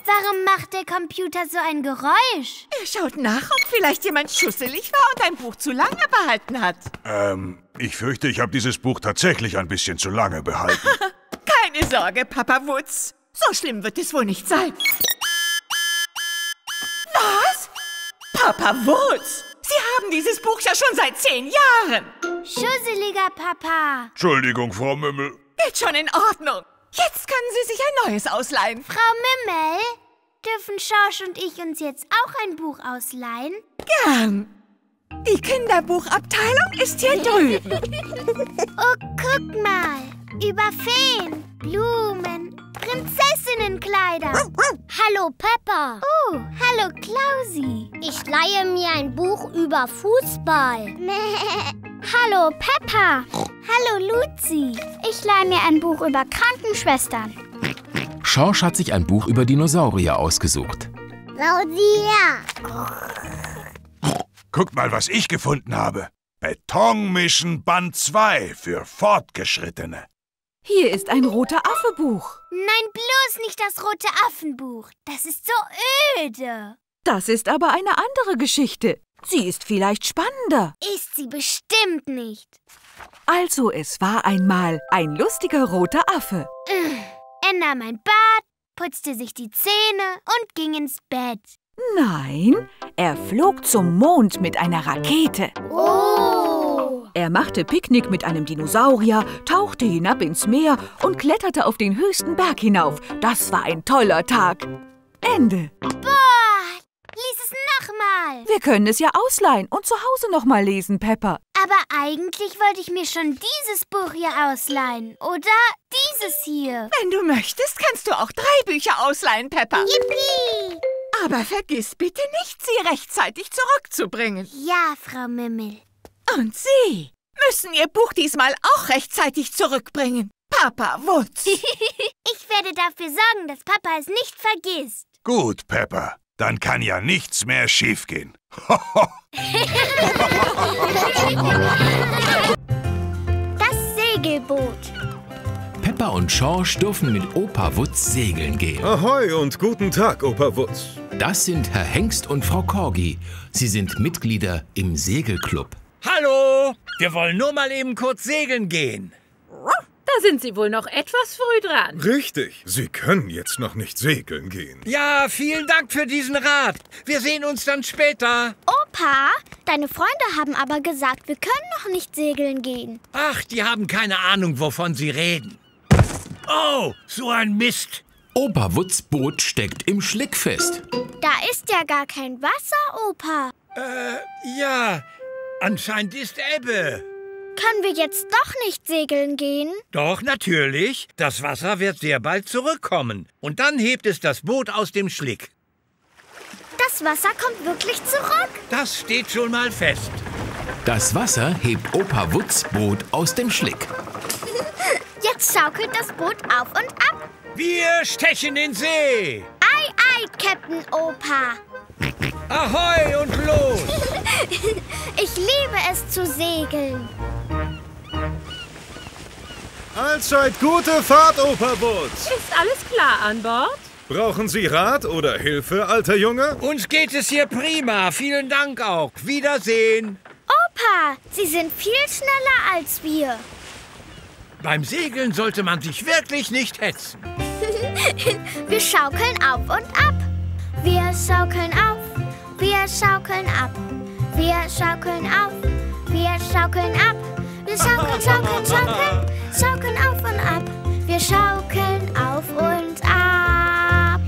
Warum macht der Computer so ein Geräusch? Er schaut nach, ob vielleicht jemand schusselig war und ein Buch zu lange behalten hat. Ähm, ich fürchte, ich habe dieses Buch tatsächlich ein bisschen zu lange behalten. Keine Sorge, Papa Wutz. So schlimm wird es wohl nicht sein. Was? Papa Wutz? Sie haben dieses Buch ja schon seit zehn Jahren. Schusseliger Papa. Entschuldigung, Frau Mümmel. Geht schon in Ordnung. Jetzt können Sie sich ein neues ausleihen. Frau Mümmel, dürfen Schorsch und ich uns jetzt auch ein Buch ausleihen? Gern. Die Kinderbuchabteilung ist hier drüben. Oh, guck mal. Über Feen, Blumen, Prinzessinnenkleider. Hallo Peppa. Oh, hallo Klausi. Ich leihe mir ein Buch über Fußball. Hallo Peppa. Hallo Luzi. Ich leihe mir ein Buch über Krankenschwestern. Schorsch hat sich ein Buch über Dinosaurier ausgesucht. Claudia. Guckt mal, was ich gefunden habe. Betonmischen Band zwei für Fortgeschrittene. Hier ist ein roter Affe-Buch. Nein, bloß nicht das rote Affenbuch. Das ist so öde. Das ist aber eine andere Geschichte. Sie ist vielleicht spannender. Ist sie bestimmt nicht. Also, es war einmal ein lustiger roter Affe. Er nahm ein Bad, putzte sich die Zähne und ging ins Bett. Nein, er flog zum Mond mit einer Rakete. Oh! Er machte Picknick mit einem Dinosaurier, tauchte hinab ins Meer und kletterte auf den höchsten Berg hinauf. Das war ein toller Tag. Ende. Boah! Lies es nochmal. Wir können es ja ausleihen und zu Hause nochmal lesen, Peppa. Aber eigentlich wollte ich mir schon dieses Buch hier ausleihen. Oder dieses hier. Wenn du möchtest, kannst du auch drei Bücher ausleihen, Peppa. Yippie! Aber vergiss bitte nicht, sie rechtzeitig zurückzubringen. Ja, Frau Mümmel. Und Sie müssen Ihr Buch diesmal auch rechtzeitig zurückbringen. Papa Wutz. Ich werde dafür sorgen, dass Papa es nicht vergisst. Gut, Peppa. Dann kann ja nichts mehr schiefgehen. Das Segelboot. Peppa und Schorsch dürfen mit Opa Wutz segeln gehen. Ahoi und guten Tag, Opa Wutz. Das sind Herr Hengst und Frau Corgi. Sie sind Mitglieder im Segelclub. Hallo! Wir wollen nur mal eben kurz segeln gehen. Da sind Sie wohl noch etwas früh dran. Richtig. Sie können jetzt noch nicht segeln gehen. Ja, vielen Dank für diesen Rat. Wir sehen uns dann später. Opa, deine Freunde haben aber gesagt, wir können noch nicht segeln gehen. Ach, die haben keine Ahnung, wovon sie reden. Oh, so ein Mist. Opa Wutz' Boot steckt im Schlick fest. Da ist ja gar kein Wasser, Opa. Äh, ja, anscheinend ist Ebbe. Können wir jetzt doch nicht segeln gehen? Doch, natürlich. Das Wasser wird sehr bald zurückkommen. Und dann hebt es das Boot aus dem Schlick. Das Wasser kommt wirklich zurück? Das steht schon mal fest. Das Wasser hebt Opa Wutz' Boot aus dem Schlick. Jetzt schaukelt das Boot auf und ab. Wir stechen in See. Ei, ei, Captain Opa. Ahoi und los. Ich liebe es zu segeln. Allzeit gute Fahrt, Opa Wutz. Ist alles klar an Bord? Brauchen Sie Rat oder Hilfe, alter Junge? Uns geht es hier prima. Vielen Dank auch. Wiedersehen. Opa, Sie sind viel schneller als wir. Beim Segeln sollte man sich wirklich nicht hetzen. Wir schaukeln auf und ab. Wir schaukeln auf. Wir schaukeln ab. Wir schaukeln auf. Wir schaukeln ab. Wir schaukeln, schaukeln, schaukeln. Schaukeln auf und ab. Wir schaukeln auf und ab.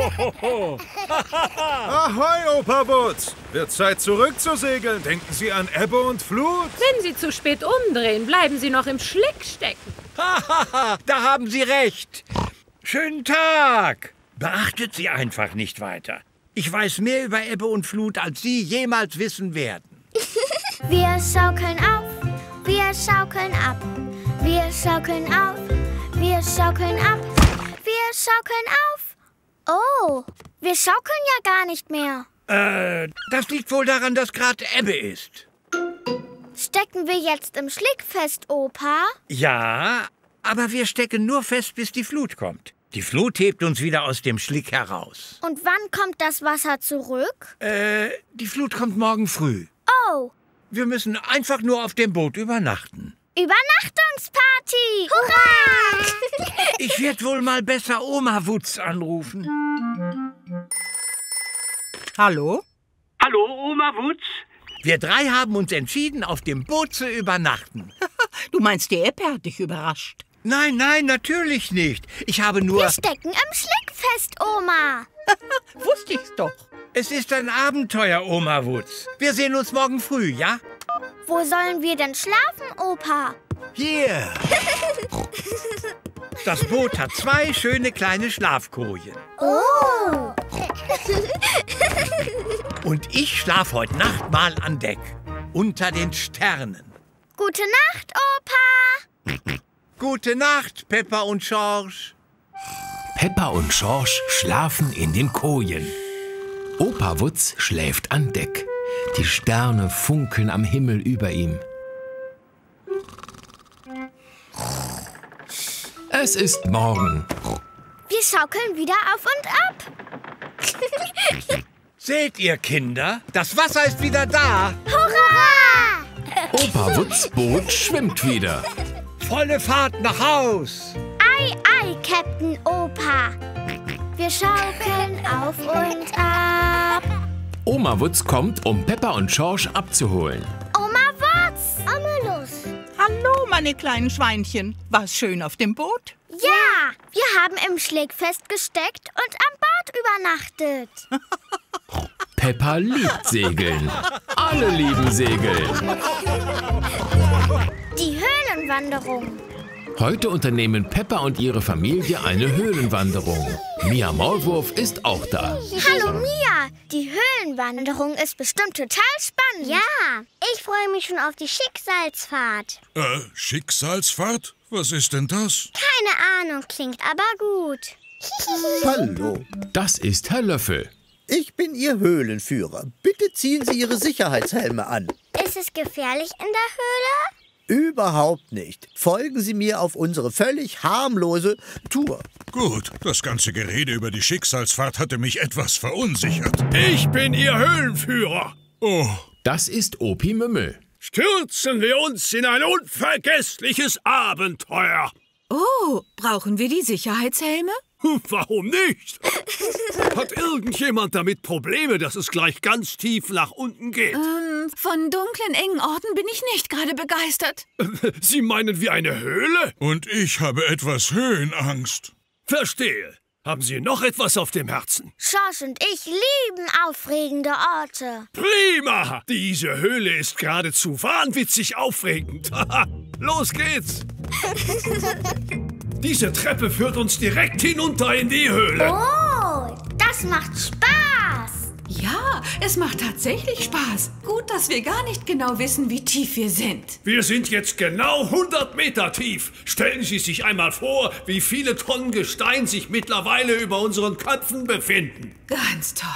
Ahoi, Opa Wutz. Wird Zeit zurückzusegeln. Denken Sie an Ebbe und Flut. Wenn Sie zu spät umdrehen, bleiben Sie noch im Schlick stecken. Da haben Sie recht. Schönen Tag. Beachtet Sie einfach nicht weiter. Ich weiß mehr über Ebbe und Flut, als Sie jemals wissen werden. Wir schaukeln auf, wir schaukeln ab. Wir schaukeln auf, wir schaukeln ab. Wir schaukeln auf. Oh, wir schaukeln ja gar nicht mehr. Äh, das liegt wohl daran, dass gerade Ebbe ist. Stecken wir jetzt im Schlick fest, Opa? Ja, aber wir stecken nur fest, bis die Flut kommt. Die Flut hebt uns wieder aus dem Schlick heraus. Und wann kommt das Wasser zurück? Äh, die Flut kommt morgen früh. Oh. Wir müssen einfach nur auf dem Boot übernachten. Übernachtungsparty! Hurra! Ich werde wohl mal besser Oma Wutz anrufen. Hallo? Hallo, Oma Wutz? Wir drei haben uns entschieden, auf dem Boot zu übernachten. Du meinst, die Ebbe hat dich überrascht? Nein, nein, natürlich nicht. Ich habe nur... Wir stecken im Schlick fest, Oma. Wusste ich's doch. Es ist ein Abenteuer, Oma Wutz. Wir sehen uns morgen früh, ja? Wo sollen wir denn schlafen, Opa? Hier. Das Boot hat zwei schöne kleine Schlafkojen. Oh. Und ich schlafe heute Nacht mal an Deck. Unter den Sternen. Gute Nacht, Opa. Gute Nacht, Peppa und George. Peppa und George schlafen in den Kojen. Opa Wutz schläft an Deck. Die Sterne funkeln am Himmel über ihm. Es ist morgen. Wir schaukeln wieder auf und ab. Seht ihr, Kinder? Das Wasser ist wieder da. Hurra! Opa Wutz' Boot schwimmt wieder. Volle Fahrt nach Haus. Ei, ei, Captain Opa. Wir schaukeln auf und ab. Oma Wutz kommt, um Peppa und George abzuholen. Oma Wutz! Omelus! Hallo, meine kleinen Schweinchen. War's schön auf dem Boot? Ja, wir haben im Schlick festgesteckt und am Bord übernachtet. Peppa liebt Segeln. Alle lieben Segeln. Die Höhlenwanderung. Heute unternehmen Peppa und ihre Familie eine Höhlenwanderung. Mia Maulwurf ist auch da. Hallo Mia, die Höhlenwanderung ist bestimmt total spannend. Ja, ich freue mich schon auf die Schicksalsfahrt. Äh, Schicksalsfahrt? Was ist denn das? Keine Ahnung, klingt aber gut. Hallo. Das ist Herr Löffel. Ich bin Ihr Höhlenführer. Bitte ziehen Sie Ihre Sicherheitshelme an. Ist es gefährlich in der Höhle? Überhaupt nicht. Folgen Sie mir auf unsere völlig harmlose Tour. Gut, das ganze Gerede über die Schicksalsfahrt hatte mich etwas verunsichert. Ich bin Ihr Höhlenführer. Oh. Das ist Opi Mümmel. Stürzen wir uns in ein unvergessliches Abenteuer. Oh, brauchen wir die Sicherheitshelme? Warum nicht? Hat irgendjemand damit Probleme, dass es gleich ganz tief nach unten geht? Ähm, von dunklen, engen Orten bin ich nicht gerade begeistert. Sie meinen wie eine Höhle? Und ich habe etwas Höhenangst. Verstehe. Haben Sie noch etwas auf dem Herzen? George und ich lieben aufregende Orte. Prima! Diese Höhle ist geradezu wahnwitzig aufregend. Los geht's! Diese Treppe führt uns direkt hinunter in die Höhle. Oh, das macht Spaß. Ja, es macht tatsächlich Spaß. Gut, dass wir gar nicht genau wissen, wie tief wir sind. Wir sind jetzt genau hundert Meter tief. Stellen Sie sich einmal vor, wie viele Tonnen Gestein sich mittlerweile über unseren Köpfen befinden. Ganz toll.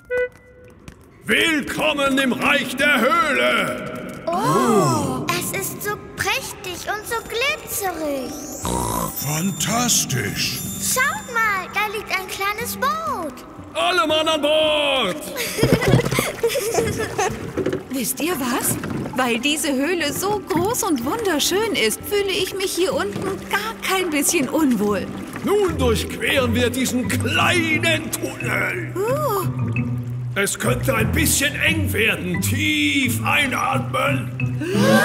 Willkommen im Reich der Höhle. Oh, es ist so prächtig und so glitzerig. Fantastisch. Schaut mal, da liegt ein kleines Boot. Alle Mann an Bord! Wisst ihr was? Weil diese Höhle so groß und wunderschön ist, fühle ich mich hier unten gar kein bisschen unwohl. Nun durchqueren wir diesen kleinen Tunnel. Uh. Es könnte ein bisschen eng werden. Tief einatmen.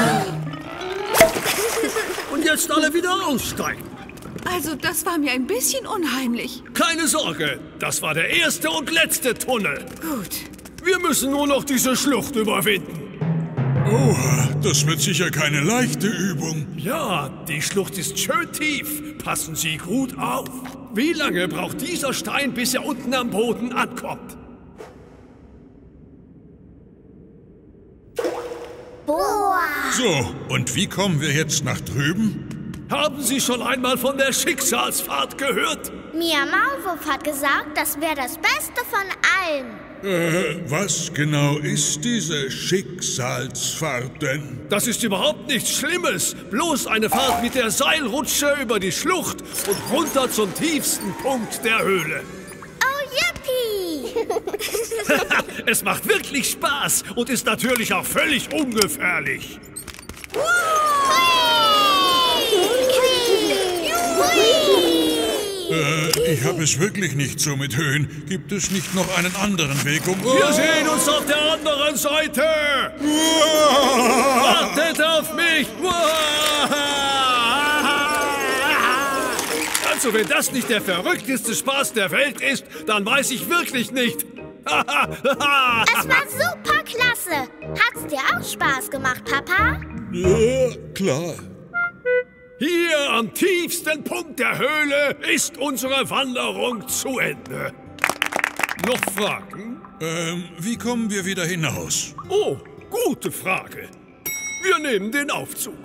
Und jetzt alle wieder aussteigen. Also, das war mir ein bisschen unheimlich. Keine Sorge, das war der erste und letzte Tunnel. Gut. Wir müssen nur noch diese Schlucht überwinden. Oh, das wird sicher keine leichte Übung. Ja, die Schlucht ist schön tief. Passen Sie gut auf. Wie lange braucht dieser Stein, bis er unten am Boden ankommt? Boah. So, und wie kommen wir jetzt nach drüben? Haben Sie schon einmal von der Schicksalsfahrt gehört? Mia Maulwurf hat gesagt, das wäre das Beste von allen. Äh, was genau ist diese Schicksalsfahrt denn? Das ist überhaupt nichts Schlimmes. Bloß eine Fahrt mit der Seilrutsche über die Schlucht und runter zum tiefsten Punkt der Höhle. Oh, Yippie! Es macht wirklich Spaß und ist natürlich auch völlig ungefährlich. Äh, ich habe es wirklich nicht so mit Höhen. Gibt es nicht noch einen anderen Weg, um... Wir sehen uns auf der anderen Seite! Wartet auf mich! Also, wenn das nicht der verrückteste Spaß der Welt ist, dann weiß ich wirklich nicht. Es war super klasse. Hat's dir auch Spaß gemacht, Papa? Ja, klar. Hier am tiefsten Punkt der Höhle ist unsere Wanderung zu Ende. Noch Fragen? Ähm, wie kommen wir wieder hinaus? Oh, gute Frage. Wir nehmen den Aufzug.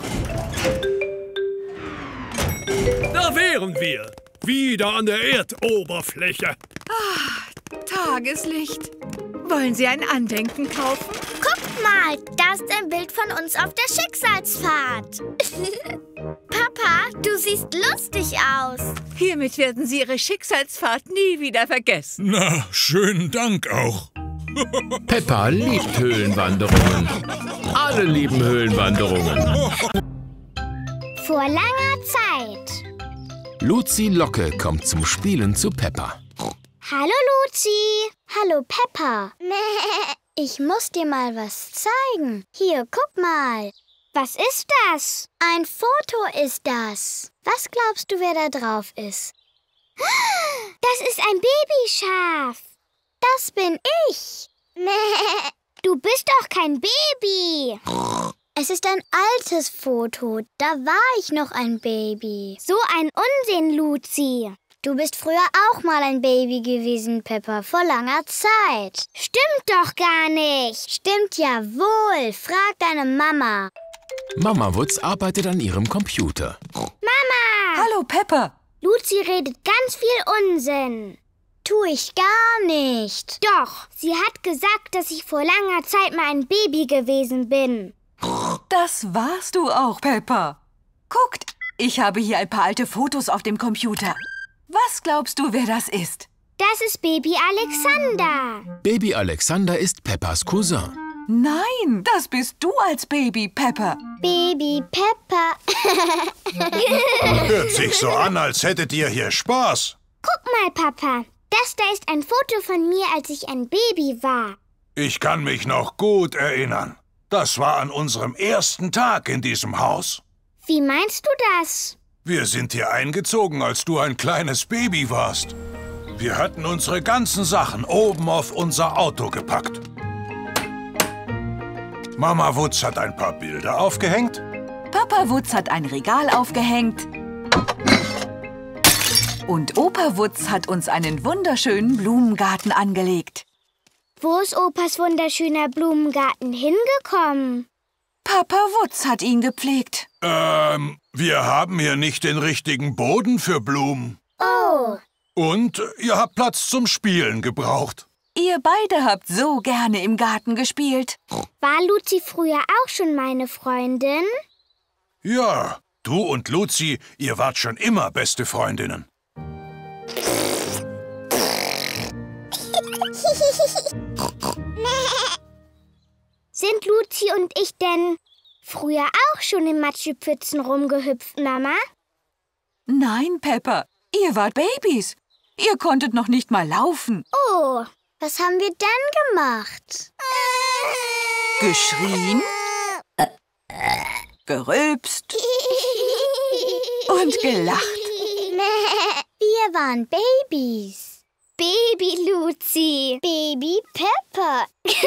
Da wären wir. Wieder an der Erdoberfläche. Ah, Tageslicht. Wollen Sie ein Andenken kaufen? Guckt mal, da ist ein Bild von uns auf der Schicksalsfahrt. Papa, du siehst lustig aus. Hiermit werden Sie Ihre Schicksalsfahrt nie wieder vergessen. Na, schönen Dank auch. Peppa liebt Höhlenwanderungen. Alle lieben Höhlenwanderungen. Vor langer Zeit. Luzi Locke kommt zum Spielen zu Peppa. Hallo, Luzi. Hallo, Peppa. Ich muss dir mal was zeigen. Hier, guck mal. Was ist das? Ein Foto ist das. Was glaubst du, wer da drauf ist? Das ist ein Babyschaf. Das bin ich. Du bist doch kein Baby. Es ist ein altes Foto. Da war ich noch ein Baby. So ein Unsinn, Luzi. Du bist früher auch mal ein Baby gewesen, Peppa, vor langer Zeit. Stimmt doch gar nicht. Stimmt ja wohl. Frag deine Mama. Mama Wutz arbeitet an ihrem Computer. Mama! Hallo, Peppa. Luzi redet ganz viel Unsinn. Tu ich gar nicht. Doch, sie hat gesagt, dass ich vor langer Zeit mal ein Baby gewesen bin. Das warst du auch, Peppa. Guckt, ich habe hier ein paar alte Fotos auf dem Computer. Was glaubst du, wer das ist? Das ist Baby Alexander. Baby Alexander ist Peppas Cousin. Nein, das bist du als Baby, Peppa. Baby Peppa. Hört sich so an, als hättet ihr hier Spaß. Guck mal, Papa. Das da ist ein Foto von mir, als ich ein Baby war. Ich kann mich noch gut erinnern. Das war an unserem ersten Tag in diesem Haus. Wie meinst du das? Wir sind hier eingezogen, als du ein kleines Baby warst. Wir hatten unsere ganzen Sachen oben auf unser Auto gepackt. Mama Wutz hat ein paar Bilder aufgehängt. Papa Wutz hat ein Regal aufgehängt. Und Opa Wutz hat uns einen wunderschönen Blumengarten angelegt. Wo ist Opas wunderschöner Blumengarten hingekommen? Papa Wutz hat ihn gepflegt. Ähm, wir haben hier nicht den richtigen Boden für Blumen. Oh. Und ihr habt Platz zum Spielen gebraucht. Ihr beide habt so gerne im Garten gespielt. War Luzi früher auch schon meine Freundin? Ja, du und Luzi, ihr wart schon immer beste Freundinnen. Sind Luzi und ich denn früher auch schon in Matschepfützen rumgehüpft, Mama? Nein, Peppa, ihr wart Babys. Ihr konntet noch nicht mal laufen. Oh, was haben wir dann gemacht? Geschrien, gerülpst und gelacht. Wir waren Babys. Baby Luzi. Baby Peppa.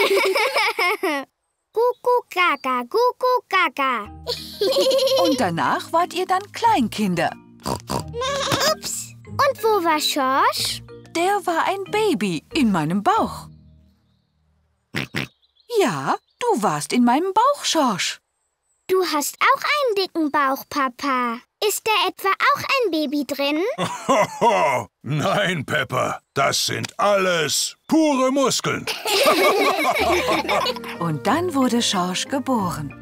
Kuckuck, Gaga, Kuckuck, Gaga. Und danach wart ihr dann Kleinkinder. Ups. Und wo war Schorsch? Der war ein Baby in meinem Bauch. Ja, du warst in meinem Bauch, Schorsch. Du hast auch einen dicken Bauch, Papa. Ist da etwa auch ein Baby drin? Hoho, nein, Peppa, das sind alles pure Muskeln. Und dann wurde Schorsch geboren.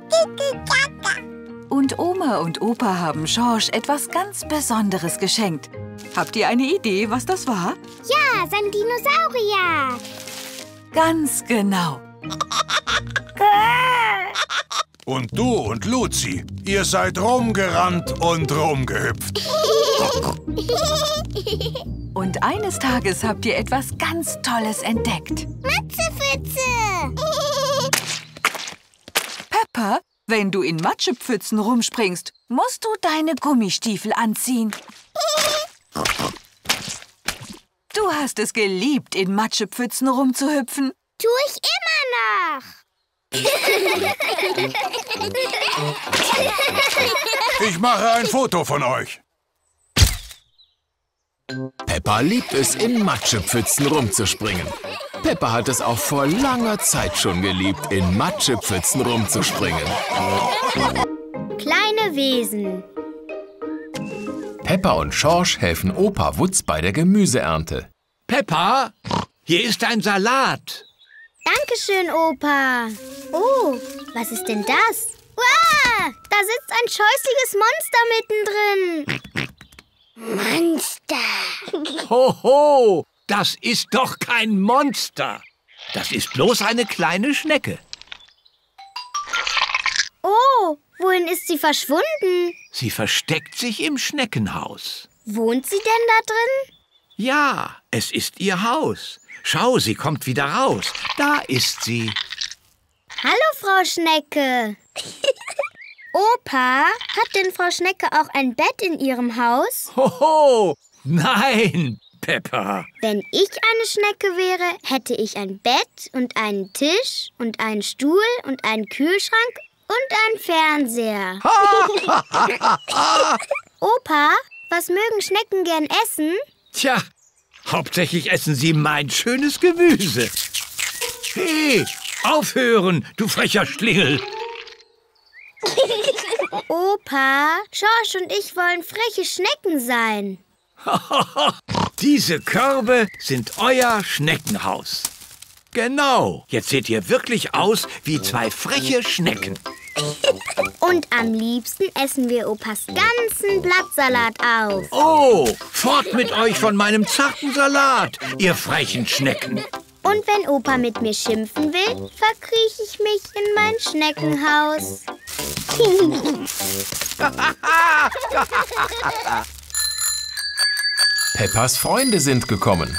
Und Oma und Opa haben Schorsch etwas ganz Besonderes geschenkt. Habt ihr eine Idee, was das war? Ja, sein Dinosaurier. Ganz genau. Und du und Luzi, ihr seid rumgerannt und rumgehüpft. Und eines Tages habt ihr etwas ganz Tolles entdeckt. Matzepfütze! Peppa, wenn du in Matschepfützen rumspringst, musst du deine Gummistiefel anziehen. Du hast es geliebt, in Matschepfützen rumzuhüpfen. Tu ich immer noch. Ich mache ein Foto von euch. Peppa liebt es, in Matschepfützen rumzuspringen. Peppa hat es auch vor langer Zeit schon geliebt, in Matschepfützen rumzuspringen. Kleine Wesen. Peppa und Schorsch helfen Opa Wutz bei der Gemüseernte. Peppa, hier ist ein Salat. Dankeschön, Opa. Oh, was ist denn das? Uah, da sitzt ein scheußliches Monster mittendrin. Monster. Hoho, das ist doch kein Monster. Das ist bloß eine kleine Schnecke. Oh, wohin ist sie verschwunden? Sie versteckt sich im Schneckenhaus. Wohnt sie denn da drin? Ja, es ist ihr Haus. Schau, sie kommt wieder raus. Da ist sie. Hallo, Frau Schnecke. Opa, hat denn Frau Schnecke auch ein Bett in ihrem Haus? Hoho, nein, Peppa. Wenn ich eine Schnecke wäre, hätte ich ein Bett und einen Tisch und einen Stuhl und einen Kühlschrank und einen Fernseher. Opa, was mögen Schnecken gern essen? Tja, hauptsächlich essen sie mein schönes Gemüse. Hey, aufhören, du frecher Schlingel. Opa, Schorsch und ich wollen freche Schnecken sein. Diese Körbe sind euer Schneckenhaus. Genau, jetzt seht ihr wirklich aus wie zwei freche Schnecken. Und am liebsten essen wir Opas ganzen Blattsalat auf. Oh, fort mit euch von meinem zarten Salat, ihr frechen Schnecken. Und wenn Opa mit mir schimpfen will, verkrieche ich mich in mein Schneckenhaus. Peppas Freunde sind gekommen.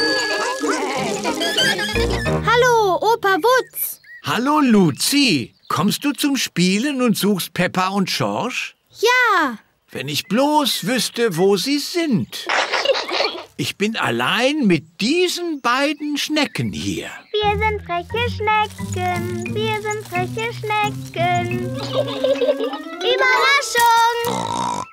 Hallo, Opa Wutz. Hallo, Luzi. Kommst du zum Spielen und suchst Peppa und Schorsch? Ja. Wenn ich bloß wüsste, wo sie sind. Ich bin allein mit diesen beiden Schnecken hier. Wir sind freche Schnecken. Wir sind freche Schnecken. Überraschung!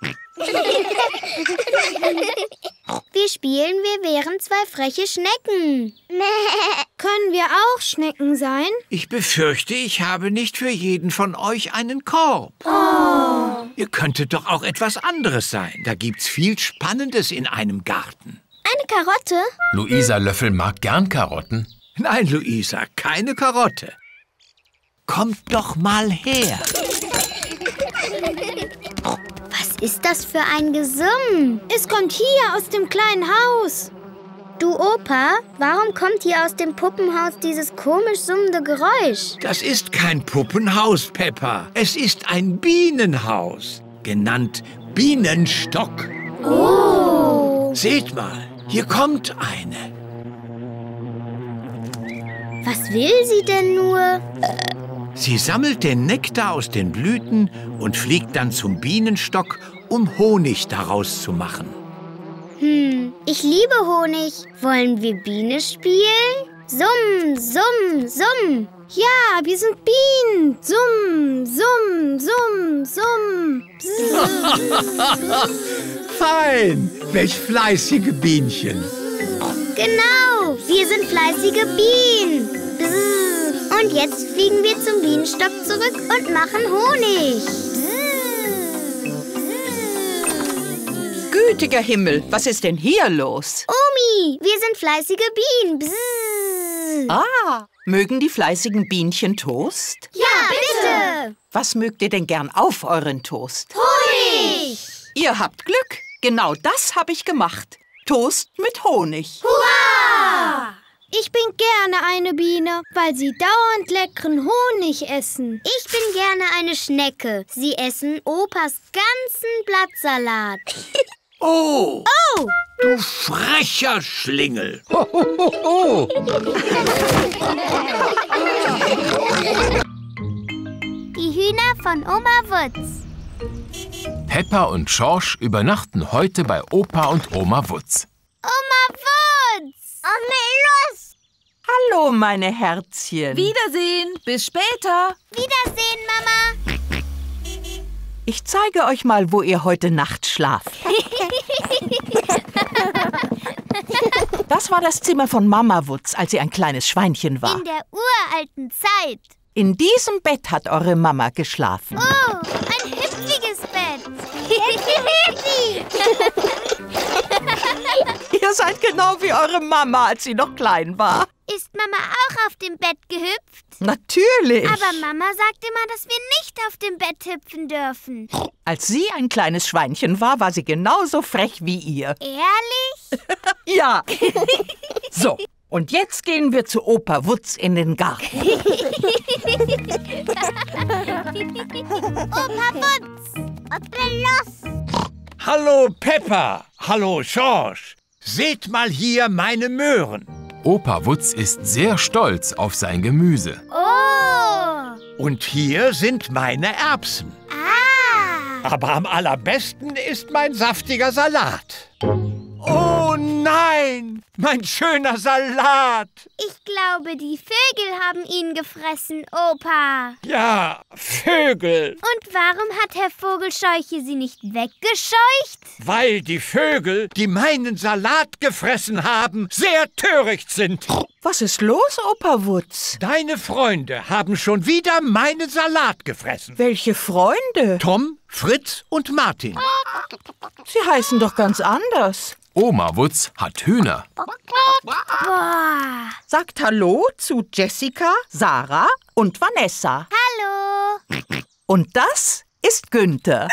Wir spielen, wir wären zwei freche Schnecken. Können wir auch Schnecken sein? Ich befürchte, ich habe nicht für jeden von euch einen Korb. Oh. Ihr könntet doch auch etwas anderes sein. Da gibt's viel Spannendes in einem Garten. Eine Karotte? Luisa Löffel mag gern Karotten. Nein, Luisa, keine Karotte. Kommt doch mal her. Was ist das für ein Gesumm? Es kommt hier aus dem kleinen Haus. Du Opa, warum kommt hier aus dem Puppenhaus dieses komisch summende Geräusch? Das ist kein Puppenhaus, Peppa. Es ist ein Bienenhaus, genannt Bienenstock. Oh! Seht mal, hier kommt eine. Was will sie denn nur? Sie sammelt den Nektar aus den Blüten und fliegt dann zum Bienenstock, um Honig daraus zu machen. Hm, ich liebe Honig. Wollen wir Biene spielen? Summ, summ, summ. Ja, wir sind Bienen. Summ, summ, summ, summ. Fein, welch fleißige Bienchen. Genau, wir sind fleißige Bienen. Bzz. Und jetzt fliegen wir zum Bienenstock zurück und machen Honig. Bzz. gütiger Himmel, was ist denn hier los? Omi, wir sind fleißige Bienen. Bzzz. Ah, mögen die fleißigen Bienchen Toast? Ja, bitte. Was mögt ihr denn gern auf euren Toast? Honig. Ihr habt Glück. Genau das habe ich gemacht. Toast mit Honig. Hurra! Ich bin gerne eine Biene, weil sie dauernd leckeren Honig essen. Ich bin gerne eine Schnecke. Sie essen Opas ganzen Blattsalat. Oh! Oh! Du frecher Schlingel! Ho, ho, ho, ho. Die Hühner von Oma Wutz. Peppa und Schorsch übernachten heute bei Opa und Oma Wutz. Oma Wutz! Oh, los! Hallo, meine Herzchen. Wiedersehen. Bis später. Wiedersehen, Mama. Ich zeige euch mal, wo ihr heute Nacht schlaft. Das war das Zimmer von Mama Wutz, als sie ein kleines Schweinchen war. In der uralten Zeit. In diesem Bett hat eure Mama geschlafen. Oh, ein hüpfiges Bett. Ihr seid genau wie eure Mama, als sie noch klein war. Ist Mama auch auf dem Bett gehüpft? Natürlich. Aber Mama sagt immer, dass wir nicht auf dem Bett hüpfen dürfen. Als sie ein kleines Schweinchen war, war sie genauso frech wie ihr. Ehrlich? Ja. So, und jetzt gehen wir zu Opa Wutz in den Garten. Opa Wutz, was denn los? Hallo Peppa, hallo Schorsch. Seht mal hier meine Möhren. Opa Wutz ist sehr stolz auf sein Gemüse. Oh! Und hier sind meine Erbsen. Ah! Aber am allerbesten ist mein saftiger Salat. Oh nein, mein schöner Salat. Ich glaube, die Vögel haben ihn gefressen, Opa. Ja, Vögel. Und warum hat Herr Vogelscheuche sie nicht weggescheucht? Weil die Vögel, die meinen Salat gefressen haben, sehr töricht sind. Was ist los, Opa Wutz? Deine Freunde haben schon wieder meinen Salat gefressen. Welche Freunde? Tom, Fritz und Martin. Sie heißen doch ganz anders. Oma Wutz hat Hühner. Boah. Sagt Hallo zu Jessica, Sarah und Vanessa. Hallo. Und das ist Günther.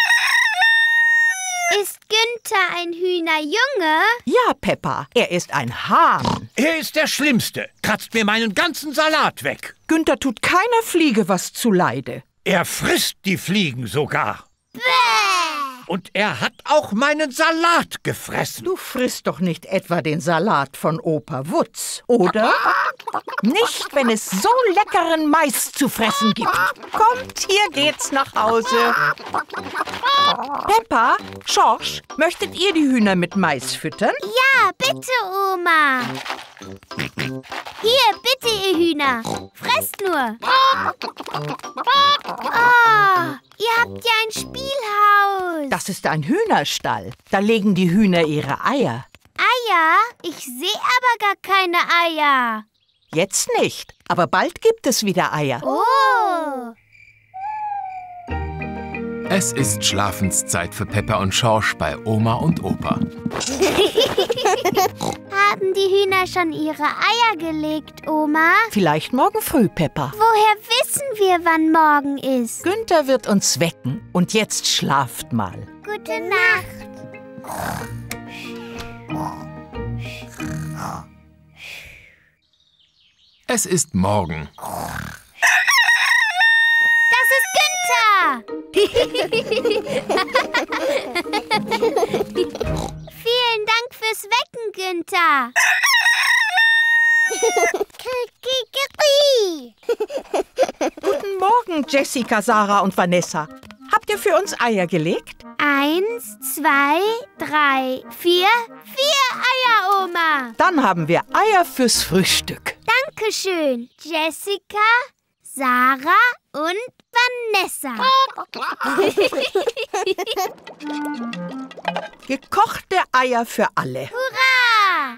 Ist Günther ein Hühnerjunge? Ja, Peppa, er ist ein Hahn. Er ist der Schlimmste. Kratzt mir meinen ganzen Salat weg. Günther tut keiner Fliege was zuleide. Er frisst die Fliegen sogar. Bäh. Und er hat auch meinen Salat gefressen. Du frisst doch nicht etwa den Salat von Opa Wutz, oder? Nicht, wenn es so leckeren Mais zu fressen gibt. Kommt, hier geht's nach Hause. Peppa, Schorsch, möchtet ihr die Hühner mit Mais füttern? Ja, bitte, Oma. Hier, bitte, ihr Hühner. Fresst nur. Oh, ihr habt ja ein Spielhaus. Das ist ein Hühnerstall. Da legen die Hühner ihre Eier. Eier? Ich sehe aber gar keine Eier. Jetzt nicht, aber bald gibt es wieder Eier. Oh. Es ist Schlafenszeit für Peppa und Schorsch bei Oma und Opa. Haben die Hühner schon ihre Eier gelegt, Oma? Vielleicht morgen früh, Peppa. Woher wissen wir, wann morgen ist? Günther wird uns wecken. Und jetzt schlaft mal. Gute Nacht. Es ist morgen. Das ist Günther! Vielen Dank fürs Wecken, Günther. Guten Morgen, Jessica, Sarah und Vanessa. Habt ihr für uns Eier gelegt? Eins, zwei, drei, vier. Vier Eier, Oma. Dann haben wir Eier fürs Frühstück. Dankeschön, Jessica, Sarah und Vanessa. Gekochte Eier für alle. Hurra!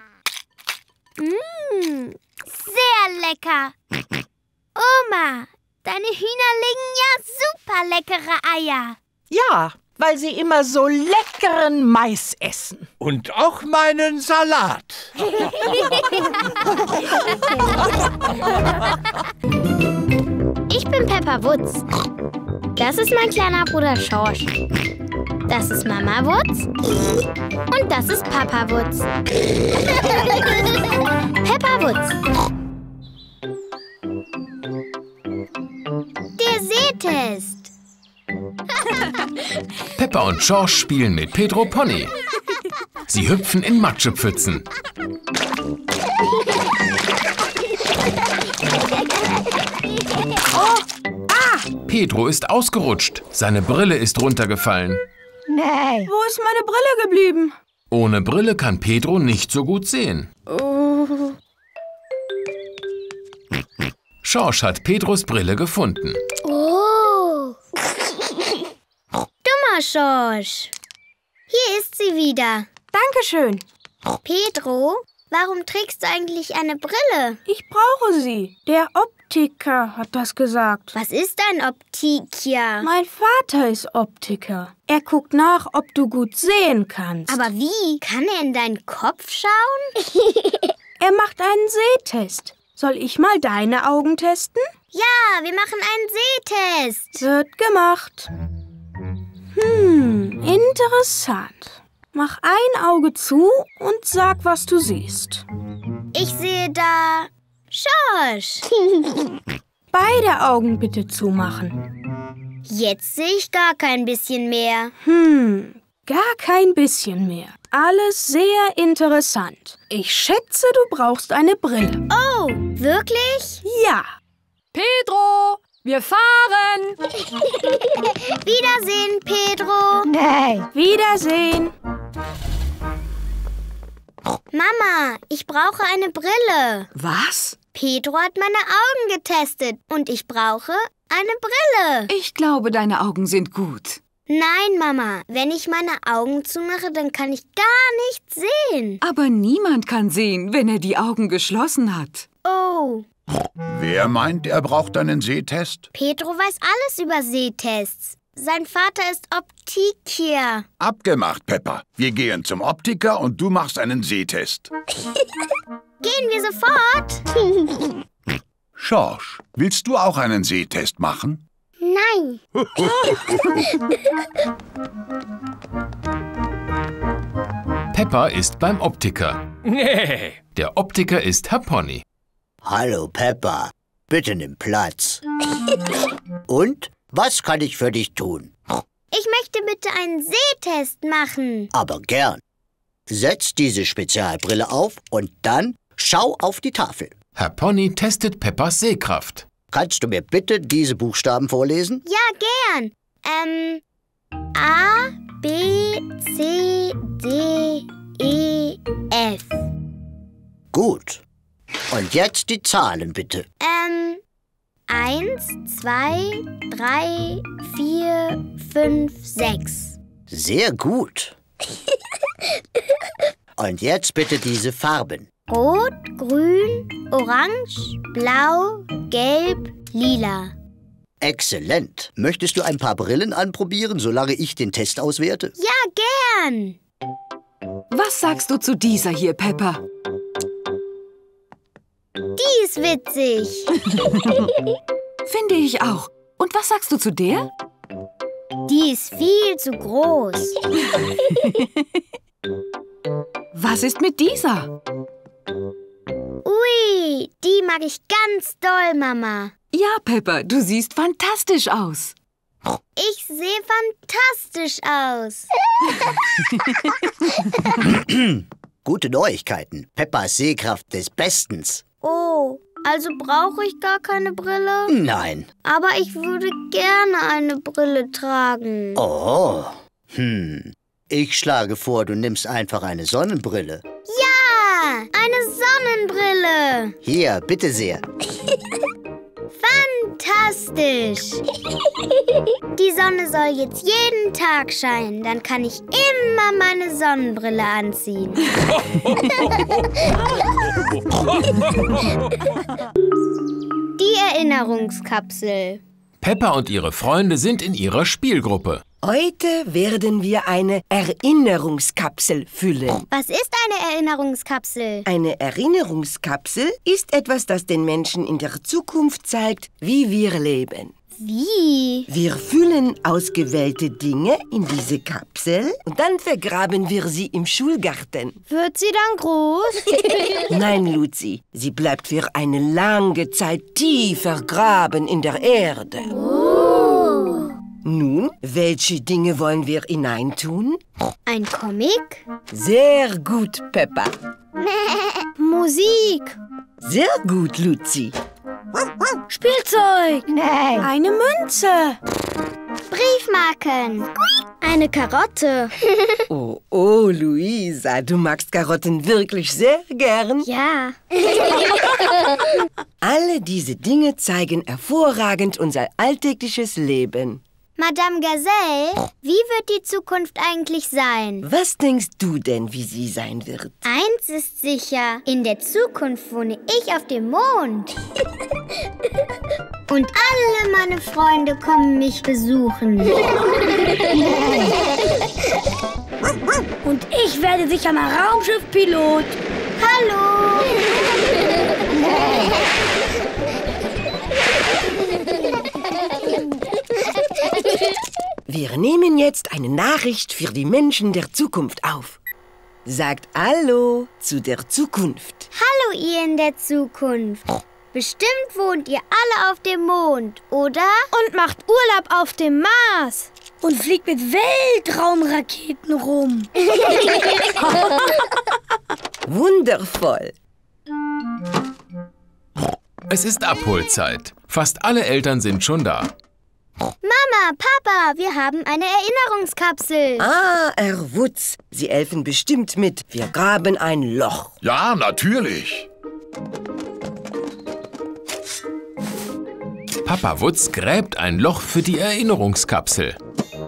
Mmh, sehr lecker. Oma, deine Hühner legen ja super leckere Eier. Ja, weil sie immer so leckeren Mais essen. Und auch meinen Salat. Ich bin Peppa Wutz. Das ist mein kleiner Bruder Schorsch. Das ist Mama Wutz. Und das ist Papa Wutz. Peppa Wutz. Der Sehtest. Peppa und Schorsch spielen mit Pedro Pony. Sie hüpfen in Matschepfützen. Oh, ah! Pedro ist ausgerutscht. Seine Brille ist runtergefallen. Nein. Wo ist meine Brille geblieben? Ohne Brille kann Pedro nicht so gut sehen. Oh. Schorsch hat Pedros Brille gefunden. Oh. Dummer Schorsch. Hier ist sie wieder. Dankeschön. Pedro, warum trägst du eigentlich eine Brille? Ich brauche sie. Der Optiker hat das gesagt. Was ist ein Optiker? Mein Vater ist Optiker. Er guckt nach, ob du gut sehen kannst. Aber wie? Kann er in deinen Kopf schauen? Er macht einen Sehtest. Soll ich mal deine Augen testen? Ja, wir machen einen Sehtest. Wird gemacht. Hm, interessant. Mach ein Auge zu und sag, was du siehst. Ich sehe da Schorsch. Beide Augen bitte zumachen. Jetzt sehe ich gar kein bisschen mehr. Hm, gar kein bisschen mehr. Alles sehr interessant. Ich schätze, du brauchst eine Brille. Oh, wirklich? Ja. Pedro, wir fahren. Wiedersehen, Pedro. Nein. Wiedersehen. Mama, ich brauche eine Brille. Was? Pedro hat meine Augen getestet und ich brauche eine Brille. Ich glaube, deine Augen sind gut. Nein, Mama. Wenn ich meine Augen zumache, dann kann ich gar nichts sehen. Aber niemand kann sehen, wenn er die Augen geschlossen hat. Oh. Wer meint, er braucht einen Sehtest? Pedro weiß alles über Sehtests. Sein Vater ist Optiker. Abgemacht, Peppa. Wir gehen zum Optiker und du machst einen Sehtest. Gehen wir sofort? Schorsch, willst du auch einen Sehtest machen? Nein. Peppa ist beim Optiker. Nee. Der Optiker ist Herr Pony. Hallo, Peppa. Bitte nimm Platz. Und? Was kann ich für dich tun? Ich möchte bitte einen Sehtest machen. Aber gern. Setz diese Spezialbrille auf und dann schau auf die Tafel. Herr Pony testet Peppas Sehkraft. Kannst du mir bitte diese Buchstaben vorlesen? Ja, gern. Ähm, A, B, C, D, E, F. Gut. Und jetzt die Zahlen, bitte. Ähm, eins, zwei, drei, vier, fünf, sechs. Sehr gut. Und jetzt bitte diese Farben. Rot, grün, orange, blau, gelb, lila. Exzellent. Möchtest du ein paar Brillen anprobieren, solange ich den Test auswerte? Ja, gern. Was sagst du zu dieser hier, Peppa? Die ist witzig. Finde ich auch. Und was sagst du zu der? Die ist viel zu groß. Was ist mit dieser? Ui, die mag ich ganz doll, Mama. Ja, Peppa, du siehst fantastisch aus. Ich sehe fantastisch aus. Gute Neuigkeiten. Peppas Sehkraft ist bestens. Oh, also brauche ich gar keine Brille? Nein. Aber ich würde gerne eine Brille tragen. Oh, hm. Ich schlage vor, du nimmst einfach eine Sonnenbrille. Ja, eine Sonnenbrille. Hier, bitte sehr. Fantastisch. Die Sonne soll jetzt jeden Tag scheinen. Dann kann ich immer meine Sonnenbrille anziehen. Die Erinnerungskapsel. Peppa und ihre Freunde sind in ihrer Spielgruppe. Heute werden wir eine Erinnerungskapsel füllen. Was ist eine Erinnerungskapsel? Eine Erinnerungskapsel ist etwas, das den Menschen in der Zukunft zeigt, wie wir leben. Wie? Wir füllen ausgewählte Dinge in diese Kapsel und dann vergraben wir sie im Schulgarten. Wird sie dann groß? Nein, Luzi, sie bleibt für eine lange Zeit tief vergraben in der Erde. Oh. Nun, welche Dinge wollen wir hineintun? Ein Comic? Sehr gut, Peppa. Musik? Sehr gut, Luzi. Spielzeug? Nein. Eine Münze? Briefmarken? Eine Karotte? Oh, oh, Luisa, du magst Karotten wirklich sehr gern? Ja. Alle diese Dinge zeigen hervorragend unser alltägliches Leben. Madame Gazelle, wie wird die Zukunft eigentlich sein? Was denkst du denn, wie sie sein wird? Eins ist sicher, in der Zukunft wohne ich auf dem Mond. Und alle meine Freunde kommen mich besuchen. Und ich werde sicher mal Raumschiffpilot. Hallo! Wir nehmen jetzt eine Nachricht für die Menschen der Zukunft auf. Sagt Hallo zu der Zukunft. Hallo, ihr in der Zukunft. Bestimmt wohnt ihr alle auf dem Mond, oder? Und macht Urlaub auf dem Mars. Und fliegt mit Weltraumraketen rum. Wundervoll. Es ist Abholzeit. Fast alle Eltern sind schon da. Mama, Papa, wir haben eine Erinnerungskapsel. Ah, Herr Wutz, Sie helfen bestimmt mit. Wir graben ein Loch. Ja, natürlich. Papa Wutz gräbt ein Loch für die Erinnerungskapsel.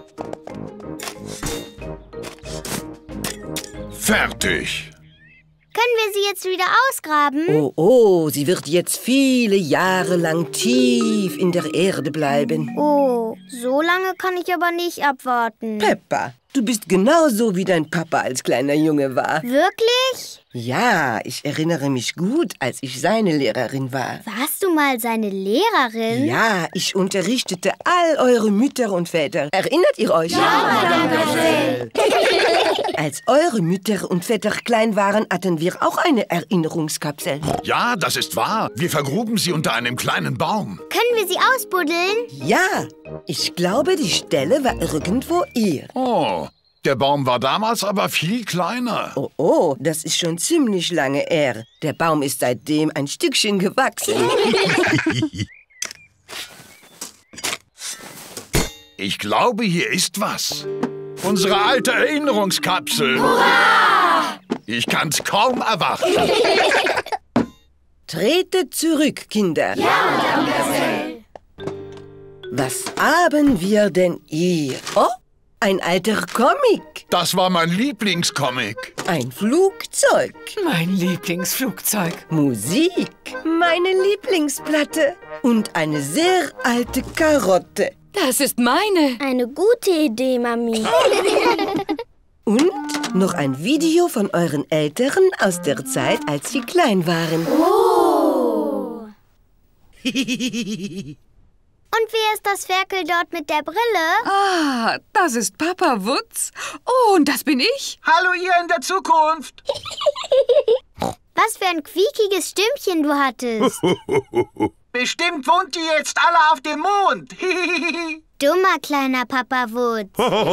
Fertig. Können wir sie jetzt wieder ausgraben? Oh, oh, sie wird jetzt viele Jahre lang tief in der Erde bleiben. Oh, so lange kann ich aber nicht abwarten. Peppa, du bist genauso wie dein Papa als kleiner Junge war. Wirklich? Ja, ich erinnere mich gut, als ich seine Lehrerin war. Warst du mal seine Lehrerin? Ja, ich unterrichtete all eure Mütter und Väter. Erinnert ihr euch? Ja, Madame Gazelle. Als eure Mütter und Väter klein waren, hatten wir auch eine Erinnerungskapsel. Ja, das ist wahr. Wir vergruben sie unter einem kleinen Baum. Können wir sie ausbuddeln? Ja, ich glaube, die Stelle war irgendwo hier. Oh, der Baum war damals aber viel kleiner. Oh, oh, das ist schon ziemlich lange her. Der Baum ist seitdem ein Stückchen gewachsen. Ich glaube, hier ist was. Unsere alte Erinnerungskapsel. Hurra! Ich kann's kaum erwarten. Tretet zurück, Kinder. Ja, Madame Gazelle. Was haben wir denn hier? Oh, ein alter Comic. Das war mein Lieblingscomic. Ein Flugzeug. Mein Lieblingsflugzeug. Musik. Meine Lieblingsplatte. Und eine sehr alte Karotte. Das ist meine. Eine gute Idee, Mami. Und noch ein Video von euren Eltern aus der Zeit, als sie klein waren. Oh! Und wer ist das Ferkel dort mit der Brille? Ah, das ist Papa Wutz. Oh, und das bin ich. Hallo, ihr in der Zukunft. Was für ein quiekiges Stimmchen du hattest. Bestimmt wohnt ihr jetzt alle auf dem Mond. Dummer kleiner Papa Wutz.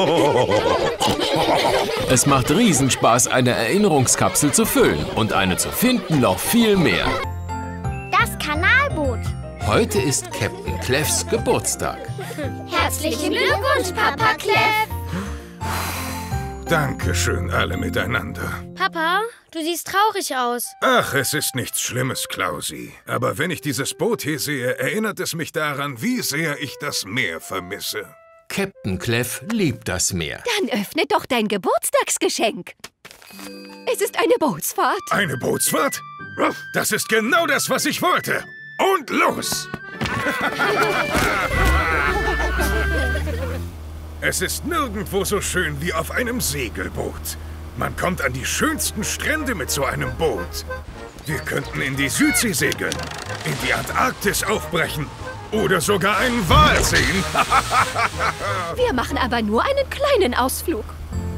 Es macht Riesenspaß, eine Erinnerungskapsel zu füllen und eine zu finden noch viel mehr. Das Kanalboot. Heute ist Captain Cleffs Geburtstag. Herzlichen Glückwunsch, Papa Cleff. Dankeschön, alle miteinander. Papa, du siehst traurig aus. Ach, es ist nichts Schlimmes, Klausi. Aber wenn ich dieses Boot hier sehe, erinnert es mich daran, wie sehr ich das Meer vermisse. Captain Cleff liebt das Meer. Dann öffne doch dein Geburtstagsgeschenk. Es ist eine Bootsfahrt. Eine Bootsfahrt? Das ist genau das, was ich wollte. Und los! Es ist nirgendwo so schön wie auf einem Segelboot. Man kommt an die schönsten Strände mit so einem Boot. Wir könnten in die Südsee segeln, in die Antarktis aufbrechen oder sogar einen Wal sehen. Wir machen aber nur einen kleinen Ausflug.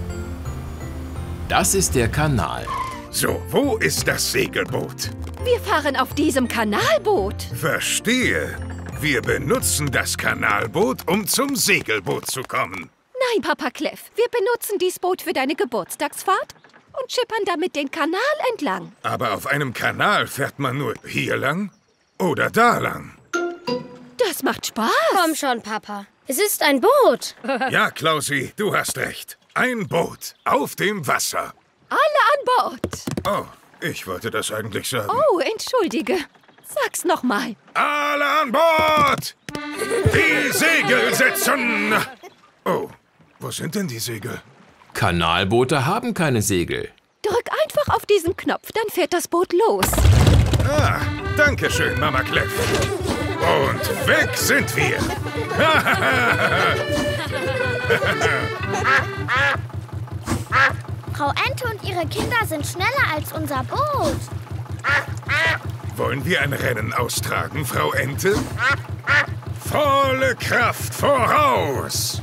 Das ist der Kanal. So, wo ist das Segelboot? Wir fahren auf diesem Kanalboot. Verstehe. Wir benutzen das Kanalboot, um zum Segelboot zu kommen. Nein, Papa Clef, wir benutzen dieses Boot für deine Geburtstagsfahrt und schippern damit den Kanal entlang. Aber auf einem Kanal fährt man nur hier lang oder da lang. Das macht Spaß. Komm schon, Papa. Es ist ein Boot. Ja, Klausi, du hast recht. Ein Boot auf dem Wasser. Alle an Bord. Oh, ich wollte das eigentlich sagen. Oh, entschuldige. Sag's noch mal. Alle an Bord! Die Segel setzen! Oh, wo sind denn die Segel? Kanalboote haben keine Segel. Drück einfach auf diesen Knopf, dann fährt das Boot los. Ah, danke schön, Mama Clef. Und weg sind wir. Frau Ente und ihre Kinder sind schneller als unser Boot. Wollen wir ein Rennen austragen, Frau Ente? Volle Kraft voraus!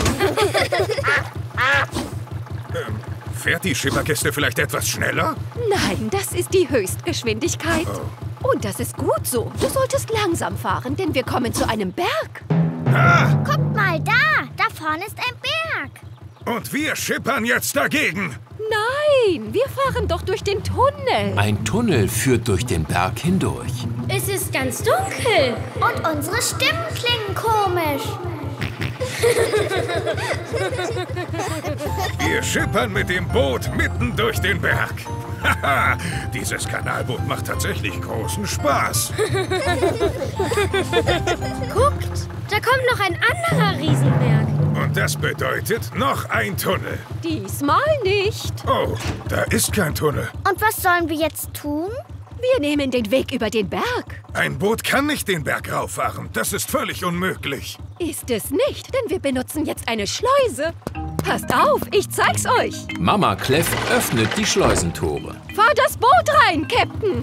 ähm, fährt die Schipperkiste vielleicht etwas schneller? Nein, das ist die Höchstgeschwindigkeit. Oh. Und das ist gut so. Du solltest langsam fahren, denn wir kommen zu einem Berg. Ah! Guckt mal da, da vorne ist ein Berg. Und wir schippern jetzt dagegen. Nein, wir fahren doch durch den Tunnel. Ein Tunnel führt durch den Berg hindurch. Es ist ganz dunkel. Und unsere Stimmen klingen komisch. Wir schippern mit dem Boot mitten durch den Berg. Haha, dieses Kanalboot macht tatsächlich großen Spaß. Guckt, da kommt noch ein anderer Riesenberg. Und das bedeutet noch ein Tunnel. Diesmal nicht. Oh, da ist kein Tunnel. Und was sollen wir jetzt tun? Wir nehmen den Weg über den Berg. Ein Boot kann nicht den Berg rauffahren. Das ist völlig unmöglich. Ist es nicht, denn wir benutzen jetzt eine Schleuse. Passt auf, ich zeig's euch. Mama Clef öffnet die Schleusentore. Fahr das Boot rein, Captain.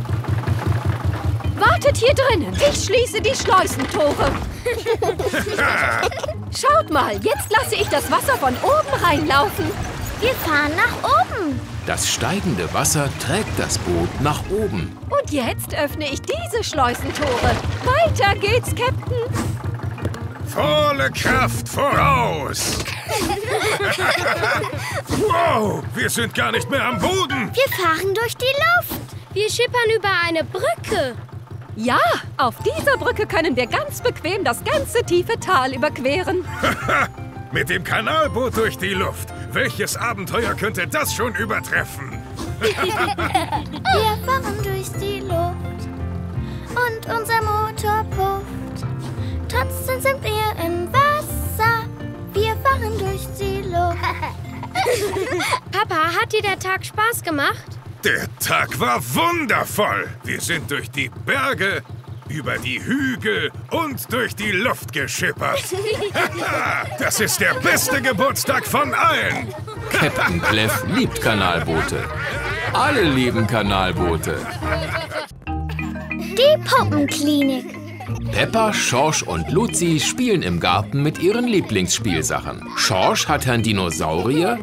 Wartet hier drinnen. Ich schließe die Schleusentore. Schaut mal, jetzt lasse ich das Wasser von oben reinlaufen. Wir fahren nach oben. Das steigende Wasser trägt das Boot nach oben. Und jetzt öffne ich diese Schleusentore. Weiter geht's, Captain. Volle Kraft voraus! Wow, wir sind gar nicht mehr am Boden. Wir fahren durch die Luft. Wir schippern über eine Brücke. Ja, auf dieser Brücke können wir ganz bequem das ganze tiefe Tal überqueren. Mit dem Kanalboot durch die Luft. Welches Abenteuer könnte das schon übertreffen? Wir fahren durch die Luft und unser Motor pufft. Trotzdem sind wir im Wasser. Wir fahren durch die Luft. Papa, hat dir der Tag Spaß gemacht? Der Tag war wundervoll. Wir sind durch die Berge, über die Hügel und durch die Luft geschippert. Das ist der beste Geburtstag von allen. Captain Clef liebt Kanalboote. Alle lieben Kanalboote. Die Puppenklinik. Peppa, Schorsch und Luzi spielen im Garten mit ihren Lieblingsspielsachen. Schorsch hat Herrn Dinosaurier,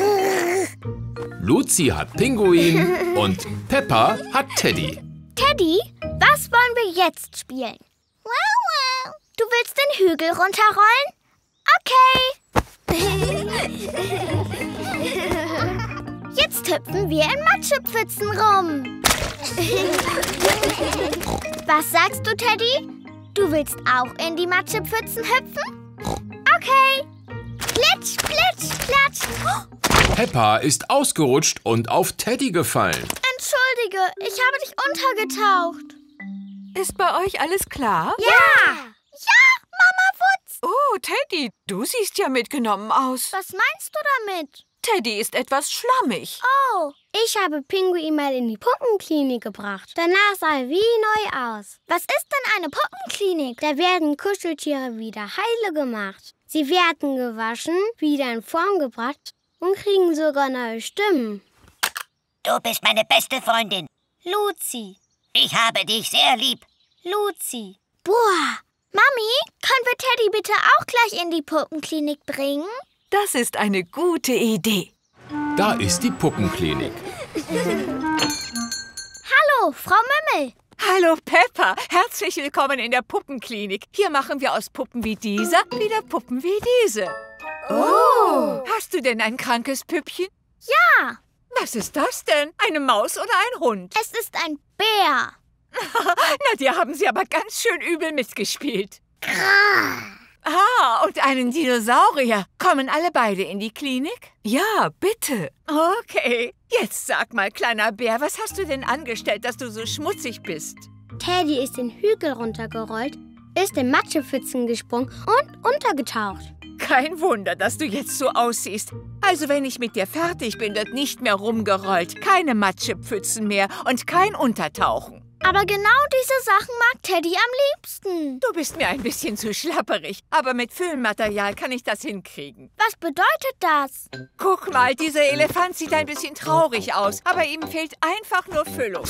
Luzi hat Pinguin und Peppa hat Teddy. Teddy, was wollen wir jetzt spielen? Wow, wow. Du willst den Hügel runterrollen? Okay. Jetzt hüpfen wir in Matschepfützen rum. Was sagst du, Teddy? Du willst auch in die Matschepfützen hüpfen? Okay. Plitsch, plitsch, klatsch. Peppa ist ausgerutscht und auf Teddy gefallen. Entschuldige, ich habe dich untergetaucht. Ist bei euch alles klar? Ja! Ja, Mama Wutz! Oh, Teddy, du siehst ja mitgenommen aus. Was meinst du damit? Teddy ist etwas schlammig. Oh, ich habe Pinguin mal in die Puppenklinik gebracht. Danach sah er wie neu aus. Was ist denn eine Puppenklinik? Da werden Kuscheltiere wieder heile gemacht. Sie werden gewaschen, wieder in Form gebracht und kriegen sogar neue Stimmen. Du bist meine beste Freundin, Luzi. Ich habe dich sehr lieb, Luzi. Boah, Mami, können wir Teddy bitte auch gleich in die Puppenklinik bringen? Das ist eine gute Idee. Da ist die Puppenklinik. Hallo, Frau Mümmel. Hallo Peppa, herzlich willkommen in der Puppenklinik. Hier machen wir aus Puppen wie dieser wieder Puppen wie diese. Oh! Hast du denn ein krankes Püppchen? Ja. Was ist das denn? Eine Maus oder ein Hund? Es ist ein Bär. Na, die haben Sie aber ganz schön übel mitgespielt. Ah, und einen Dinosaurier. Kommen alle beide in die Klinik? Ja, bitte. Okay. Jetzt sag mal, kleiner Bär, was hast du denn angestellt, dass du so schmutzig bist? Teddy ist den Hügel runtergerollt, ist in Matschepfützen gesprungen und untergetaucht. Kein Wunder, dass du jetzt so aussiehst. Also wenn ich mit dir fertig bin, wird nicht mehr rumgerollt, keine Matschepfützen mehr und kein Untertauchen. Aber genau diese Sachen mag Teddy am liebsten. Du bist mir ein bisschen zu schlapperig, aber mit Füllmaterial kann ich das hinkriegen. Was bedeutet das? Guck mal, dieser Elefant sieht ein bisschen traurig aus, aber ihm fehlt einfach nur Füllung.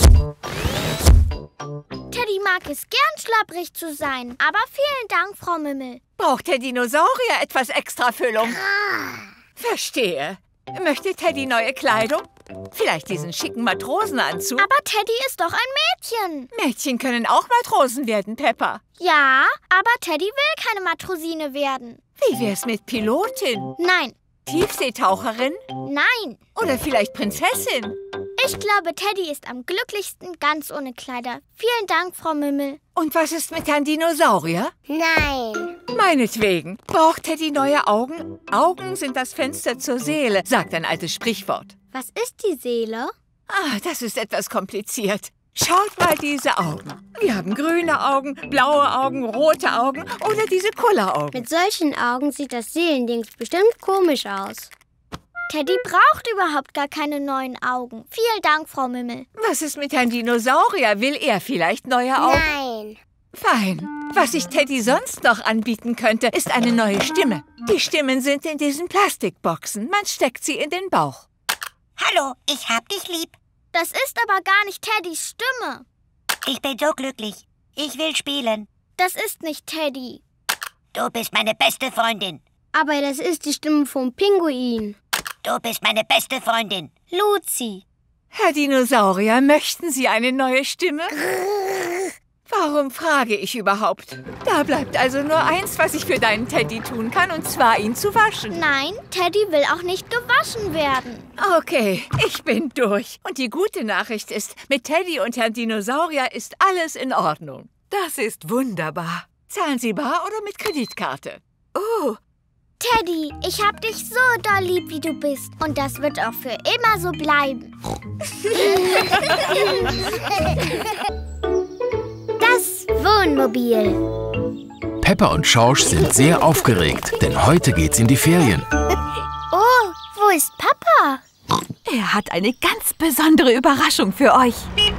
Teddy mag es gern, schlapprig zu sein, aber vielen Dank, Frau Mümmel. Braucht der Dinosaurier etwas extra Füllung? Verstehe. Möchte Teddy neue Kleidung? Vielleicht diesen schicken Matrosenanzug? Aber Teddy ist doch ein Mädchen. Mädchen können auch Matrosen werden, Peppa. Ja, aber Teddy will keine Matrosine werden. Wie wär's mit Pilotin? Nein. Tiefseetaucherin? Nein. Oder vielleicht Prinzessin? Ich glaube, Teddy ist am glücklichsten ganz ohne Kleider. Vielen Dank, Frau Mümmel. Und was ist mit einem Dinosaurier? Nein. Meinetwegen. Braucht Teddy neue Augen? Augen sind das Fenster zur Seele, sagt ein altes Sprichwort. Was ist die Seele? Ah, das ist etwas kompliziert. Schaut mal diese Augen. Wir haben grüne Augen, blaue Augen, rote Augen oder diese Kulleraugen. Mit solchen Augen sieht das Seelendings bestimmt komisch aus. Teddy braucht überhaupt gar keine neuen Augen. Vielen Dank, Frau Mümmel. Was ist mit Herrn Dinosaurier? Will er vielleicht neue Augen? Nein. Fein. Was ich Teddy sonst noch anbieten könnte, ist eine neue Stimme. Die Stimmen sind in diesen Plastikboxen. Man steckt sie in den Bauch. Hallo, ich hab dich lieb. Das ist aber gar nicht Teddys Stimme. Ich bin so glücklich. Ich will spielen. Das ist nicht Teddy. Du bist meine beste Freundin. Aber das ist die Stimme vom Pinguin. Du bist meine beste Freundin, Luzi. Herr Dinosaurier, möchten Sie eine neue Stimme? Warum frage ich überhaupt? Da bleibt also nur eins, was ich für deinen Teddy tun kann, und zwar ihn zu waschen. Nein, Teddy will auch nicht gewaschen werden. Okay, ich bin durch. Und die gute Nachricht ist, mit Teddy und Herrn Dinosaurier ist alles in Ordnung. Das ist wunderbar. Zahlen Sie bar oder mit Kreditkarte? Oh. Teddy, ich hab dich so doll lieb, wie du bist. Und das wird auch für immer so bleiben. Das Wohnmobil. Peppa und Schorsch sind sehr aufgeregt, denn heute geht's in die Ferien. Oh, wo ist Papa? Er hat eine ganz besondere Überraschung für euch.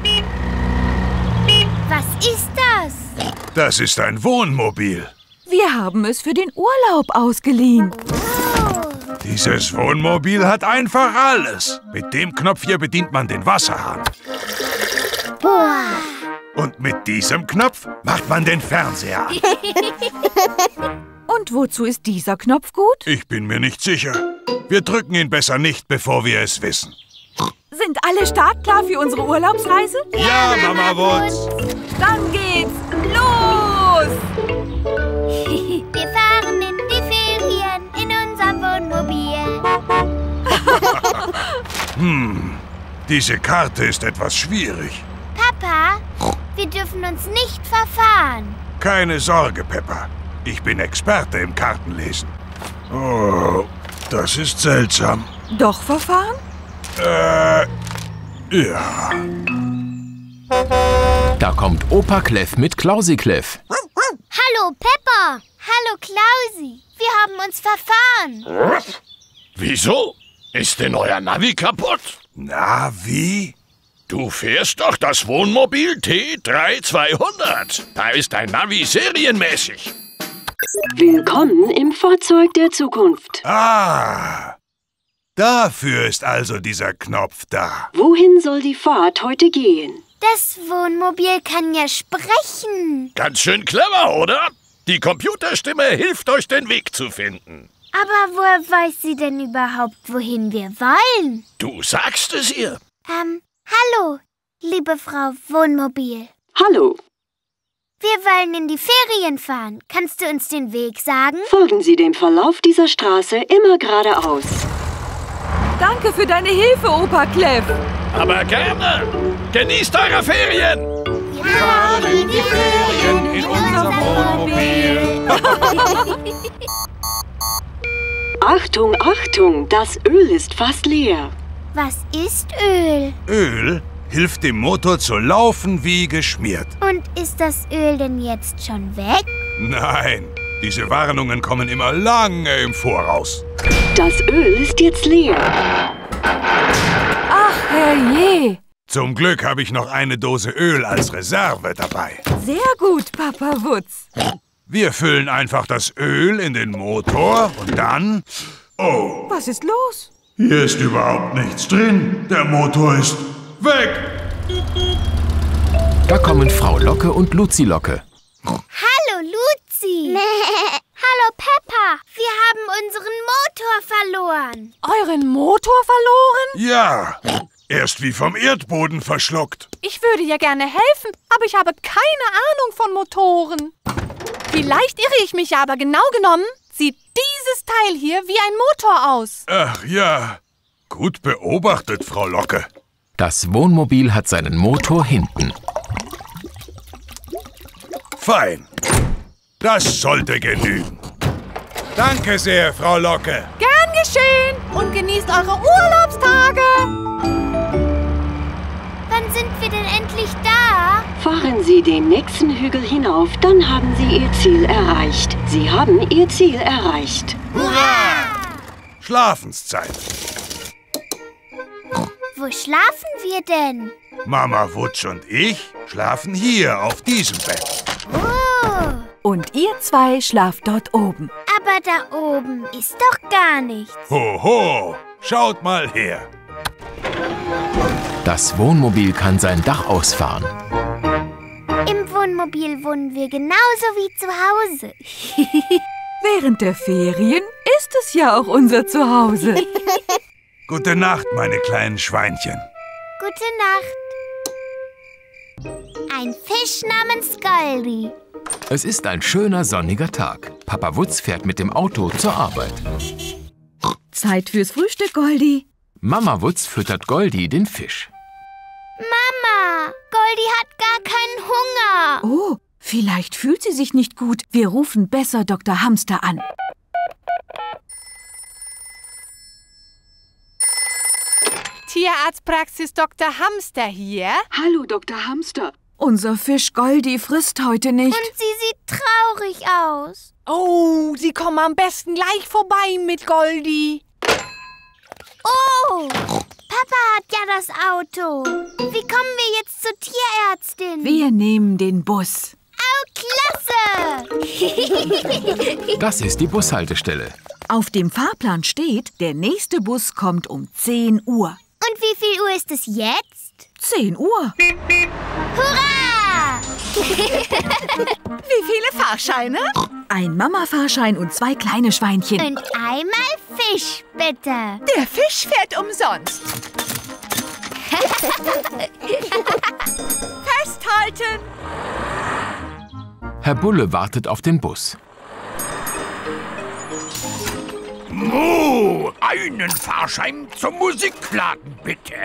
Was ist das? Das ist ein Wohnmobil. Wir haben es für den Urlaub ausgeliehen. Oh. Dieses Wohnmobil hat einfach alles. Mit dem Knopf hier bedient man den Wasserhahn. Boah. Und mit diesem Knopf macht man den Fernseher an. Und wozu ist dieser Knopf gut? Ich bin mir nicht sicher. Wir drücken ihn besser nicht, bevor wir es wissen. Sind alle startklar für unsere Urlaubsreise? Ja, Mama Wutz. Dann geht's los! Wir fahren in die Ferien in unserem Wohnmobil. Hm, diese Karte ist etwas schwierig. Papa, wir dürfen uns nicht verfahren. Keine Sorge, Peppa. Ich bin Experte im Kartenlesen. Oh, das ist seltsam. Doch verfahren? Äh, ja. Da kommt Opa Kleff mit Klausi Kleff. Hallo, Peppa. Hallo, Klausi. Wir haben uns verfahren. Wieso? Ist denn euer Navi kaputt? Navi? Du fährst doch das Wohnmobil T drei zweihundert. Da ist dein Navi serienmäßig. Willkommen im Fahrzeug der Zukunft. Ah, dafür ist also dieser Knopf da. Wohin soll die Fahrt heute gehen? Das Wohnmobil kann ja sprechen. Ganz schön clever, oder? Die Computerstimme hilft euch, den Weg zu finden. Aber woher weiß sie denn überhaupt, wohin wir wollen? Du sagst es ihr. Ähm, hallo, liebe Frau Wohnmobil. Hallo. Wir wollen in die Ferien fahren. Kannst du uns den Weg sagen? Folgen Sie dem Verlauf dieser Straße immer geradeaus. Danke für deine Hilfe, Opa Clef. Aber gerne. Genießt eure Ferien. Wir fahren in die Ferien in unserem Wohnmobil. Achtung, Achtung, das Öl ist fast leer. Was ist Öl? Öl hilft dem Motor zu laufen wie geschmiert. Und ist das Öl denn jetzt schon weg? Nein, diese Warnungen kommen immer lange im Voraus. Das Öl ist jetzt leer. Ach, herrje. Zum Glück habe ich noch eine Dose Öl als Reserve dabei. Sehr gut, Papa Wutz. Wir füllen einfach das Öl in den Motor und dann... Oh, was ist los? Hier ist überhaupt nichts drin. Der Motor ist weg. Da kommen Frau Locke und Luzi Locke. Hallo, Luzi. Hallo, Peppa. Wir haben unseren Motor verloren. Euren Motor verloren? Ja, er ist wie vom Erdboden verschluckt. Ich würde ja gerne helfen, aber ich habe keine Ahnung von Motoren. Vielleicht irre ich mich, aber genau genommen sieht dieses Teil hier wie ein Motor aus. Ach ja, gut beobachtet, Frau Locke. Das Wohnmobil hat seinen Motor hinten. Fein. Das sollte genügen. Danke sehr, Frau Locke. Gern geschehen und genießt eure Urlaubstage. Wann sind wir denn endlich da? Fahren Sie den nächsten Hügel hinauf, dann haben Sie Ihr Ziel erreicht. Sie haben Ihr Ziel erreicht. Hurra! Schlafenszeit. Wo schlafen wir denn? Mama Wutz und ich schlafen hier auf diesem Bett. Oh. Und ihr zwei schlaft dort oben. Aber da oben ist doch gar nichts. Hoho, schaut mal her. Das Wohnmobil kann sein Dach ausfahren. Im Wohnmobil wohnen wir genauso wie zu Hause. Während der Ferien ist es ja auch unser Zuhause. Gute Nacht, meine kleinen Schweinchen. Gute Nacht. Ein Fisch namens Goldi. Es ist ein schöner sonniger Tag. Papa Wutz fährt mit dem Auto zur Arbeit. Zeit fürs Frühstück, Goldi. Mama Wutz füttert Goldi den Fisch. Mama, Goldi hat gar keinen Hunger. Oh, vielleicht fühlt sie sich nicht gut. Wir rufen besser Doktor Hamster an. Tierarztpraxis Doktor Hamster hier. Hallo, Doktor Hamster. Unser Fisch Goldi frisst heute nicht. Und sie sieht traurig aus. Oh, Sie kommen am besten gleich vorbei mit Goldi. Oh, Papa hat ja das Auto. Wie kommen wir jetzt zur Tierärztin? Wir nehmen den Bus. Oh, klasse! Das ist die Bushaltestelle. Auf dem Fahrplan steht, der nächste Bus kommt um zehn Uhr. Und wie viel Uhr ist es jetzt? zehn Uhr. Hurra! Wie viele Fahrscheine? Ein Mama-Fahrschein und zwei kleine Schweinchen. Und einmal Fisch, bitte. Der Fisch fährt umsonst. Festhalten! Herr Bulle wartet auf den Bus. Mo, einen Fahrschein zum Musikladen, bitte.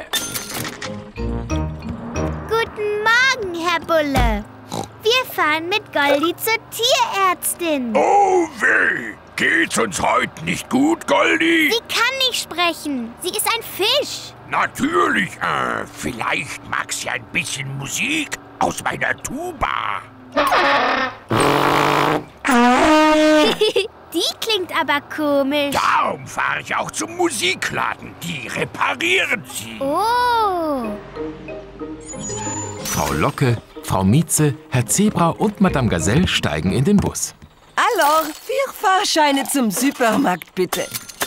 Guten Morgen, Herr Bulle. Wir fahren mit Goldi zur Tierärztin. Oh weh, geht's uns heute nicht gut, Goldi? Sie kann nicht sprechen. Sie ist ein Fisch. Natürlich, äh, vielleicht mag sie ein bisschen Musik aus meiner Tuba. Die klingt aber komisch. Darum fahre ich auch zum Musikladen. Die reparieren sie. Oh. Frau Locke, Frau Mieze, Herr Zebra und Madame Gazelle steigen in den Bus. Alors, vier Fahrscheine zum Supermarkt, bitte.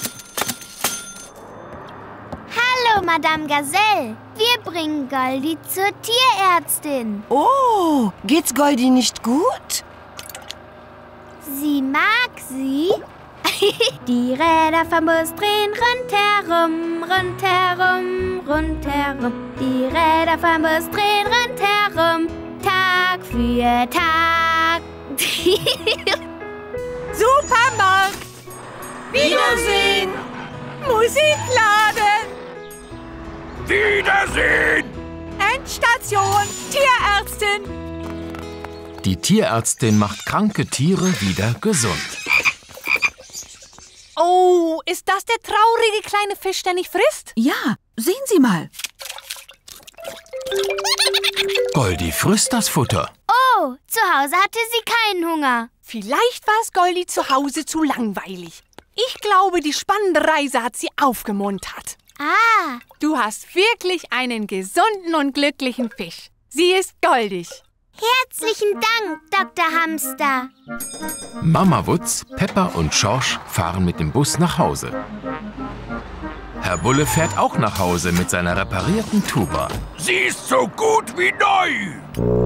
Hallo, Madame Gazelle. Wir bringen Goldi zur Tierärztin. Oh, geht's Goldi nicht gut? Sie mag sie. Die Räder vom Bus drehen rundherum, rundherum, rundherum. Die Räder vom Bus drehen rundherum, Tag für Tag. Supermarkt! Wiedersehen! Musikladen! Wiedersehen! Endstation! Tierärztin! Die Tierärztin macht kranke Tiere wieder gesund. Oh, ist das der traurige kleine Fisch, der nicht frisst? Ja, sehen Sie mal. Goldi frisst das Futter. Oh, zu Hause hatte sie keinen Hunger. Vielleicht war es Goldi zu Hause zu langweilig. Ich glaube, die spannende Reise hat sie aufgemuntert. Ah. Du hast wirklich einen gesunden und glücklichen Fisch. Sie ist goldig. Herzlichen Dank, Doktor Hamster. Mama Wutz, Peppa und Schorsch fahren mit dem Bus nach Hause. Herr Bulle fährt auch nach Hause mit seiner reparierten Tuba. Sie ist so gut wie neu.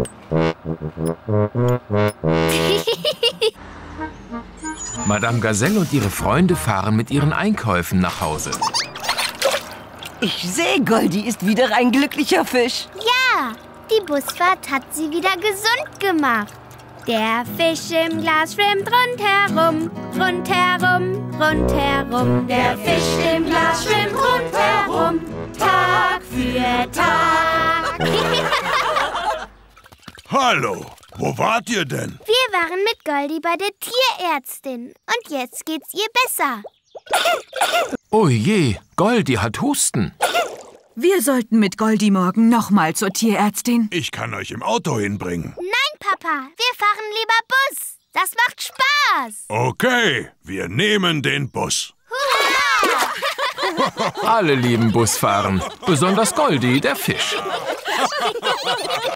Madame Gazelle und ihre Freunde fahren mit ihren Einkäufen nach Hause. Ich sehe, Goldi ist wieder ein glücklicher Fisch. Ja, die Busfahrt hat sie wieder gesund gemacht. Der Fisch im Glas schwimmt rundherum, rundherum, rundherum. Der Fisch im Glas schwimmt rundherum, Tag für Tag. Hallo, wo wart ihr denn? Wir waren mit Goldi bei der Tierärztin. Und jetzt geht's ihr besser. Oh je, Goldi hat Husten. Wir sollten mit Goldi morgen nochmal zur Tierärztin. Ich kann euch im Auto hinbringen. Nein, Papa, wir fahren lieber Bus. Das macht Spaß. Okay, wir nehmen den Bus. Alle lieben Busfahren, besonders Goldi, der Fisch.